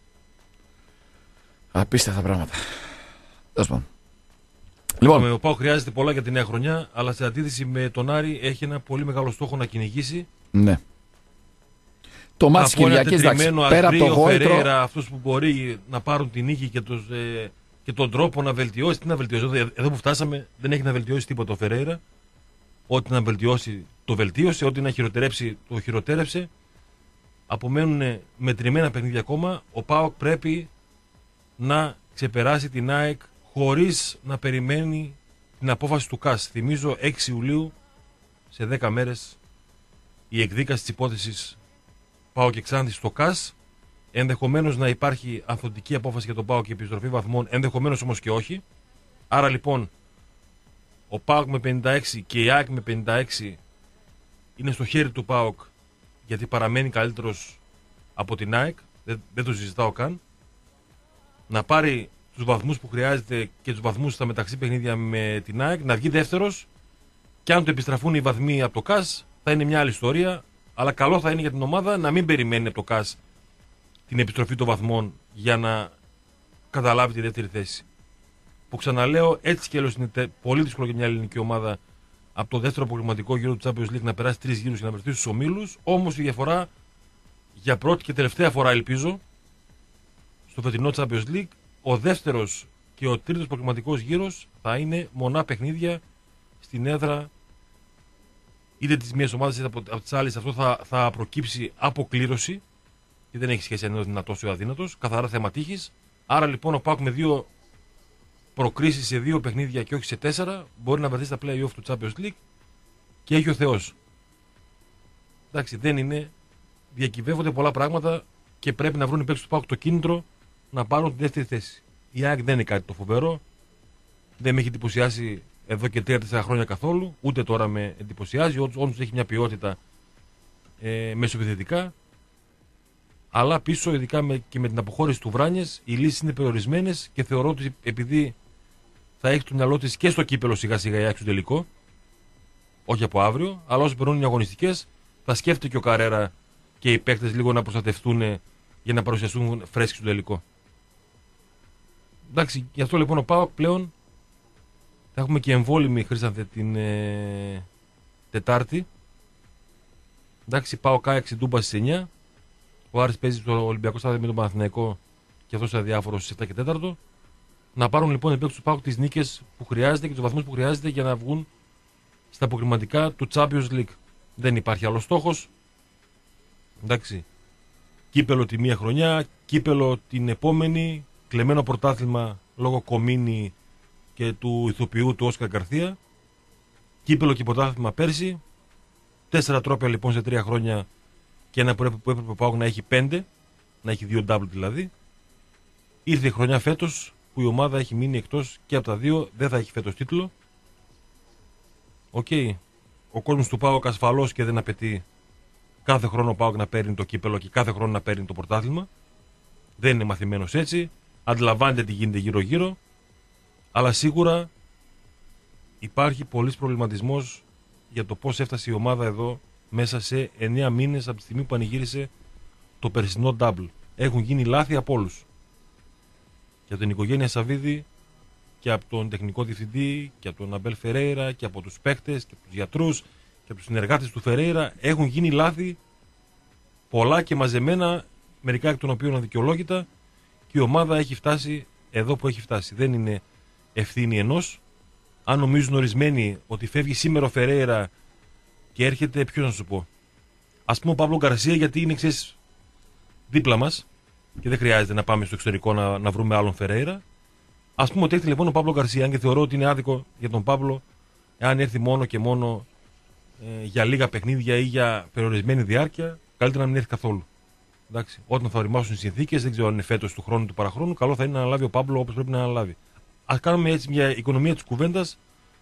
Απίστευτα πράγματα. Τέλος πάντων. Λοιπόν, Ο Πάου χρειάζεται πολλά για τη νέα χρονιά, αλλά σε αντίθεση με τον Άρη έχει ένα πολύ μεγάλο στόχο να κυνηγήσει. ναι. Το μάτς της Από ένα Κυριακής, εντάξει, τετριμένο πέρα από το Αγρίο, γόητρο, Φερέιρα, αυτούς που μπορεί να πάρουν την νίκη και, τους, ε, και τον τρόπο να βελτιώσει. Τι να βελτιώσει, εδώ, εδώ που φτάσαμε δεν έχει να βελτιώσει τίποτα ο Φερέιρα. Ό,τι να βελτιώσει το βελτίωσε, ό,τι να χειροτερέψει το χειροτέρεψε. Απομένουν μετρημένα παιχνίδια ακόμα. Ο ΠΑΟΚ πρέπει να ξεπεράσει την ΑΕΚ χωρίς να περιμένει την απόφαση του ΚΑΣ. Θυμίζω έξι Ιουλίου, σε δέκα μέρες, η εκδίκαση της υπόθεσης ΠΑΟΚ και Ξάνθη στο ΚΑΣ. Ενδεχομένως να υπάρχει ανθοντική απόφαση για τον ΠΑΟΚ και επιστροφή βαθμών, ενδεχομένως όμως και όχι. Άρα λοιπόν, ο ΠΑΟΚ με πενήντα έξι και η ΑΕΚ με πενήντα έξι είναι στο χέρι του ΠΑΟΚ, γιατί παραμένει καλύτερος από την ΑΕΚ. Δεν, δεν το συζητάω καν. Να πάρει τους βαθμούς που χρειάζεται και τους βαθμούς στα μεταξύ παιχνίδια με την ΑΕΚ, να βγει δεύτερος, και αν το επιστραφούν οι βαθμοί από το ΚΑΣ θα είναι μια άλλη ιστορία, αλλά καλό θα είναι για την ομάδα να μην περιμένει από το ΚΑΣ την επιστροφή των βαθμών για να καταλάβει τη δεύτερη θέση. Που ξαναλέω, έτσι κι αλλιώς είναι πολύ δύσκολο για μια ελληνική ομάδα από το δεύτερο αποκριματικό γύρο του Champions League να περάσει τρεις γύρους και να βρεθεί στους ομίλους. Όμως η διαφορά για πρώτη και τελευταία φορά, ελπίζω, στο φετινό Champions League, ο δεύτερος και ο τρίτος αποκριματικός γύρος θα είναι μονά παιχνίδια στην έδρα είτε της μίας ομάδας είτε από, από τις άλλες. Αυτό θα, θα προκύψει αποκλήρωση και δεν έχει σχέση αν είναι ο δυνατός ή ο αδύνατος, καθαρά θέμα τύχης. Άρα λοιπόν ο ΠΑΟΚ με δύο προκρίσεις σε δύο παιχνίδια και όχι σε τέσσερα μπορεί να βρεθεί στα play-off του Champions League και έχει ο Θεός. Εντάξει, δεν είναι. Διακυβεύονται πολλά πράγματα και πρέπει να βρουν οι παίκτες του ΠΑΟΚ το κίνητρο να πάρουν τη δεύτερη θέση. Η ΑΕΚ δεν είναι κάτι το φοβερό. Δεν με έχει εντυπωσιάσει εδώ και τρία τέσσερα χρόνια καθόλου. Ούτε τώρα με εντυπωσιάζει. Όντως έχει μια ποιότητα ε, μεσοεπιθετικά. Αλλά πίσω, ειδικά με, και με την αποχώρηση του Βράνιες, οι λύσεις είναι περιορισμένες και θεωρώ ότι επειδή θα έχει το μυαλό της και στο κύπελο σιγά σιγά η ΑΕΚ στο τελικό, όχι από αύριο, αλλά όσο περνούν οι αγωνιστικές, θα σκέφτεται και ο Καρέρα και οι παίκτες λίγο να προστατευτούν για να παρουσιαστούν φρέσκοι στο τελικό. Εντάξει, γι' αυτό λοιπόν ο ΠΑΟΚ πλέον θα έχουμε και εμβόλυμη, Χρήστανθε, την ε, Τετάρτη. Εντάξει, ΠΑΟΚ ΑΕΚ στην Τούμπα στις εννιά. Ο Άρης παίζει στο Ολυμπιακό Στάδιο με τον Παναθηναϊκό και αυτός αδιάφορος στις επτά και τέσσερα. Να πάρουν λοιπόν οι παίκτες του ΠΑΟΚ τις νίκες που χρειάζεται και τους βαθμούς που χρειάζεται για να βγουν στα αποκριματικά του Champions League. Δεν υπάρχει άλλος στόχος. Εντάξει. Κύπελο τη μία χρονιά, κύπελο την επόμενη, κλεμμένο πρωτάθλημα λόγω Κομίνη και του ηθοποιού του Όσκαρ Γκαρθία. Κύπελο και πρωτάθλημα πέρσι. Τέσσερα τρόπια λοιπόν σε τρία χρόνια και ένα που έπρεπε, έπρεπε ο ΠΑΟΚ να έχει πέντε, να έχει δύο double δηλαδή. Ήρθε η χρονιά φέτος που η ομάδα έχει μείνει εκτός και από τα δύο, δεν θα έχει φέτος τίτλο. Οκ. Okay. Ο κόσμος του ΠΑΟΚ ασφαλώς και δεν απαιτεί κάθε χρόνο ο ΠΑΟΚ να παίρνει το κύπελο και κάθε χρόνο να παίρνει το πρωτάθλημα. Δεν είναι μαθημένος έτσι. Αντιλαμβάνεται τι γίνεται γύρω-γύρω. Αλλά σίγουρα υπάρχει πολύς προβληματισμός για το πώς έφτασε η ομάδα εδώ μέσα σε εννέα μήνες από τη στιγμή που πανηγύρισε το περσινό double. Έχουν γίνει λάθη από όλους. Και από την οικογένεια Σαββίδη και από τον τεχνικό διευθυντή και από τον Αμπέλ Φερέιρα και από τους παίκτες και από τους γιατρούς και από τους συνεργάτες του Φερέιρα. Έχουν γίνει λάθη πολλά και μαζεμένα, μερικά εκ των οποίων αδικαιολόγητα, και η ομάδα έχει φτάσει εδώ που έχει φτάσει. Δεν είναι ευθύνη ενός. Αν νομίζουν ορισμένοι ότι φεύγει σήμερα ο Φερέιρα και έρχεται, ποιος να σου πω, ας πούμε ο Παύλο Γκαρσία, γιατί είναι ξέρεις δίπλα μας και δεν χρειάζεται να πάμε στο εξωτερικό να, να βρούμε άλλον Φερέιρα. Ας πούμε ότι έρθει λοιπόν ο Παύλο Γκαρσία, αν και θεωρώ ότι είναι άδικο για τον Παύλο, εάν έρθει μόνο και μόνο ε, για λίγα παιχνίδια ή για περιορισμένη διάρκεια, καλύτερα να μην έρθει καθόλου. Εντάξει, όταν θα οριμάσουν οι συνθήκες, δεν ξέρω αν είναι φέτος, του χρόνου, του παραχρόνου, καλό θα είναι να αναλάβει ο Παύλο όπως πρέπει να αναλάβει. Ας κάνουμε έτσι μια οικονομία της κουβέντας,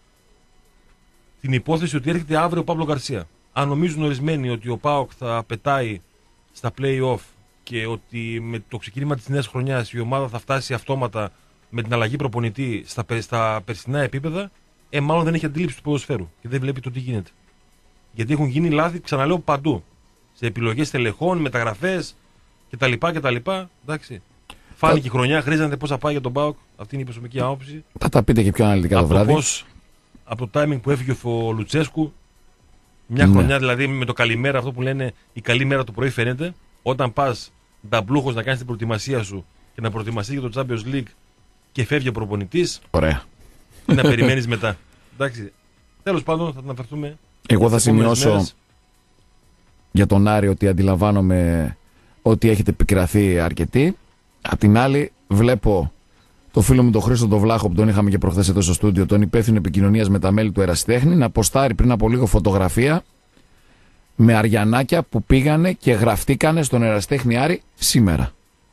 την υπόθεση ότι έρχεται αύριο ο Παύλο Γκαρσία. Αν νομίζουν ορισμένοι ότι ο ΠΑΟΚ θα πετάει στα play-off και ότι με το ξεκίνημα της νέας χρονιάς η ομάδα θα φτάσει αυτόματα με την αλλαγή προπονητή στα, στα περσινά επίπεδα, ε, μάλλον δεν έχει αντίληψη του ποδοσφαίρου και δεν βλέπει το τι γίνεται. Γιατί έχουν γίνει λάθη, ξαναλέω, παντού. Σε επιλογές τελεχών, μεταγραφές κτλ. κτλ. Εντάξει. Φάνηκε η χρονιά, χρειάζεται πώς θα πάει για τον ΠΑΟΚ. Αυτή είναι η προσωπική άποψη. Θα τα πείτε και πιο αναλυτικά το βράδυ. Πώς, από το timing που έφυγε ο Λουτσέσκου, μια ναι. χρονιά δηλαδή με το καλημέρα, αυτό που λένε η καλή μέρα το πρωί φαίνεται. Όταν πας νταμπλούχος να κάνεις την προετοιμασία σου και να προετοιμαστείς για το Champions League και φεύγει ο προπονητής. Ωραία. Και να περιμένεις μετά. Εντάξει. Τέλος πάντων, θα αναφερθούμε. Εγώ θα σημειώσω μέρες. Για τον Άρη ότι αντιλαμβάνομαι ότι έχετε επικραθεί αρκετοί. Απ' την άλλη, βλέπω το φίλο μου τον Χρήστο τον Βλάχο που τον είχαμε και προχθές εδώ στο στούντιο, τον υπεύθυνο επικοινωνίας με τα μέλη του Ερασιτέχνη, να ποστάρει πριν από λίγο φωτογραφία με αριανάκια που πήγανε και γραφτήκανε στον Ερασιτέχνη Άρη σήμερα.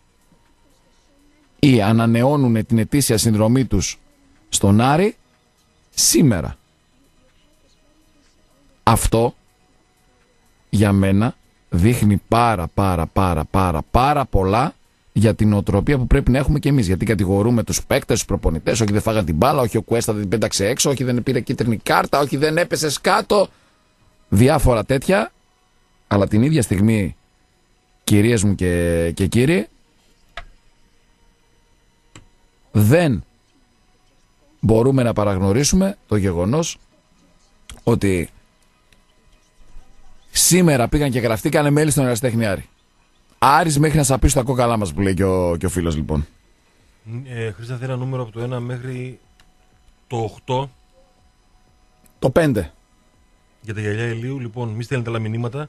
Ή ανανεώνουν την ετήσια συνδρομή τους στον Άρη σήμερα. Αυτό για μένα δείχνει πάρα πάρα πάρα πάρα πάρα πολλά για την οτροπία που πρέπει να έχουμε κι εμείς. Γιατί κατηγορούμε τους παίκτες, τους προπονητές, όχι δεν φάγαν την μπάλα, όχι ο Κουέστα δεν την πέταξε έξω, όχι δεν πήρε κίτρινη κάρτα, όχι δεν έπεσε κάτω. Διάφορα τέτοια. Αλλά την ίδια στιγμή, κυρίες μου και, και κύριοι, δεν μπορούμε να παραγνωρίσουμε το γεγονός ότι σήμερα πήγαν και γραφτήκανε μέλη στον Ερασιτέχνη Άρης μέχρι να σαπίσει τα κόκαλά μας που λέει και ο, και ο φίλος λοιπόν. Ε, Χρήστα, θέλει ένα νούμερο από το ένα μέχρι το οκτώ. Το πέντε. Για τα γυαλιά ηλίου, λοιπόν, μη στέλνετε άλλα μηνύματα.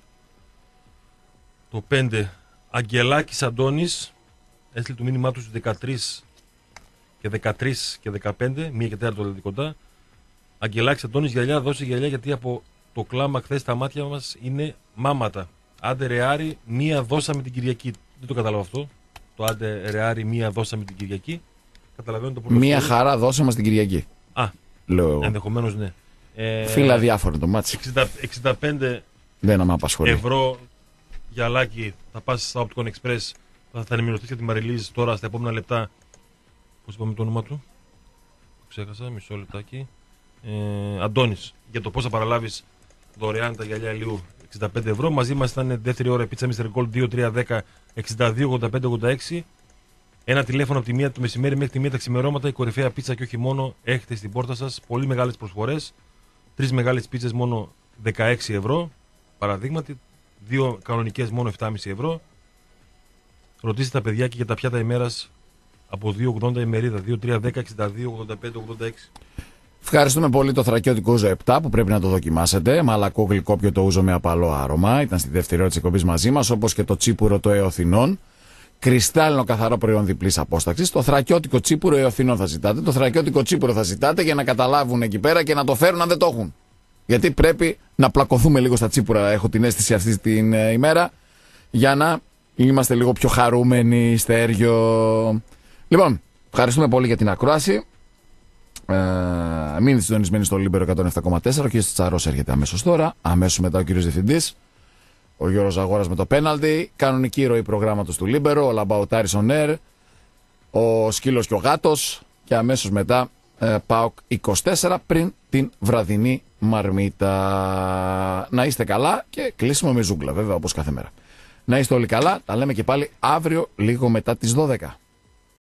Το πέντε, Αγγελάκης Αντώνης, έστειλε το μήνυμά του στους δεκατρείς και δεκατρείς και δεκαπέντε, μία και τέταρτο δηλαδή κοντά. Αγγελάκης Αντώνης, γυαλιά, δώσε γυαλιά γιατί από το κλάμα χθες τα μάτια μας είναι μάματα. Άντε ρεάρι, μία δώσαμε την Κυριακή. Δεν το κατάλαβα αυτό. Το άντε ρεάρι, μία δώσαμε την Κυριακή. Καταλαβαίνω το πρώτο. Μία χαρά δώσαμε την Κυριακή. Α, λέω εγώ. Ενδεχομένως ναι. Ε, Φύλλα διάφορα το μάτσι. εξήντα, εξήντα πέντε δεν με απασχολεί. Ευρώ γυαλάκι, θα πας στα Opticon Express, θα, θα ενημερωθείς για τη Μαριλίζ τώρα στα επόμενα λεπτά. Πώς είπαμε το όνομα του? Το ξέχασα, μισό λεπτάκι. Ε, Αντώνης, για το πώς θα παραλάβεις δωρεάν τα γυαλιά ηλίου, εξήντα πέντε ευρώ. Μαζί μας ήταν δεύτερη ώρα πίτσα μίστερ Gold δύο τρία ένα μηδέν εξήντα δύο ογδόντα πέντε ογδόντα έξι. Ένα τηλέφωνο από τη μία το μεσημέρι μέχρι τη μία τα ξημερώματα. Η κορυφαία πίτσα και όχι μόνο έχετε στην πόρτα σας. Πολύ μεγάλες προσφορές. Τρεις μεγάλες πίτσες μόνο δεκαέξι ευρώ. Παραδείγματι, δύο κανονικές μόνο επτά κόμμα πέντε ευρώ. Ρωτήστε τα παιδιά και για τα πιάτα ημέρας από δύο ογδόντα η μερίδα. δύο τρία ένα μηδέν εξήντα δύο ογδόντα πέντε ογδόντα έξι. Ευχαριστούμε πολύ το θρακιώτικο ούζο επτά που πρέπει να το δοκιμάσετε. Μαλακό γλυκόπιο το ούζο με απαλό άρωμα. Ήταν στη δεύτερη ώρα της εκπομπής μαζί μας, όπως και το τσίπουρο το Εωθινών. Κρυστάλλινο καθαρό προϊόν διπλής απόσταξης. Το θρακιώτικο τσίπουρο Εωθινών θα ζητάτε. Το θρακιώτικο τσίπουρο θα ζητάτε για να καταλάβουν εκεί πέρα και να το φέρουν αν δεν το έχουν. Γιατί πρέπει να πλακωθούμε λίγο στα τσίπουρα, έχω την αίσθηση αυτή την ε, ημέρα, για να είμαστε λίγο πιο χαρούμενοι, Στέργιο. Λοιπόν, ευχαριστούμε πολύ για την ακρόαση. Ε, μείνετε συντονισμένοι στο Λίμπερο εκατόν επτά κόμμα τέσσερα. Ο κ. Τσαρός έρχεται αμέσως τώρα. Αμέσως μετά ο κ. Διευθυντής, ο Γιώργος Ζαγόρας με το πέναλτι. Κανονική ροή προγράμματος του Λίμπερο. Ο Λαμπαουτάρης on air. Ο Σκύλος και ο Γάτος. Και αμέσως μετά ε, ΠΑΟΚ είκοσι τέσσερα πριν την βραδινή μαρμίτα. Να είστε καλά και κλείσιμο με ζούγκλα, βέβαια, όπως κάθε μέρα. Να είστε όλοι καλά. Τα λέμε και πάλι αύριο λίγο μετά τις δώδεκα.